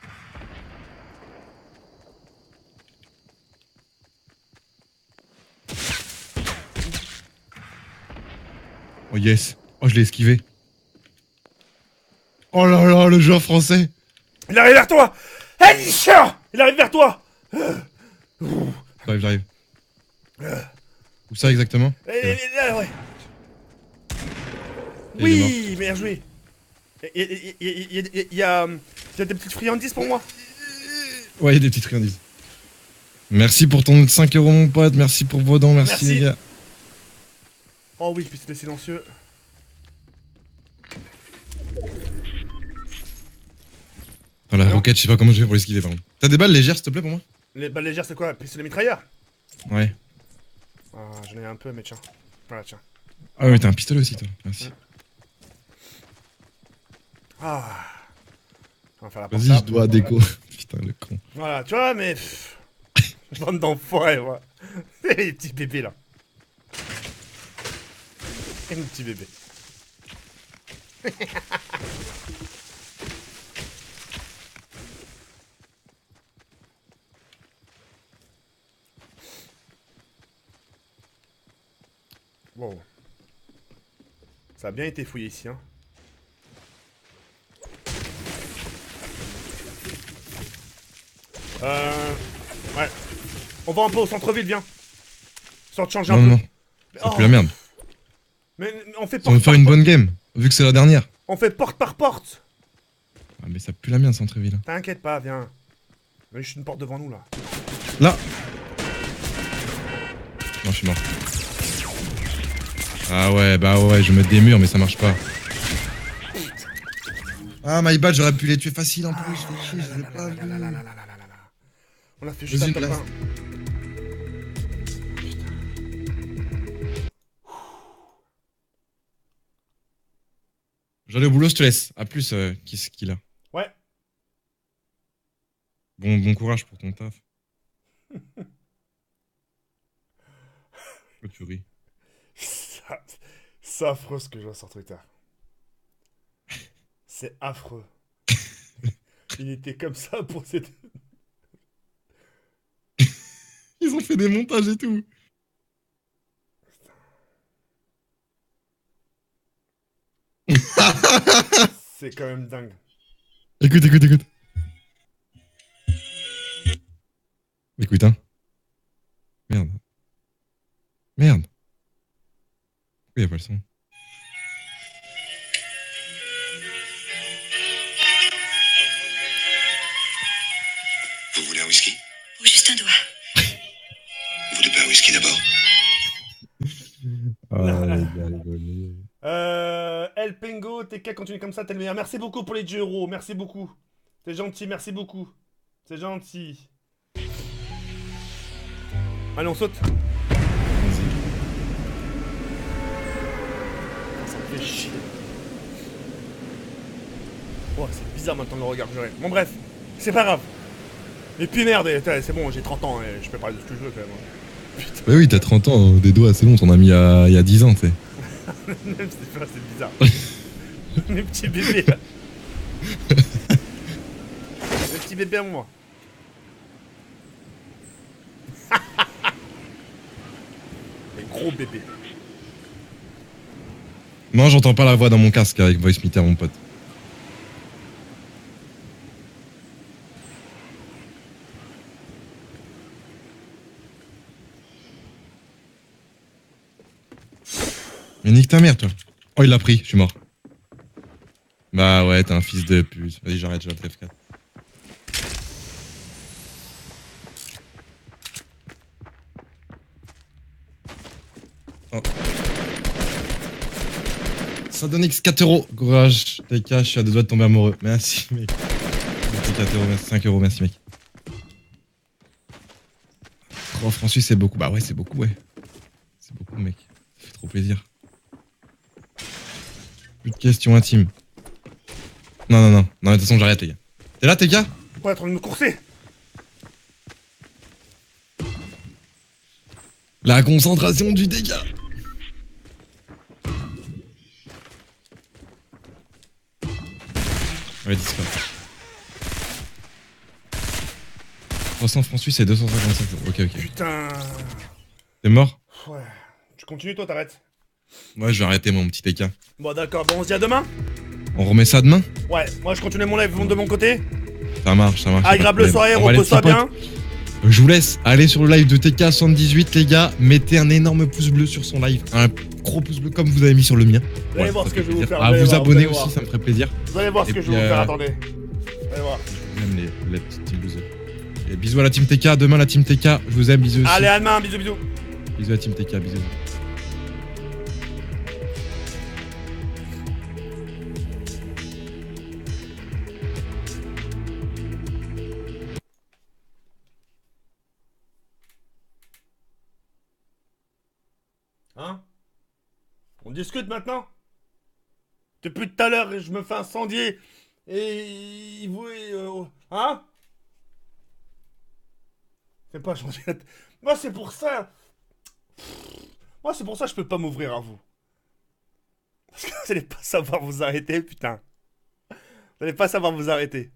Oh yes. Oh, je l'ai esquivé. Oh là là, le joueur français. Il arrive vers toi. Alicia, il arrive vers toi. J'arrive, j'arrive. Où ça exactement? Et, et, et, là, ouais. Il est Oui, bien joué. Il y, il y, il y, il y a il y a des petites friandises pour moi. Ouais, il y a des petites friandises. Merci pour ton cinq euros, mon pote. Merci pour vos dons. Merci, Merci. les gars. Oh oui, puis c'était silencieux. Oh, la Non. roquette, je sais pas comment je vais pour l'esquiver, par contre. T'as des balles légères, s'il te plaît, pour moi? Les balles légères, c'est quoi? Pistolet mitrailleur? Ouais. Ah, j'en ai un peu, mais tiens. Voilà, tiens. Ah ouais, t'as un pistolet aussi, toi. Merci. Ah. On va faire la Vas-y, je portable. dois déco. Putain, le con. Voilà, tu vois, mais... pff, bande d'enfoirés, moi. Les petits bébés, là. Et mon petit bébé. Wow. Ça a bien été fouillé ici, hein. Euh... Ouais. On va un peu au centre-ville, viens. Histoire de changer Non, un non, peu. non. Mais- Ça oh, pue la merde. Mais mais on fait On porte va faire par une porte. bonne game, vu que c'est la dernière. On fait porte par porte. Ah, mais ça pue la merde, centre-ville. T'inquiète pas, viens. Mais je suis une porte devant nous, là. Là. Non, je suis mort. Ah ouais, bah ouais, je vais mettre des murs, mais ça marche pas. Ah, my bad, j'aurais pu les tuer facile en plus. Je fais chier, je les ai pas vus. On a fait juste Vas-y, un top place. un. J'allais au boulot, je te laisse. A plus, euh, qui c'est qu'il a. Ouais. Bon, bon courage pour ton taf. Pourquoi tu ris? Ça- C'est affreux ce que je vois sur Twitter. C'est affreux. Il était comme ça pour cette... Ils ont fait des montages et tout. C'est quand même dingue. Écoute, écoute, écoute. Écoute, hein. Merde. Merde. Pourquoi y a pas le son? Vous voulez un whisky? Ou juste un doigt. Vous voulez pas un whisky d'abord? Ah, les gars, rigolez. Euh... El Pengo, T K, continue comme ça, t'es le meilleur. Merci beaucoup pour les dix euros, merci beaucoup. C'est gentil, merci beaucoup. C'est gentil. Allez, on saute. Ça me fait chier. Oh, c'est bizarre maintenant le regard que j'aurai. Bon, bref, c'est pas grave. Et puis merde, c'est bon, j'ai trente ans et je peux parler de ce que je veux quand même. Putain, Bah oui, t'as trente ans, des doigts, c'est bon, t'en as mis il y a, il y a dix ans, tu sais. même c'est pas, c'est bizarre. Mes petits bébés là. Mes petits bébés à moi. Les gros bébés. Non, j'entends pas la voix dans mon casque avec Voice Meter, mon pote. Mais nique ta mère, toi. Oh, il l'a pris, je suis mort. Bah ouais, t'es un fils de pute. Vas-y, j'arrête, je vais le F quatre. Oh. Ça donne X quatre euros. Courage, T K, je suis à deux doigts de tomber amoureux. Merci, mec. quatre euros, merci. cinq euros, merci, mec. trois francs suisses, c'est beaucoup. Bah ouais, c'est beaucoup, ouais. C'est beaucoup, mec. Ça fait trop plaisir. Plus de questions intimes. Non, non, non. Non, mais de toute façon, j'arrête, les gars. T'es là, T K? Ouais, en train de me courser. La concentration du dégât. Ouais, Discord. trois cents francs suisses et deux cent cinquante-cinq euros. Ok, ok. Putain. T'es mort? Ouais. Tu continues toi, t'arrêtes. Ouais, je vais arrêter mon petit T K. Bon d'accord, bon on se dit à demain. On remet ça demain? Ouais, moi je continue mon live de mon côté. Ça marche, ça marche. Agréable soirée, On va aller, repose-toi petits bien. potes. Je vous laisse aller sur le live de T K soixante-dix-huit, les gars. Mettez un énorme pouce bleu sur son live. Un gros pouce bleu comme vous avez mis sur le mien. Vous allez voir ça ce que fait je vais vous plaisir. faire. À Vous allez vous voir, abonner vous allez aussi, voir. ça me ferait plaisir. Vous allez voir ce Et que je puis, vais vous faire, euh, attendez. Vous allez voir. J'aime les, les petites team losers. Et bisous à la team T K. Demain, la team T K. Je vous aime, bisous aussi. Allez, à demain, bisous, bisous. Bisous à la team T K, bisous. Hein? On discute maintenant? Depuis tout à l'heure, je me fais incendier. Et il vous... euh, hein? C'est pas changer la tête. Moi, c'est pour ça. Moi, c'est pour ça que je peux pas m'ouvrir à vous. Parce que vous allez pas savoir vous arrêter, putain. Vous allez pas savoir vous arrêter.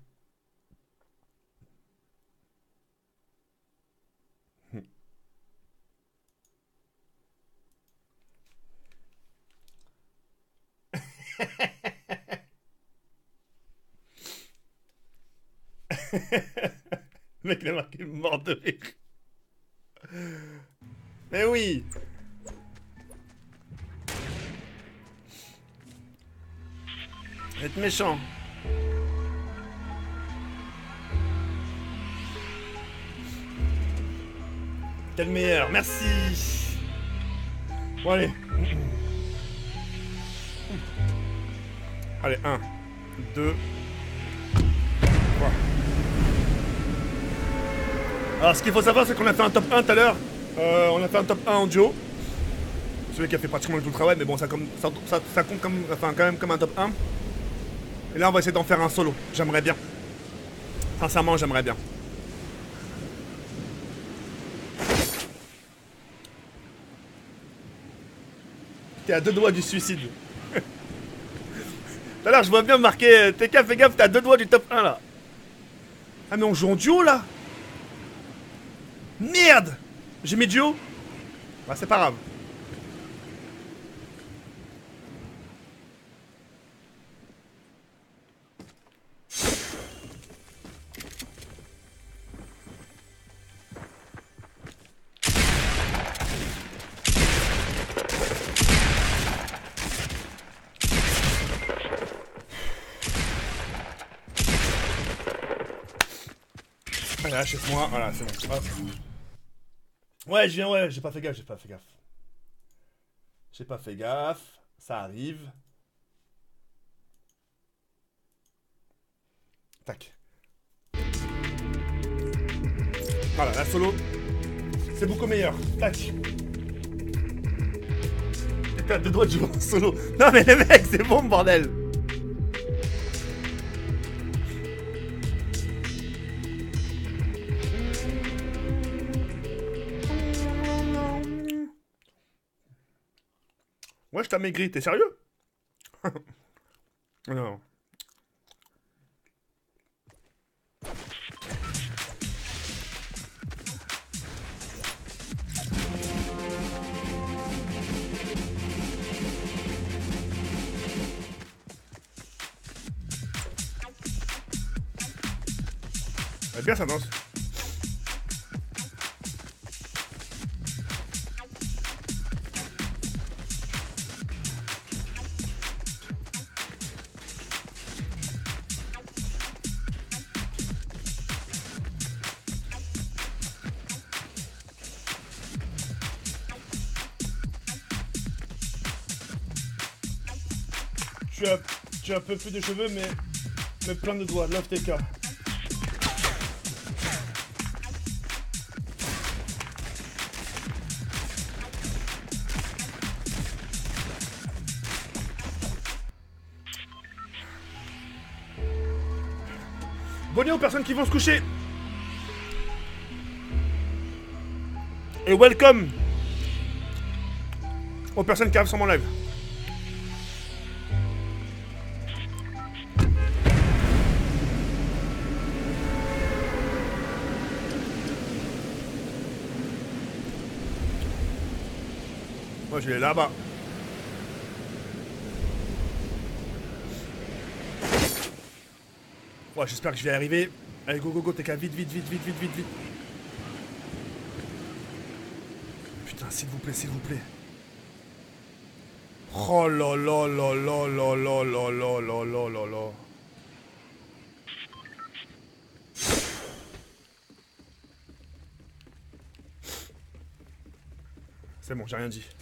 Le mec, il a marqué mort de rire. Mais oui. Vous êtes méchant. T'es le meilleur, merci. Bon allez. Allez, un, deux, Quoi? Alors ce qu'il faut savoir c'est qu'on a fait un top un tout à l'heure. Euh, on a fait un top un en duo. Celui qui a fait pratiquement le tout le travail, mais bon ça, comme, ça, ça, ça compte comme, enfin, quand même comme un top un. Et là on va essayer d'en faire un solo. J'aimerais bien. Sincèrement j'aimerais bien. T'es à deux doigts du suicide. Tout à l'heure je vois bien marqué T K, fais gaffe, t'es à deux doigts du top un là. Ah mais on joue en duo là. Merde. J'ai mis duo. Bah c'est pas grave. Voilà, chez moi, voilà, c'est bon. Hop. Ouais, je viens, ouais, j'ai pas fait gaffe, j'ai pas fait gaffe. J'ai pas fait gaffe, ça arrive. Tac. Voilà, la solo, c'est beaucoup meilleur. Tac. T'as deux doigts de jouer en solo. Non mais les mecs, c'est bon, bordel. Ouais, je t'ai maigri, t'es sérieux? Non. Elle est bien ça danse. Tu as, tu as un peu plus de cheveux, mais, mais plein de doigts. Love T K. Bonne nuit aux personnes qui vont se coucher. Et welcome aux personnes qui arrivent sur mon live. Moi je l'ai là-bas. Ouais, j'espère que je vais y arriver. Allez, go, go, go, T K, vite, vite, vite, vite, vite, vite, vite. Putain, s'il vous plaît, s'il vous plaît. Oh là là là là là là là là là là là là. C'est bon, j'ai rien dit.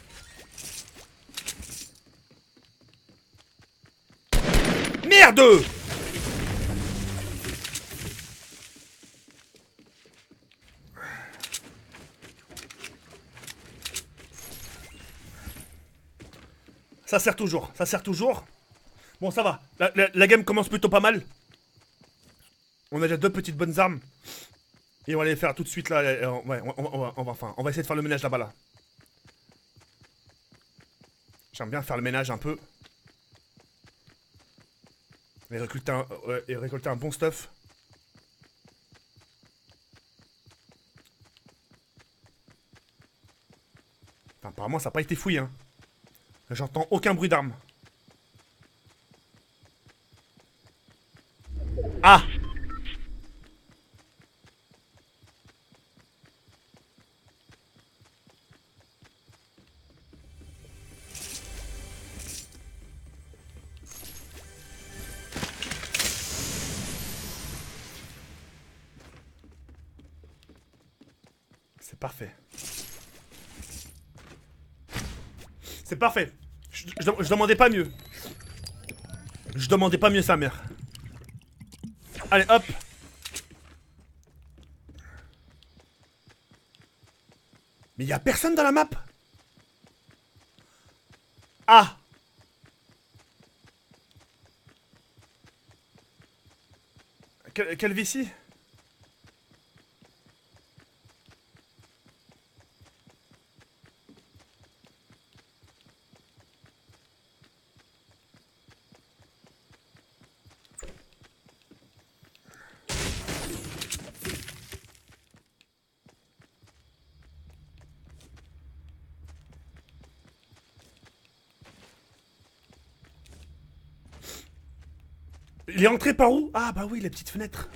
Merde! Ça sert toujours, ça sert toujours. Bon, ça va. La, la, la game commence plutôt pas mal. On a déjà deux petites bonnes armes. Et on va les faire tout de suite là. Ouais, on, on, on, va, on, va, enfin, on va essayer de faire le ménage là-bas là. J'aime bien faire le ménage un peu. Et récolter un, euh, et récolter un bon stuff. Enfin, apparemment ça n'a pas été fouillé hein. J'entends aucun bruit d'armes. Ah! C'est parfait. C'est parfait. Je, je, je demandais pas mieux. Je demandais pas mieux sa mère. Allez hop. Mais y a personne dans la map. Ah. Quel, quel Vici? Il est entré par où? Ah bah oui, les petites fenêtres.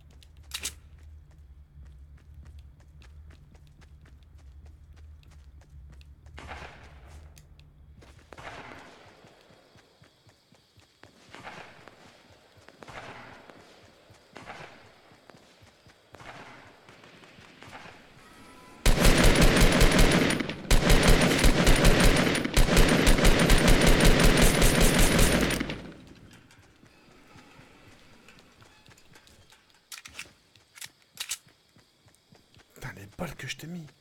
Putain, les balles que je t'ai mis.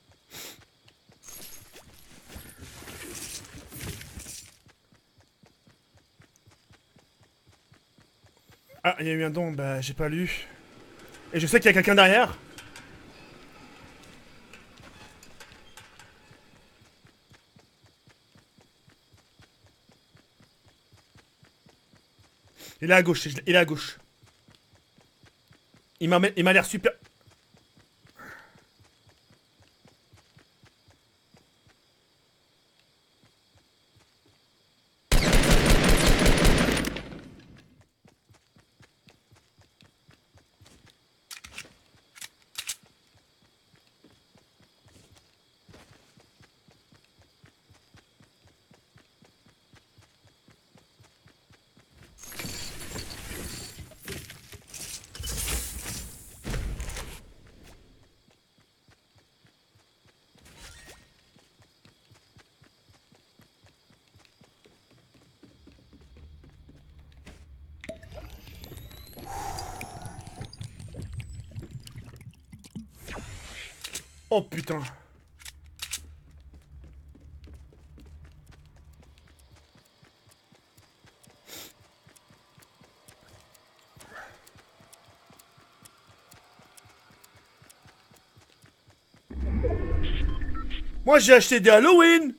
Ah, il y a eu un don, bah j'ai pas lu. Et je sais qu'il y a quelqu'un derrière. Il est à gauche, il est à gauche. Il m'a il m'a l'air super... Oh putain. Moi j'ai acheté des Halloween.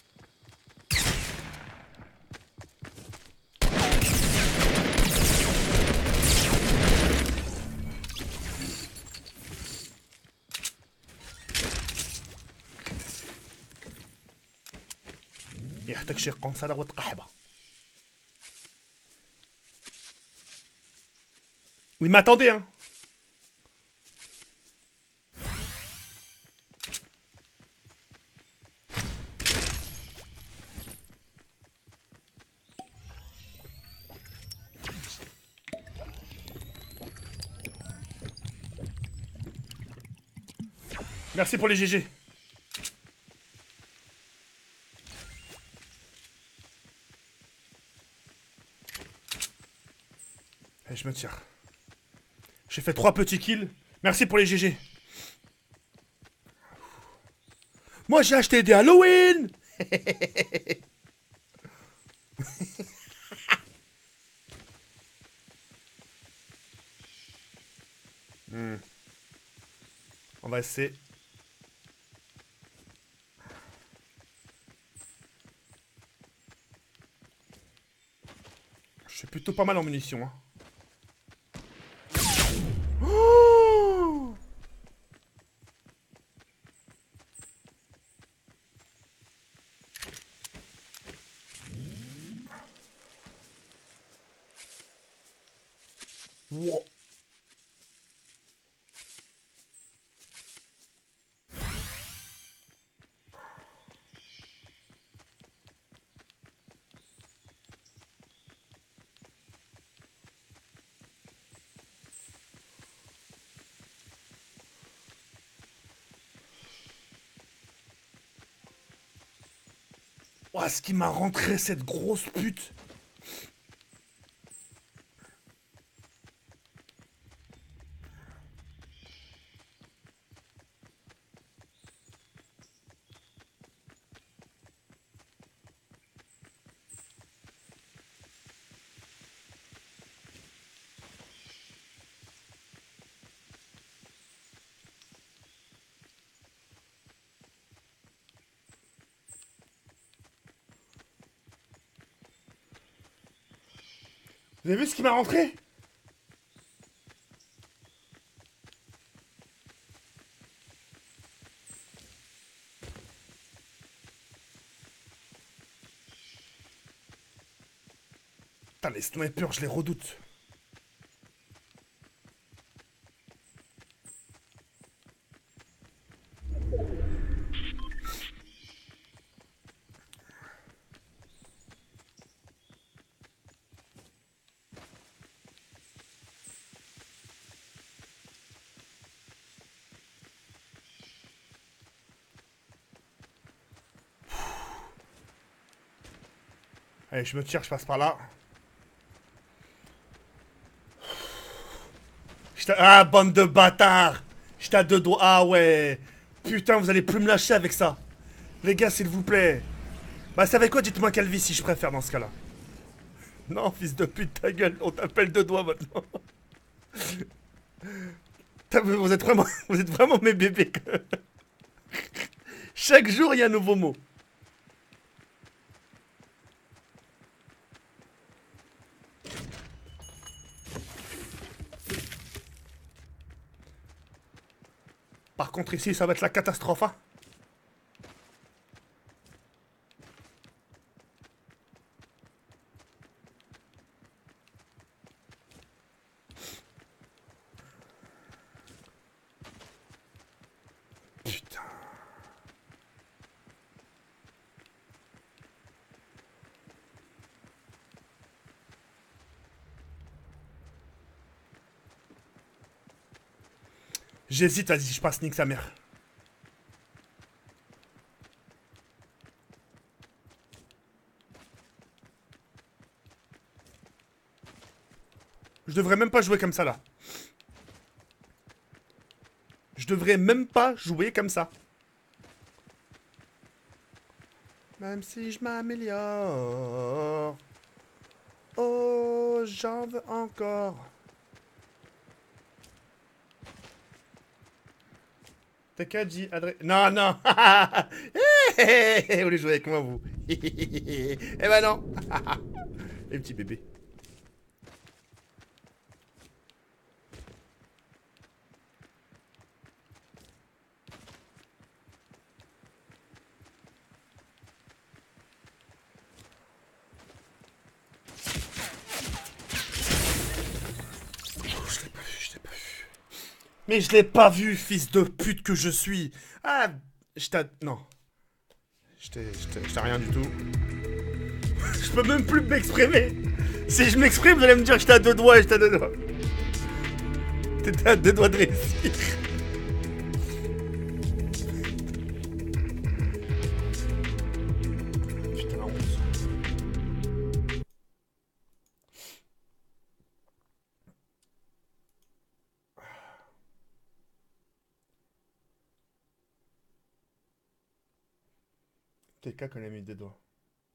يحتاج شي قنصلة وتقحبة. Il m'attendait hein. Merci pour les G G. Et je me tire. J'ai fait trois petits kills. Merci pour les G G. Moi j'ai acheté des Halloween. hmm. On va essayer. Je suis plutôt pas mal en munitions. Hein. Oh wow. Ouah, ce qui m'a rentré cette grosse pute. Vous avez vu ce qui m'a rentré? Putain, les snipers, je les redoute. Allez, je me tire, je passe par là. Ah, bande de bâtards! J'étais à deux doigts. Ah ouais! Putain, vous allez plus me lâcher avec ça. Les gars, s'il vous plaît. Bah, savez quoi? Dites-moi Calvi si je préfère dans ce cas-là. Non, fils de pute, ta gueule. On t'appelle deux doigts maintenant. Vous êtes vraiment, vous êtes vraiment mes bébés. Chaque jour, il y a un nouveau mot. Par contre, ici, ça va être la catastrophe, hein. Putain. J'hésite, vas-y, je passe nique sa mère. Je devrais même pas jouer comme ça, là. Je devrais même pas jouer comme ça. Même si je m'améliore. Oh, j'en veux encore. T'as qu'à dire adresse. Non, non. Vous voulez jouer avec moi, vous? Eh ben non. Les petits bébés. Mais je l'ai pas vu, fils de pute que je suis. Ah, je t'ai... Non. Je t'ai... Je t'ai rien du tout. Je peux même plus m'exprimer. Si je m'exprime, vous allez me dire que j'étais à deux doigts et j'étais à deux doigts. T'étais à deux doigts de réussir. Putain, la honte. T K qu'on a mis des doigts.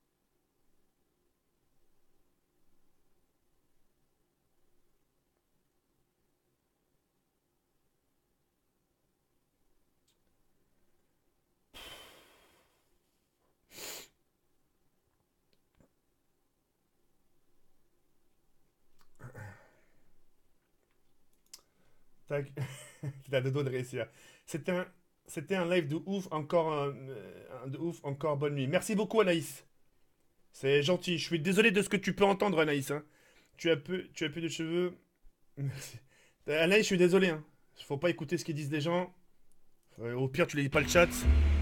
Tac. T'as deux doigts de réussir. C'était un... C'était un live de ouf, encore un, un de ouf, encore bonne nuit. Merci beaucoup Anaïs. C'est gentil. Je suis désolé de ce que tu peux entendre Anaïs. Hein. Tu as peu, tu as peu de cheveux. Merci. Anaïs, je suis désolé. Hein. Faut pas écouter ce qu'ils disent les gens. Euh, au pire, tu lis pas le chat.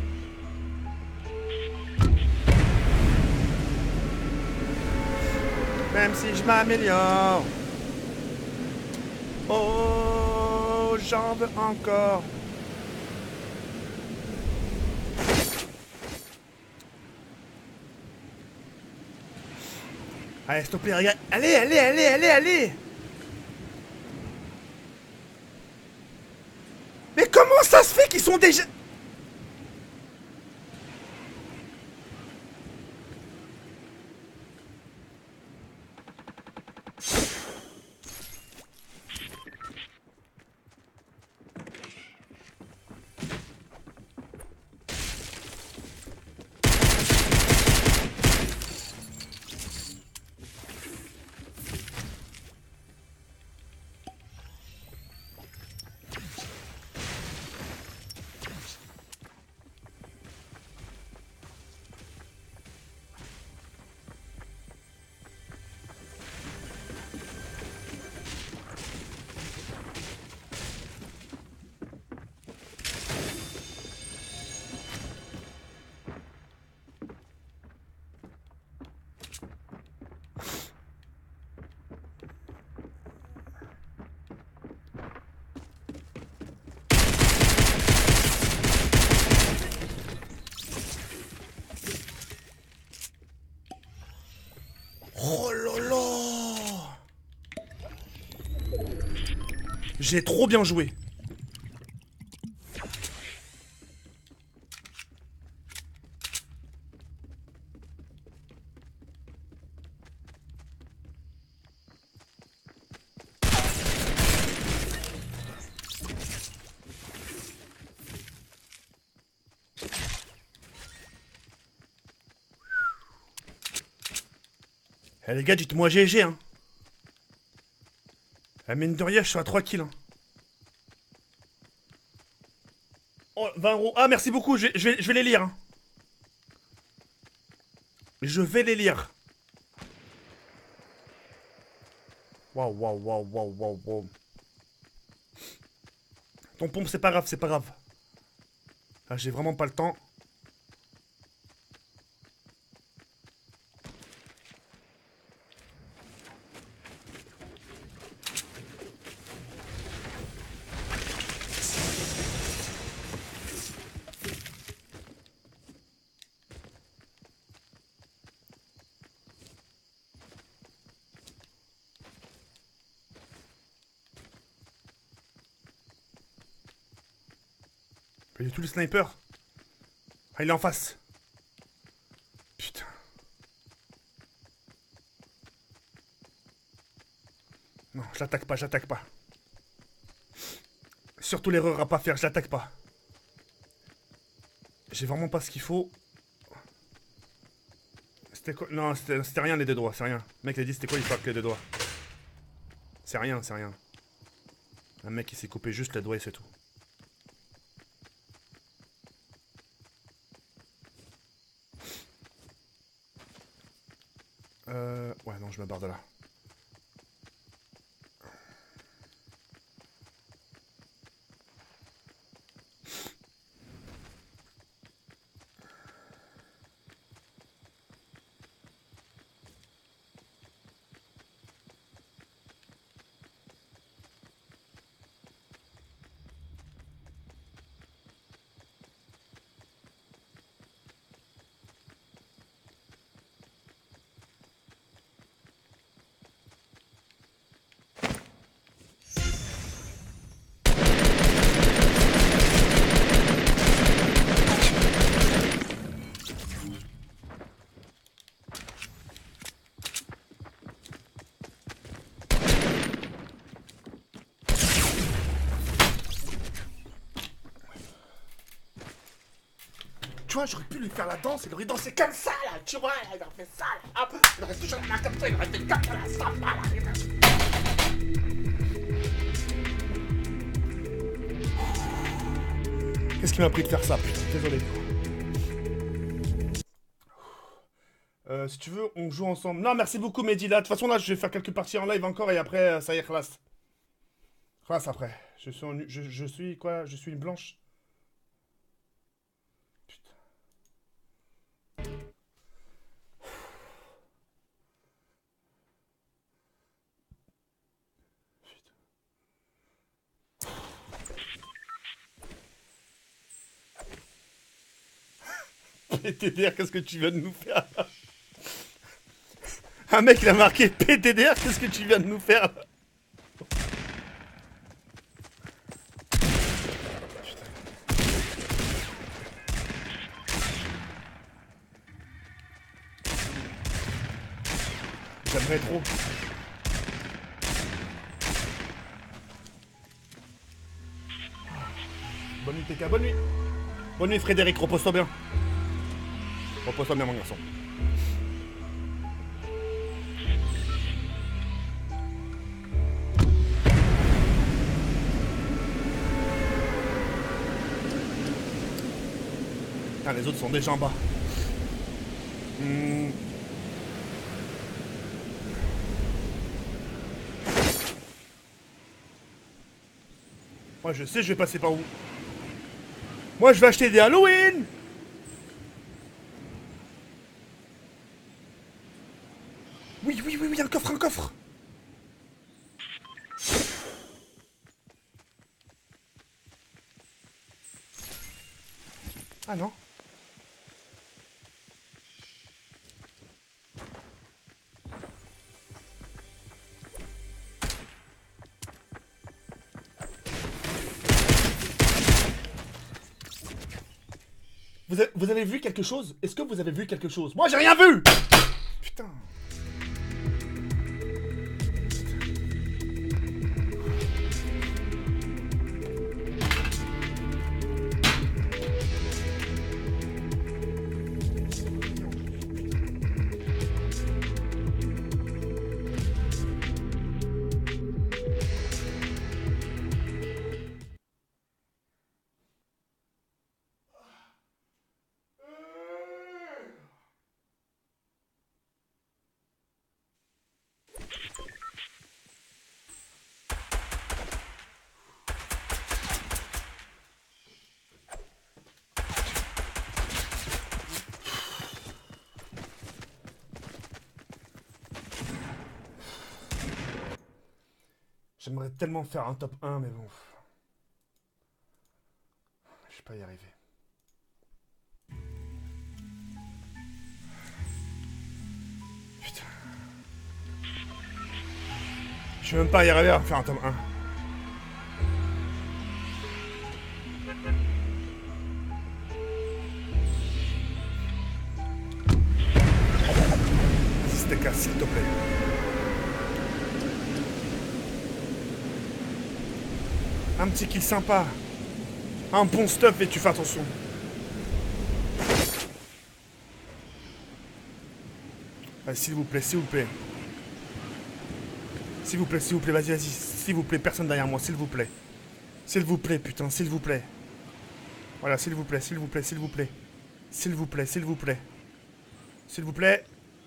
Même si je m'améliore. Oh, j'en veux encore. Allez, s'il te plaît, regarde. Allez, allez, allez, allez, allez. Mais comment ça se fait qu'ils sont déjà... J'ai trop bien joué. Eh les gars, dites-moi G G, hein. La mine de rien, je suis à trois kills. Hein. Oh, vingt euros. Ah, merci beaucoup, je vais, je vais, je vais les lire. Hein. Je vais les lire. Waouh, waouh, waouh, waouh, waouh, waouh. Ton pompe, c'est pas grave, c'est pas grave. Ah, j'ai vraiment pas le temps. Il est tout le sniper. Ah, il est en face. Putain. Non, je l'attaque pas, je l'attaque pas. Surtout l'erreur à pas faire, je l'attaque pas. J'ai vraiment pas ce qu'il faut. C'était quoi? Non, c'était rien les deux doigts, c'est rien. Le mec il a dit c'était quoi il faut avec les deux doigts. C'est rien, c'est rien. Un mec il s'est coupé juste les doigts et c'est tout. Euh... Ouais, non, je me barre de là. Tu vois, j'aurais pu lui faire la danse, il aurait dansé comme ça, là, tu vois, il aurait fait ça, là, hop, il aurait toujours la main comme ça, il aurait fait comme ça, là, ça, là, là. Qu'est-ce qui m'a pris de faire ça, putain, désolé. Euh, si tu veux, on joue ensemble. Non, merci beaucoup, Mehdi, là, de toute façon, là, je vais faire quelques parties en live encore, et après, ça y est, classe. Classe, après. Je suis, en... je, je suis, quoi, je suis une blanche. P T D R, qu'est-ce que tu viens de nous faire là? Un mec il a marqué P T D R, qu'est-ce que tu viens de nous faire là? J'aimerais trop. Bonne nuit T K, bonne nuit. Bonne nuit Frédéric, repose-toi bien. Repose-toi bien mon garçon. Putain, les autres sont déjà en bas. Mmh. Moi je sais je vais passer par où. Moi je vais acheter des Halloween. Oui, oui, oui, oui, un coffre, un coffre. Ah non. Vous avez, vous avez vu quelque chose? Est-ce que vous avez vu quelque chose? Moi, j'ai rien vu! Putain. J'aimerais tellement faire un top un, mais bon. Je vais pas y arriver. Putain. Je vais même pas y arriver à faire un top un. C'était casse, s'il te plaît. Un petit kill sympa. Un bon stuff et tu fais attention. Allez, s'il vous plaît, s'il vous plaît. S'il vous plaît, s'il vous plaît, vas-y, vas-y. S'il vous plaît, personne derrière moi, s'il vous plaît. S'il vous plaît, putain, s'il vous plaît. Voilà, s'il vous plaît, s'il vous plaît, s'il vous plaît. S'il vous plaît, s'il vous plaît. S'il vous plaît.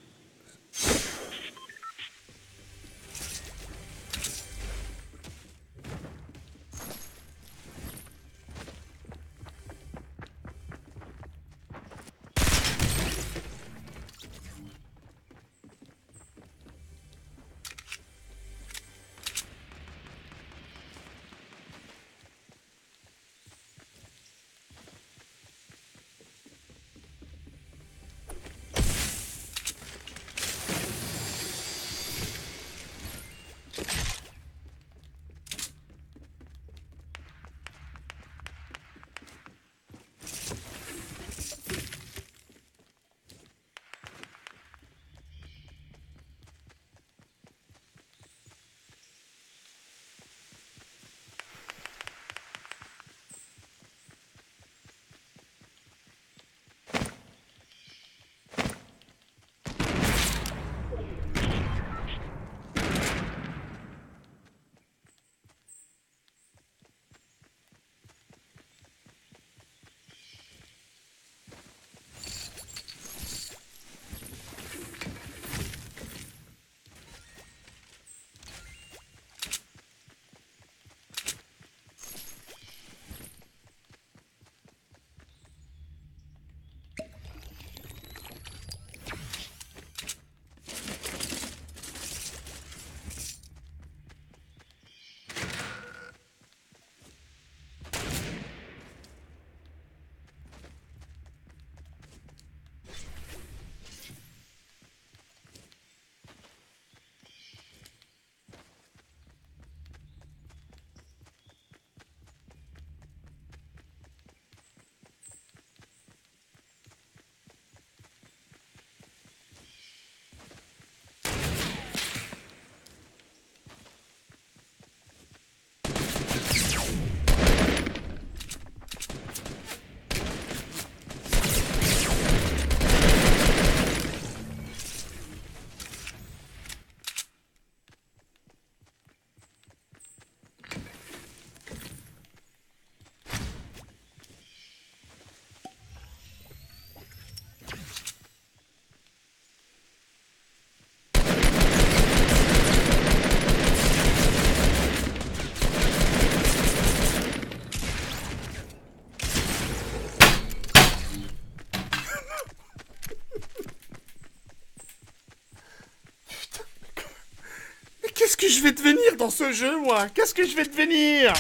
Qu'est-ce que je vais devenir dans ce jeu, moi? Qu'est-ce que je vais devenir?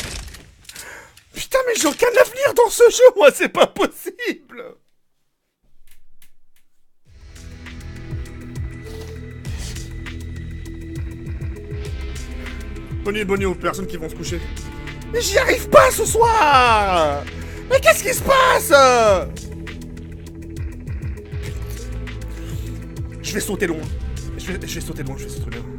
Putain, mais j'ai aucun avenir dans ce jeu, moi, c'est pas possible! Bonne nuit, bonne nuit aux personnes qui vont se coucher. Mais j'y arrive pas ce soir! Mais qu'est-ce qui se passe? Je vais sauter loin. Je vais, je vais sauter loin, je vais sauter loin.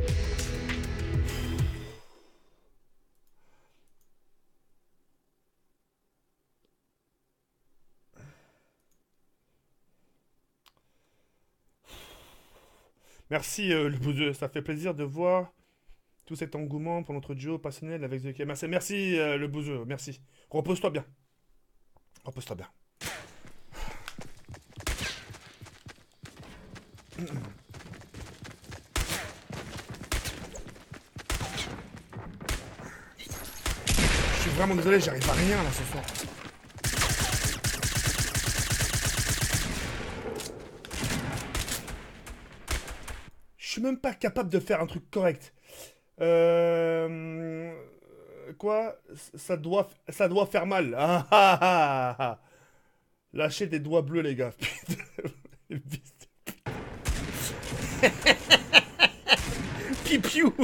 Merci euh, le bouseux, ça fait plaisir de voir tout cet engouement pour notre duo passionnel avec The K. Merci, merci euh, le bouseux, merci. Repose-toi bien. Repose-toi bien. Je suis vraiment désolé, j'arrive à rien là ce soir. Je suis même pas capable de faire un truc correct. Euh... Quoi? Ça doit, ça doit faire mal. Ah, ah, ah, ah. Lâchez des doigts bleus, les gars. Pipiou.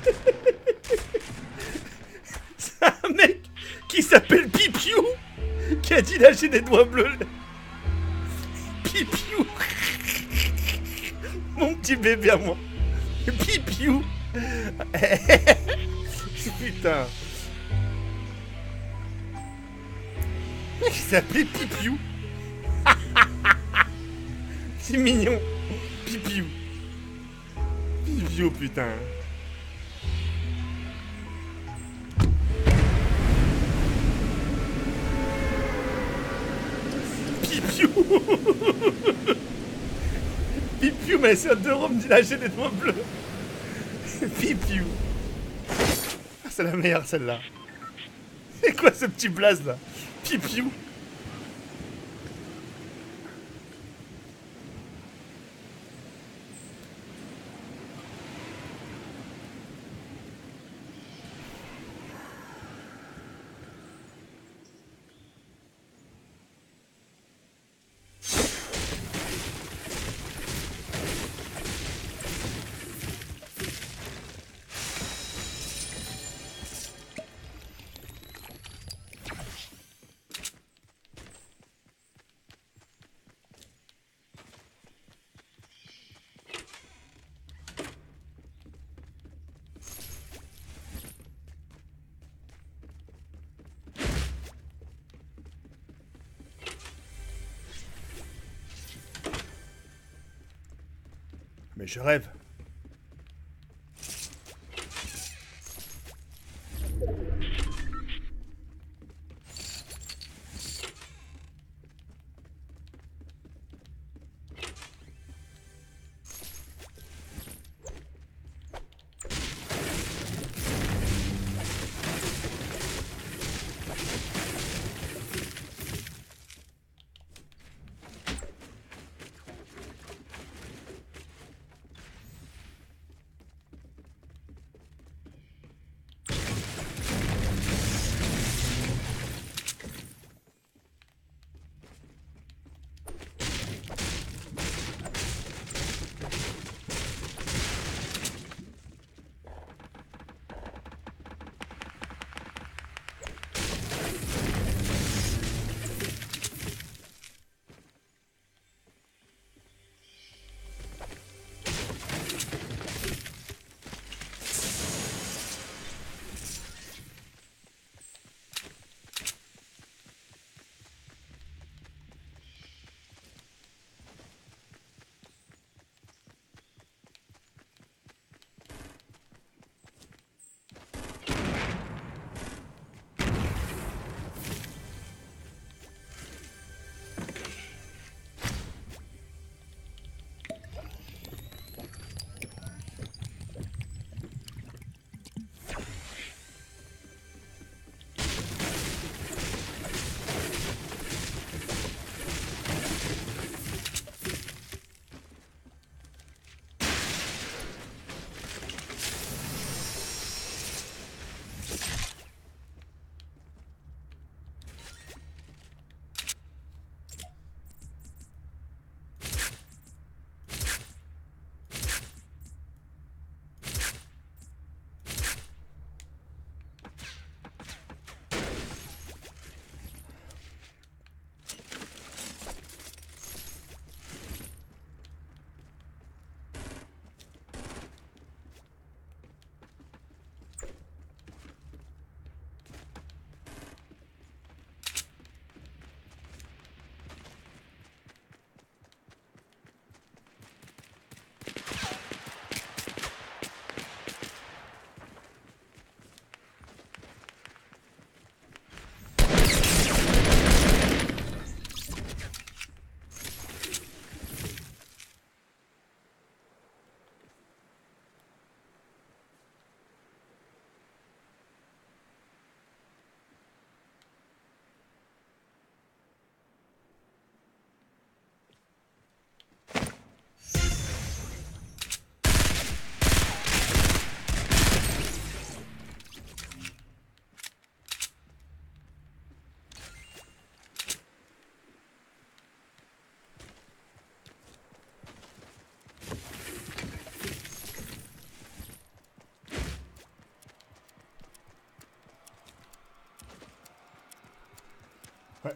C'est un mec qui s'appelle Pipiou qui a dit lâcher des doigts bleus. Pipiou. Mon petit bébé à moi. Pipiou. Putain. Il s'appelait Pipiou. C'est mignon. Pipiou. Pipiou, putain. Pipiou. Pipiou, mais c'est un deux ronds de lâcher des doigts bleus. Pipiou. Ah, c'est la meilleure celle-là. C'est quoi ce petit blaze là? Pipiou. Mais je rêve.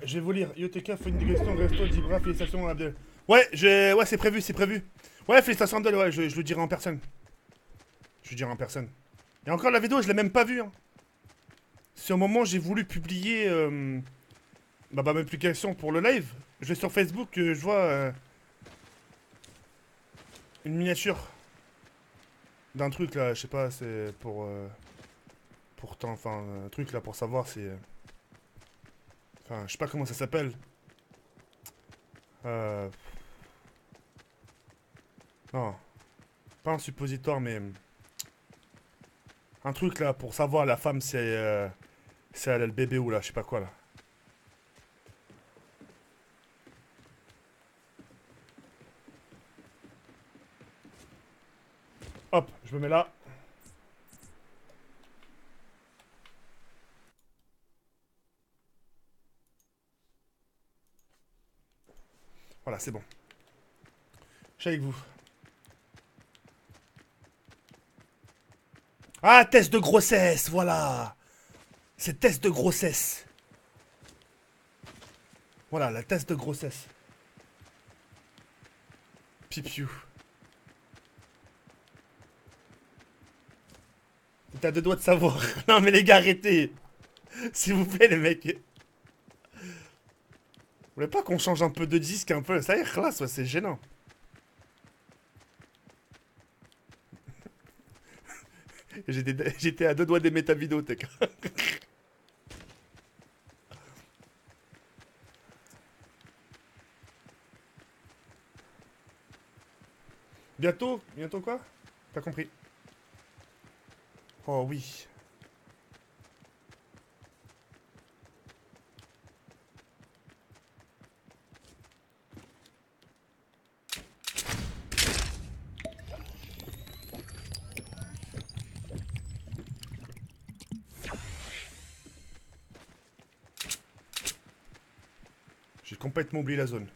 je vais vous lire. I O T K, faut une digression, resto, Dibra, félicitations Abdel. Ouais, je... ouais, c'est prévu, c'est prévu. Ouais, félicitations Abdel, ouais, je, je le dirai en personne. Je le dirai en personne. Et encore la vidéo, je l'ai même pas vue. Hein. Si au moment j'ai voulu publier euh, bah, ma publication pour le live, je vais sur Facebook, euh, je vois euh, une miniature d'un truc là, je sais pas, c'est pour... Euh, pourtant, enfin, un truc là pour savoir si... Euh, enfin, je sais pas comment ça s'appelle. Euh... Non. Pas un suppositoire, mais... Un truc là pour savoir la femme c'est... Euh, c'est elle a le bébé ou là, je sais pas quoi là. Hop, je me mets là. Voilà, c'est bon. Je suis avec vous. Ah, test de grossesse, voilà. C'est test de grossesse. Voilà, la test de grossesse. Pipiou. T'as deux doigts de savoir. Non mais les gars, arrêtez. S'il vous plaît les mecs. Vous voulez pas qu'on change un peu de disque un peu? Ça y est, classe, ouais, c'est gênant. J'étais à deux doigts d'aimer ta vidéo, Tech. Bientôt? Bientôt quoi? Pas compris. Oh oui. J'ai complètement oublié la zone.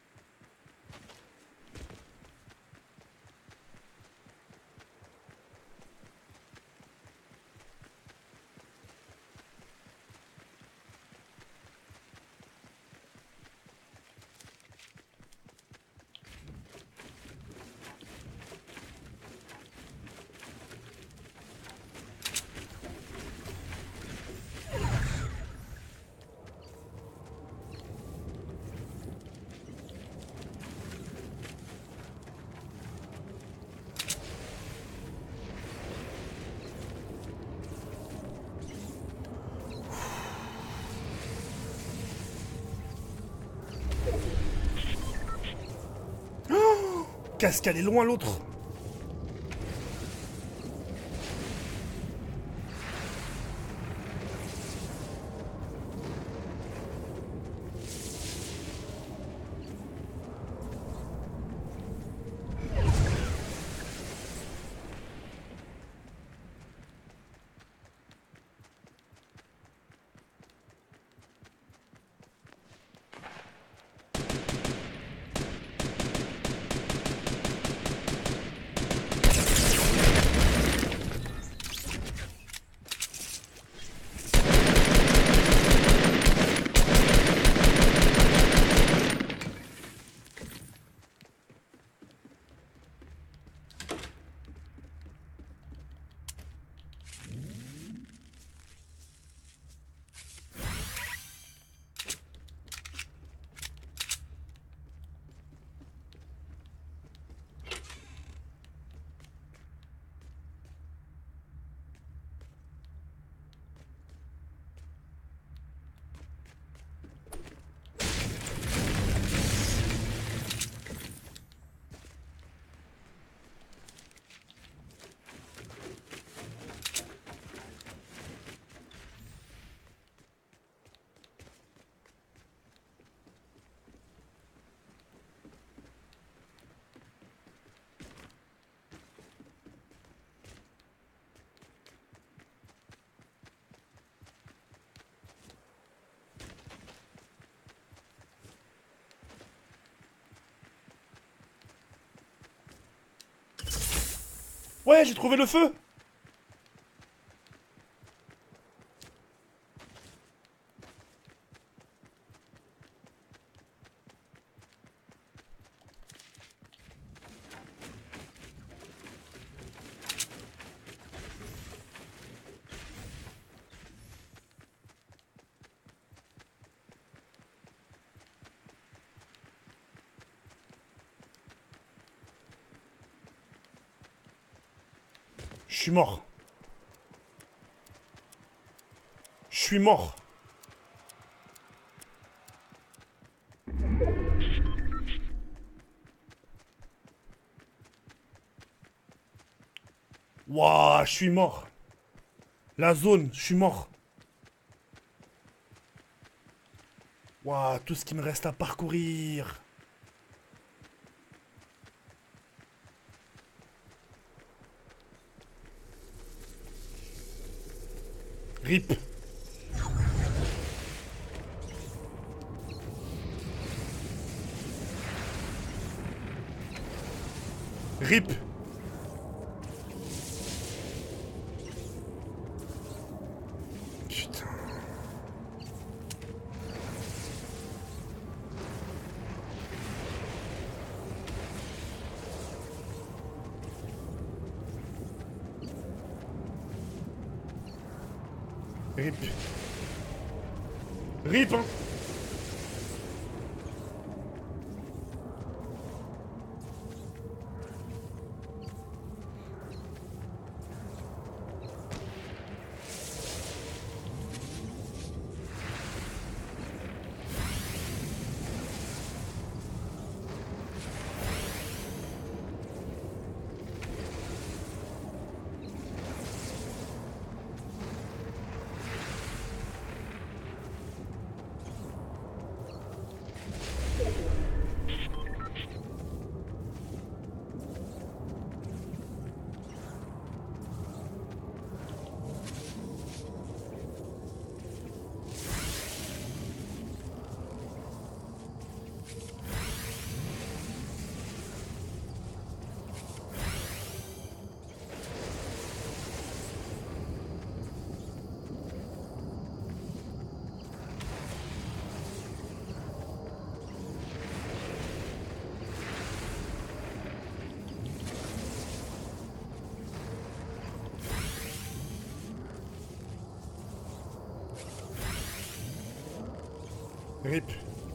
Cascade est loin l'autre. Ouais, j'ai trouvé le feu. suis mort. Je suis mort. Wouah, je suis mort. La zone, je suis mort. Wouah, tout ce qui me reste à parcourir. Rip. Rip. Putain. Rip. Rip, hein. Rip.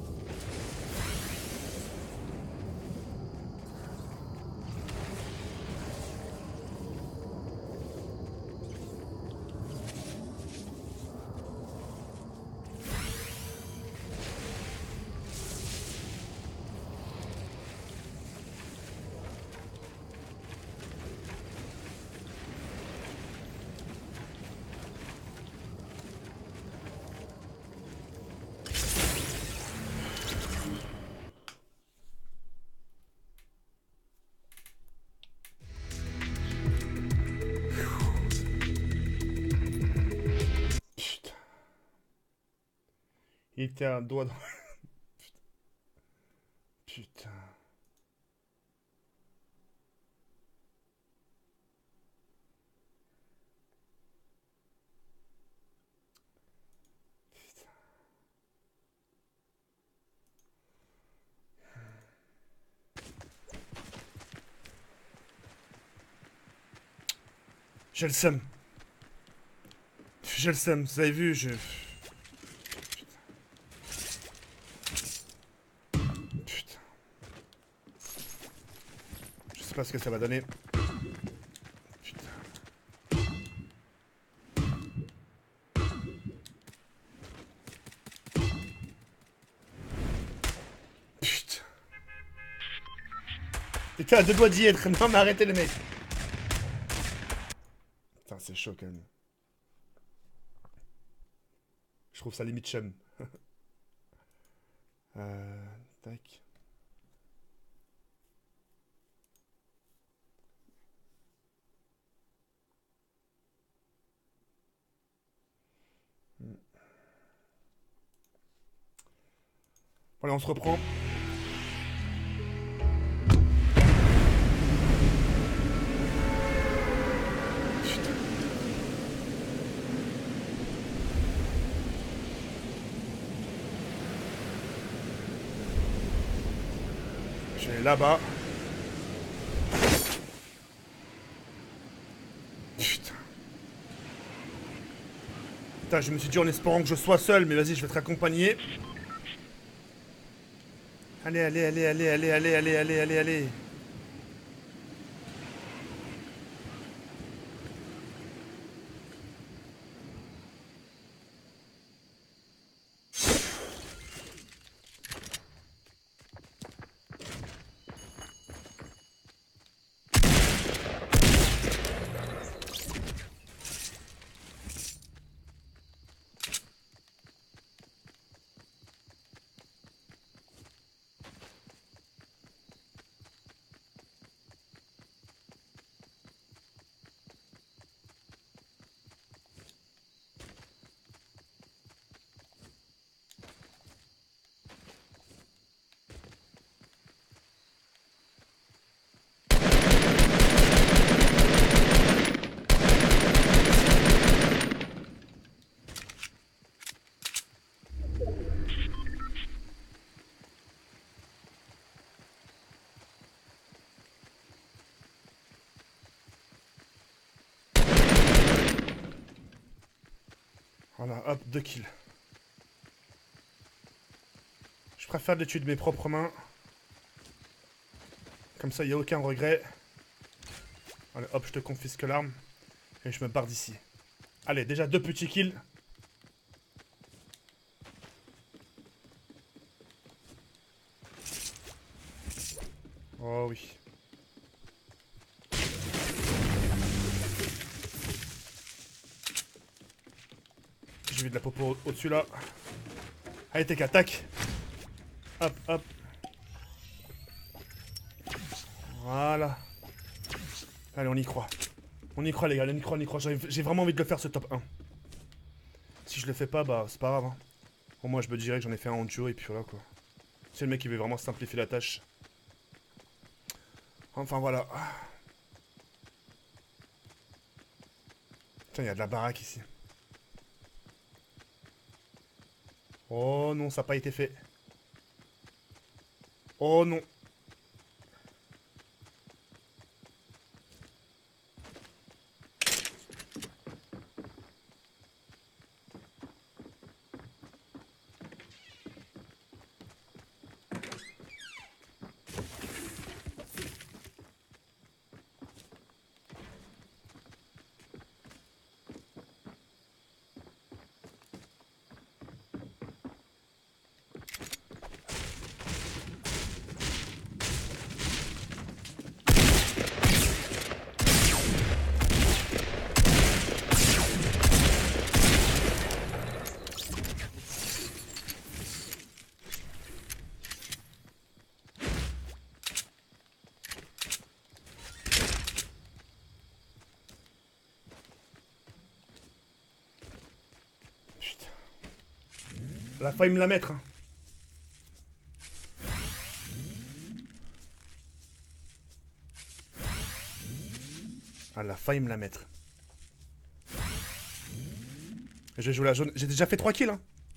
Putain. Il était un doigt dans... Putain. Putain. J'ai le seum. J'ai le seum, vous avez vu, je... Putain. Je sais pas ce que ça va donner. Putain. Putain. T'étais à deux doigts d'y être. Non mais arrêtez les mecs. Putain, c'est chaud quand même. Je trouve ça limite chum. euh, tac. Hmm. Allez, on se reprend. Putain. Je vais là-bas. Putain. Putain, je me suis dit en espérant que je sois seul, mais vas-y, je vais te raccompagner. Allez, allez, allez, allez, allez, allez, allez, allez, allez, allez. Voilà, hop, deux kills. Je préfère les tuer de mes propres mains. Comme ça, il n'y a aucun regret. Allez, hop, je te confisque l'arme. Et je me barre d'ici. Allez, déjà deux petits kills. Oh oui. J'ai vu de la popo au-dessus là. Allez, t'es qu'attaque. Hop, hop. Voilà. Allez, on y croit. On y croit, les gars, on y croit, on y croit. J'ai vraiment envie de le faire, ce top un. Si je le fais pas, bah, c'est pas grave. Hein. Au moins, je me dirais que j'en ai fait un en duo et puis voilà, quoi. C'est le mec qui veut vraiment simplifier la tâche. Enfin, voilà. Tiens, il y a de la baraque ici. Oh non, ça n'a pas été fait. Oh non. Elle a failli me la mettre. Hein. Elle a failli me la mettre. J'ai joué la jaune. J'ai déjà fait trois kills. Hein.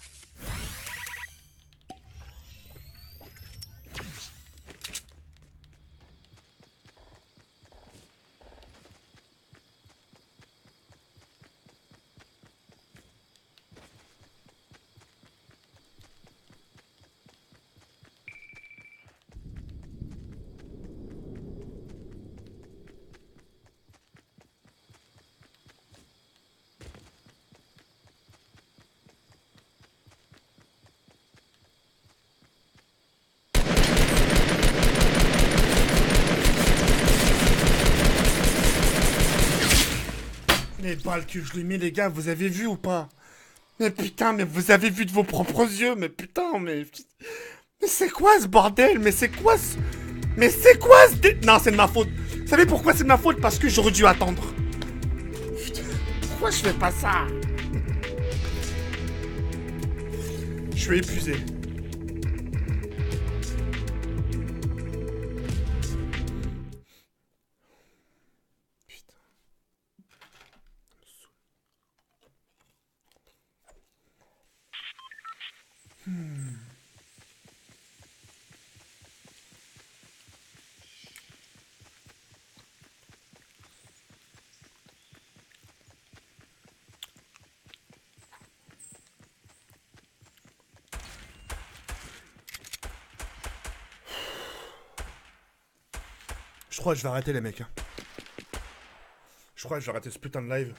Les balles que je lui mets, les gars, vous avez vu ou pas? Mais putain, mais vous avez vu de vos propres yeux, mais putain, mais... Mais c'est quoi ce bordel? Mais c'est quoi ce... Mais c'est quoi ce... Dé... Non, c'est de ma faute. Vous savez pourquoi c'est de ma faute? Parce que j'aurais dû attendre. Putain, pourquoi je fais pas ça? Je suis épuisé. Hmm. Je crois que je vais arrêter les mecs. Hein. Je crois que je vais arrêter ce putain de live.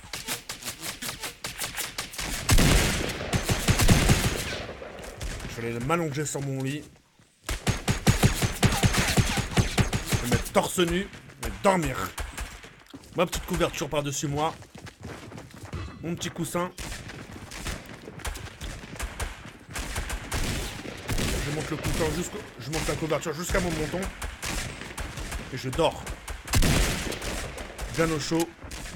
Je vais aller m'allonger sur mon lit. Je vais me mettre torse nu et dormir. Ma petite couverture par-dessus moi. Mon petit coussin. Je monte le coussin jusqu'au... Je monte la couverture jusqu'à mon menton. Et je dors. Bien au chaud.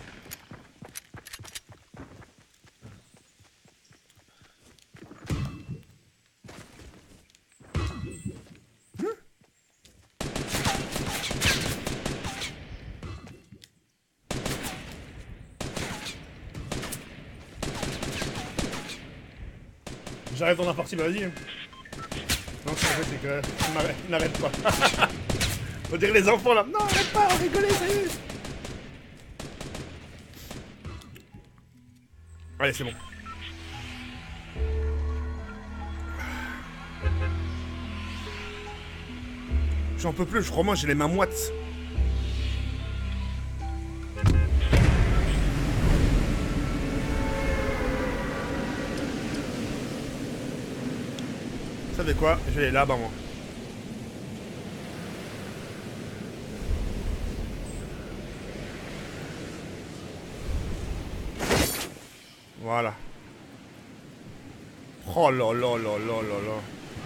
J'arrive dans la partie, bah vas-y. Non, ce que je fais, c'est que... N'arrête pas. On dirait les enfants là. Non, arrête pas, rigolez, ça y est. Allez, c'est bon. J'en peux plus, je crois moi j'ai les mains moites. Vous savez quoi? Je vais aller là-bas moi. Voilà. Oh là là là là là là.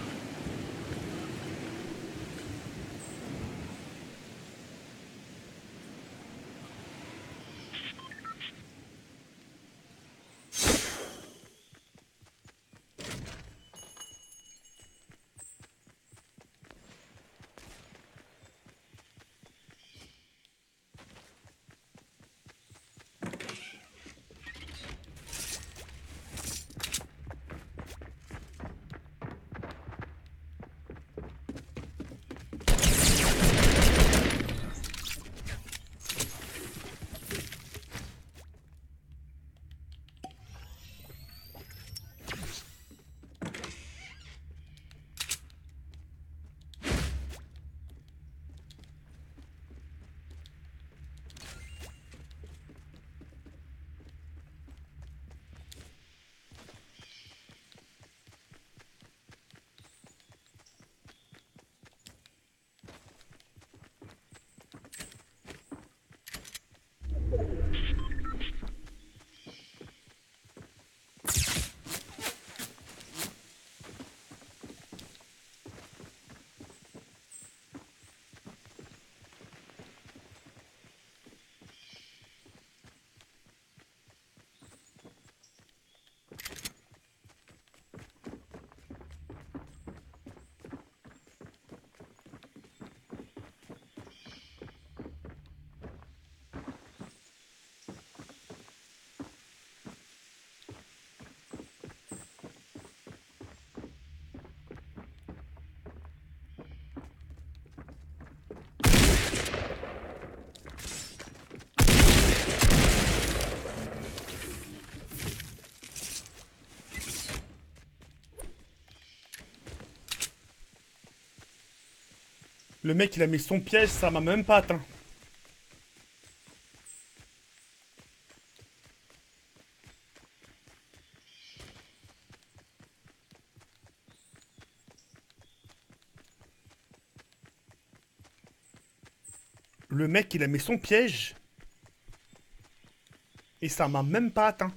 Le mec il a mis son piège, ça m'a même pas atteint. Le mec il a mis son piège. Et ça m'a même pas atteint.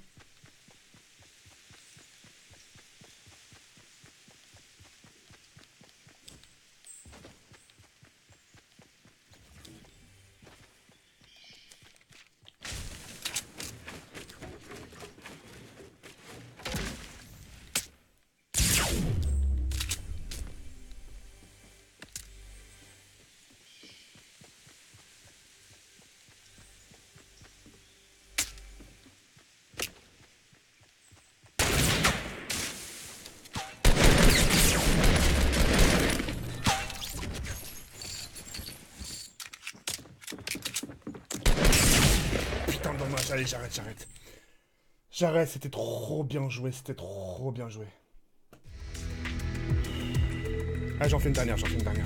Putain, dommage, allez, j'arrête, j'arrête. J'arrête, c'était trop bien joué, c'était trop bien joué. Ah, j'en fais une dernière, j'en fais une dernière.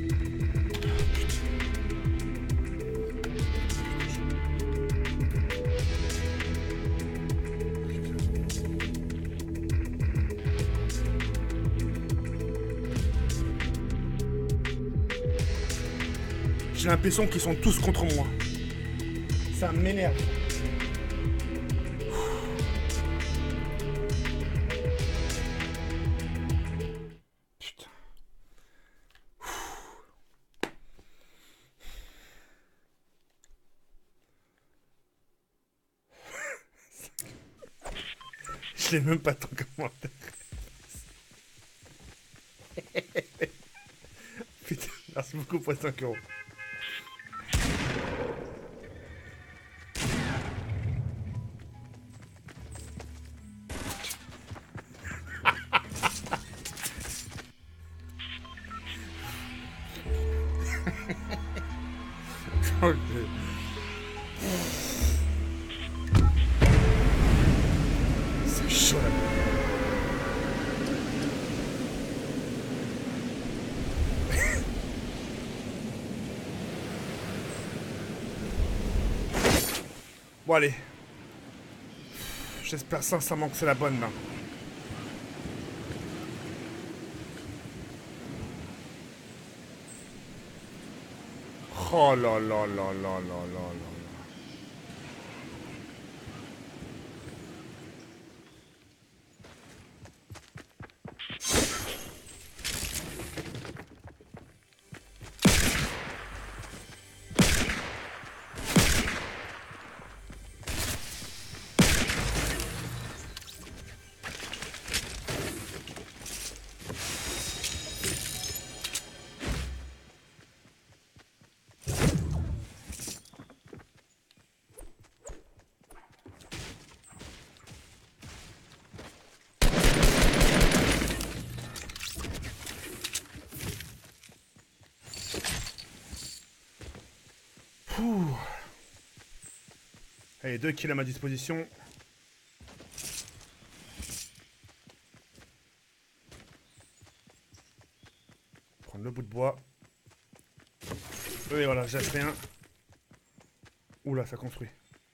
J'ai l'impression qu'ils sont tous contre moi. Ça m'énerve. Putain. Je l'ai même pas ton commentaire. Putain, merci beaucoup pour cinq euros. Ok. C'est chaud là. Bon, allez. J'espère sincèrement que c'est la bonne, là. Oh là là là là là là là. Pouh. Allez, deux kills à ma disposition. Prendre le bout de bois. Et voilà, jette rien. Oula, ça construit.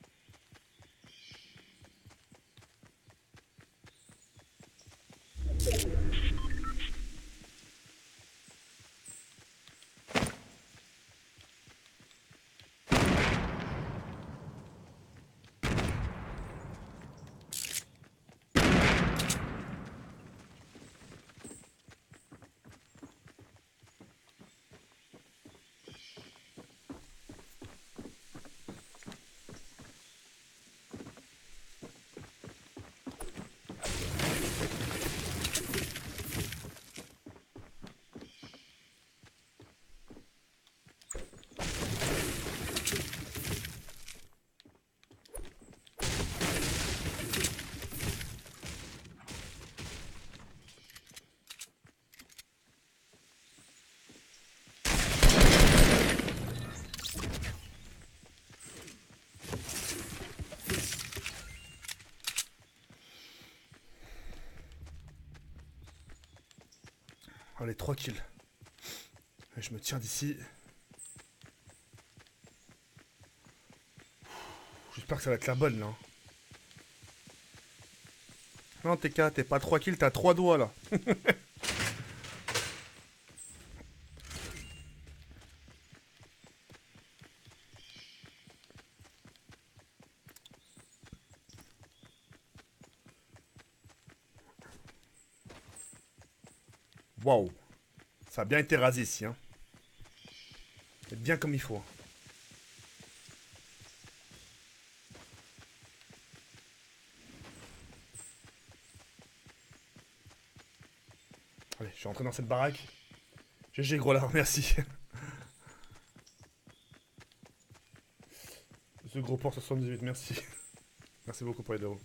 Allez, trois kills. Et je me tire d'ici. J'espère que ça va être la bonne, là. Non, T K, t'es pas trois kills, t'as trois doigts, là. Waouh. Ça a bien été rasé ici, hein. C'est bien comme il faut. Allez, je suis rentré dans cette baraque. G G gros là, merci. Ce gros port soixante-dix-huit, merci. Merci beaucoup pour les deux euros.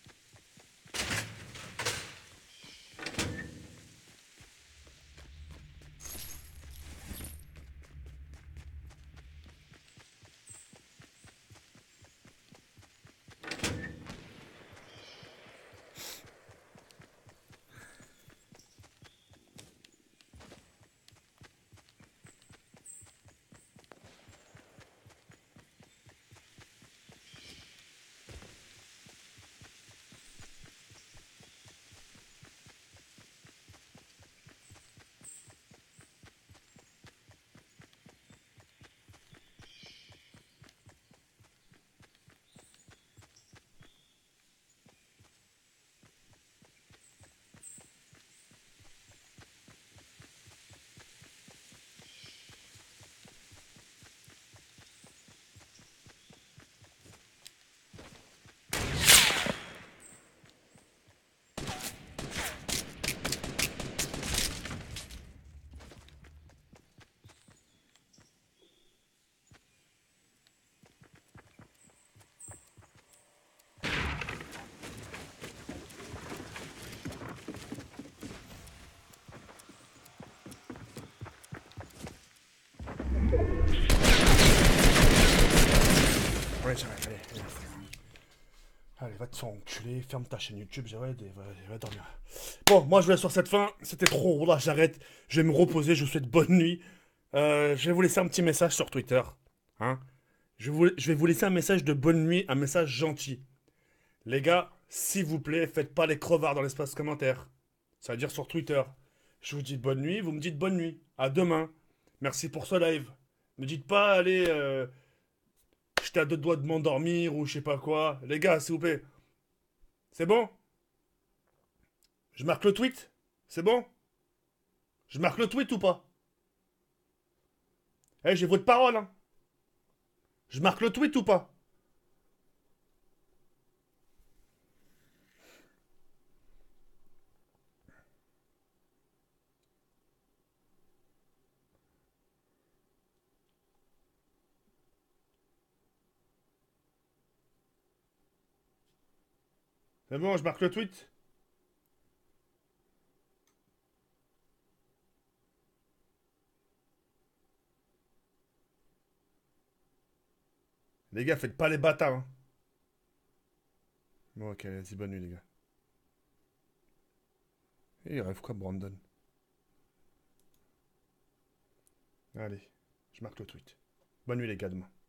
Ouais, j'arrête, allez, allez. Allez, va te faire enculer, ferme ta chaîne YouTube, j'arrête et va, va dormir. Bon, moi je vous laisse sur cette fin, c'était trop, voilà, j'arrête, je vais me reposer, je vous souhaite bonne nuit. Euh, je vais vous laisser un petit message sur Twitter, hein. Je, vous- je vais vous laisser un message de bonne nuit, un message gentil. Les gars, s'il vous plaît, faites pas les crevards dans l'espace commentaire. Ça veut dire sur Twitter. Je vous dis bonne nuit, vous me dites bonne nuit. À demain. Merci pour ce live. Me dites pas, allez, euh, j'étais à deux doigts de m'endormir ou je sais pas quoi. Les gars, s'il vous plaît. C'est bon? Je marque le tweet? C'est bon? Je marque le tweet ou pas? Eh, j'ai votre parole, hein. Je marque le tweet ou pas? C'est bon, je marque le tweet? Les gars, faites pas les bâtards, hein. Bon, ok, vas-y, bonne nuit, les gars. Et il rêve quoi, Brandon? Allez, je marque le tweet. Bonne nuit, les gars, demain.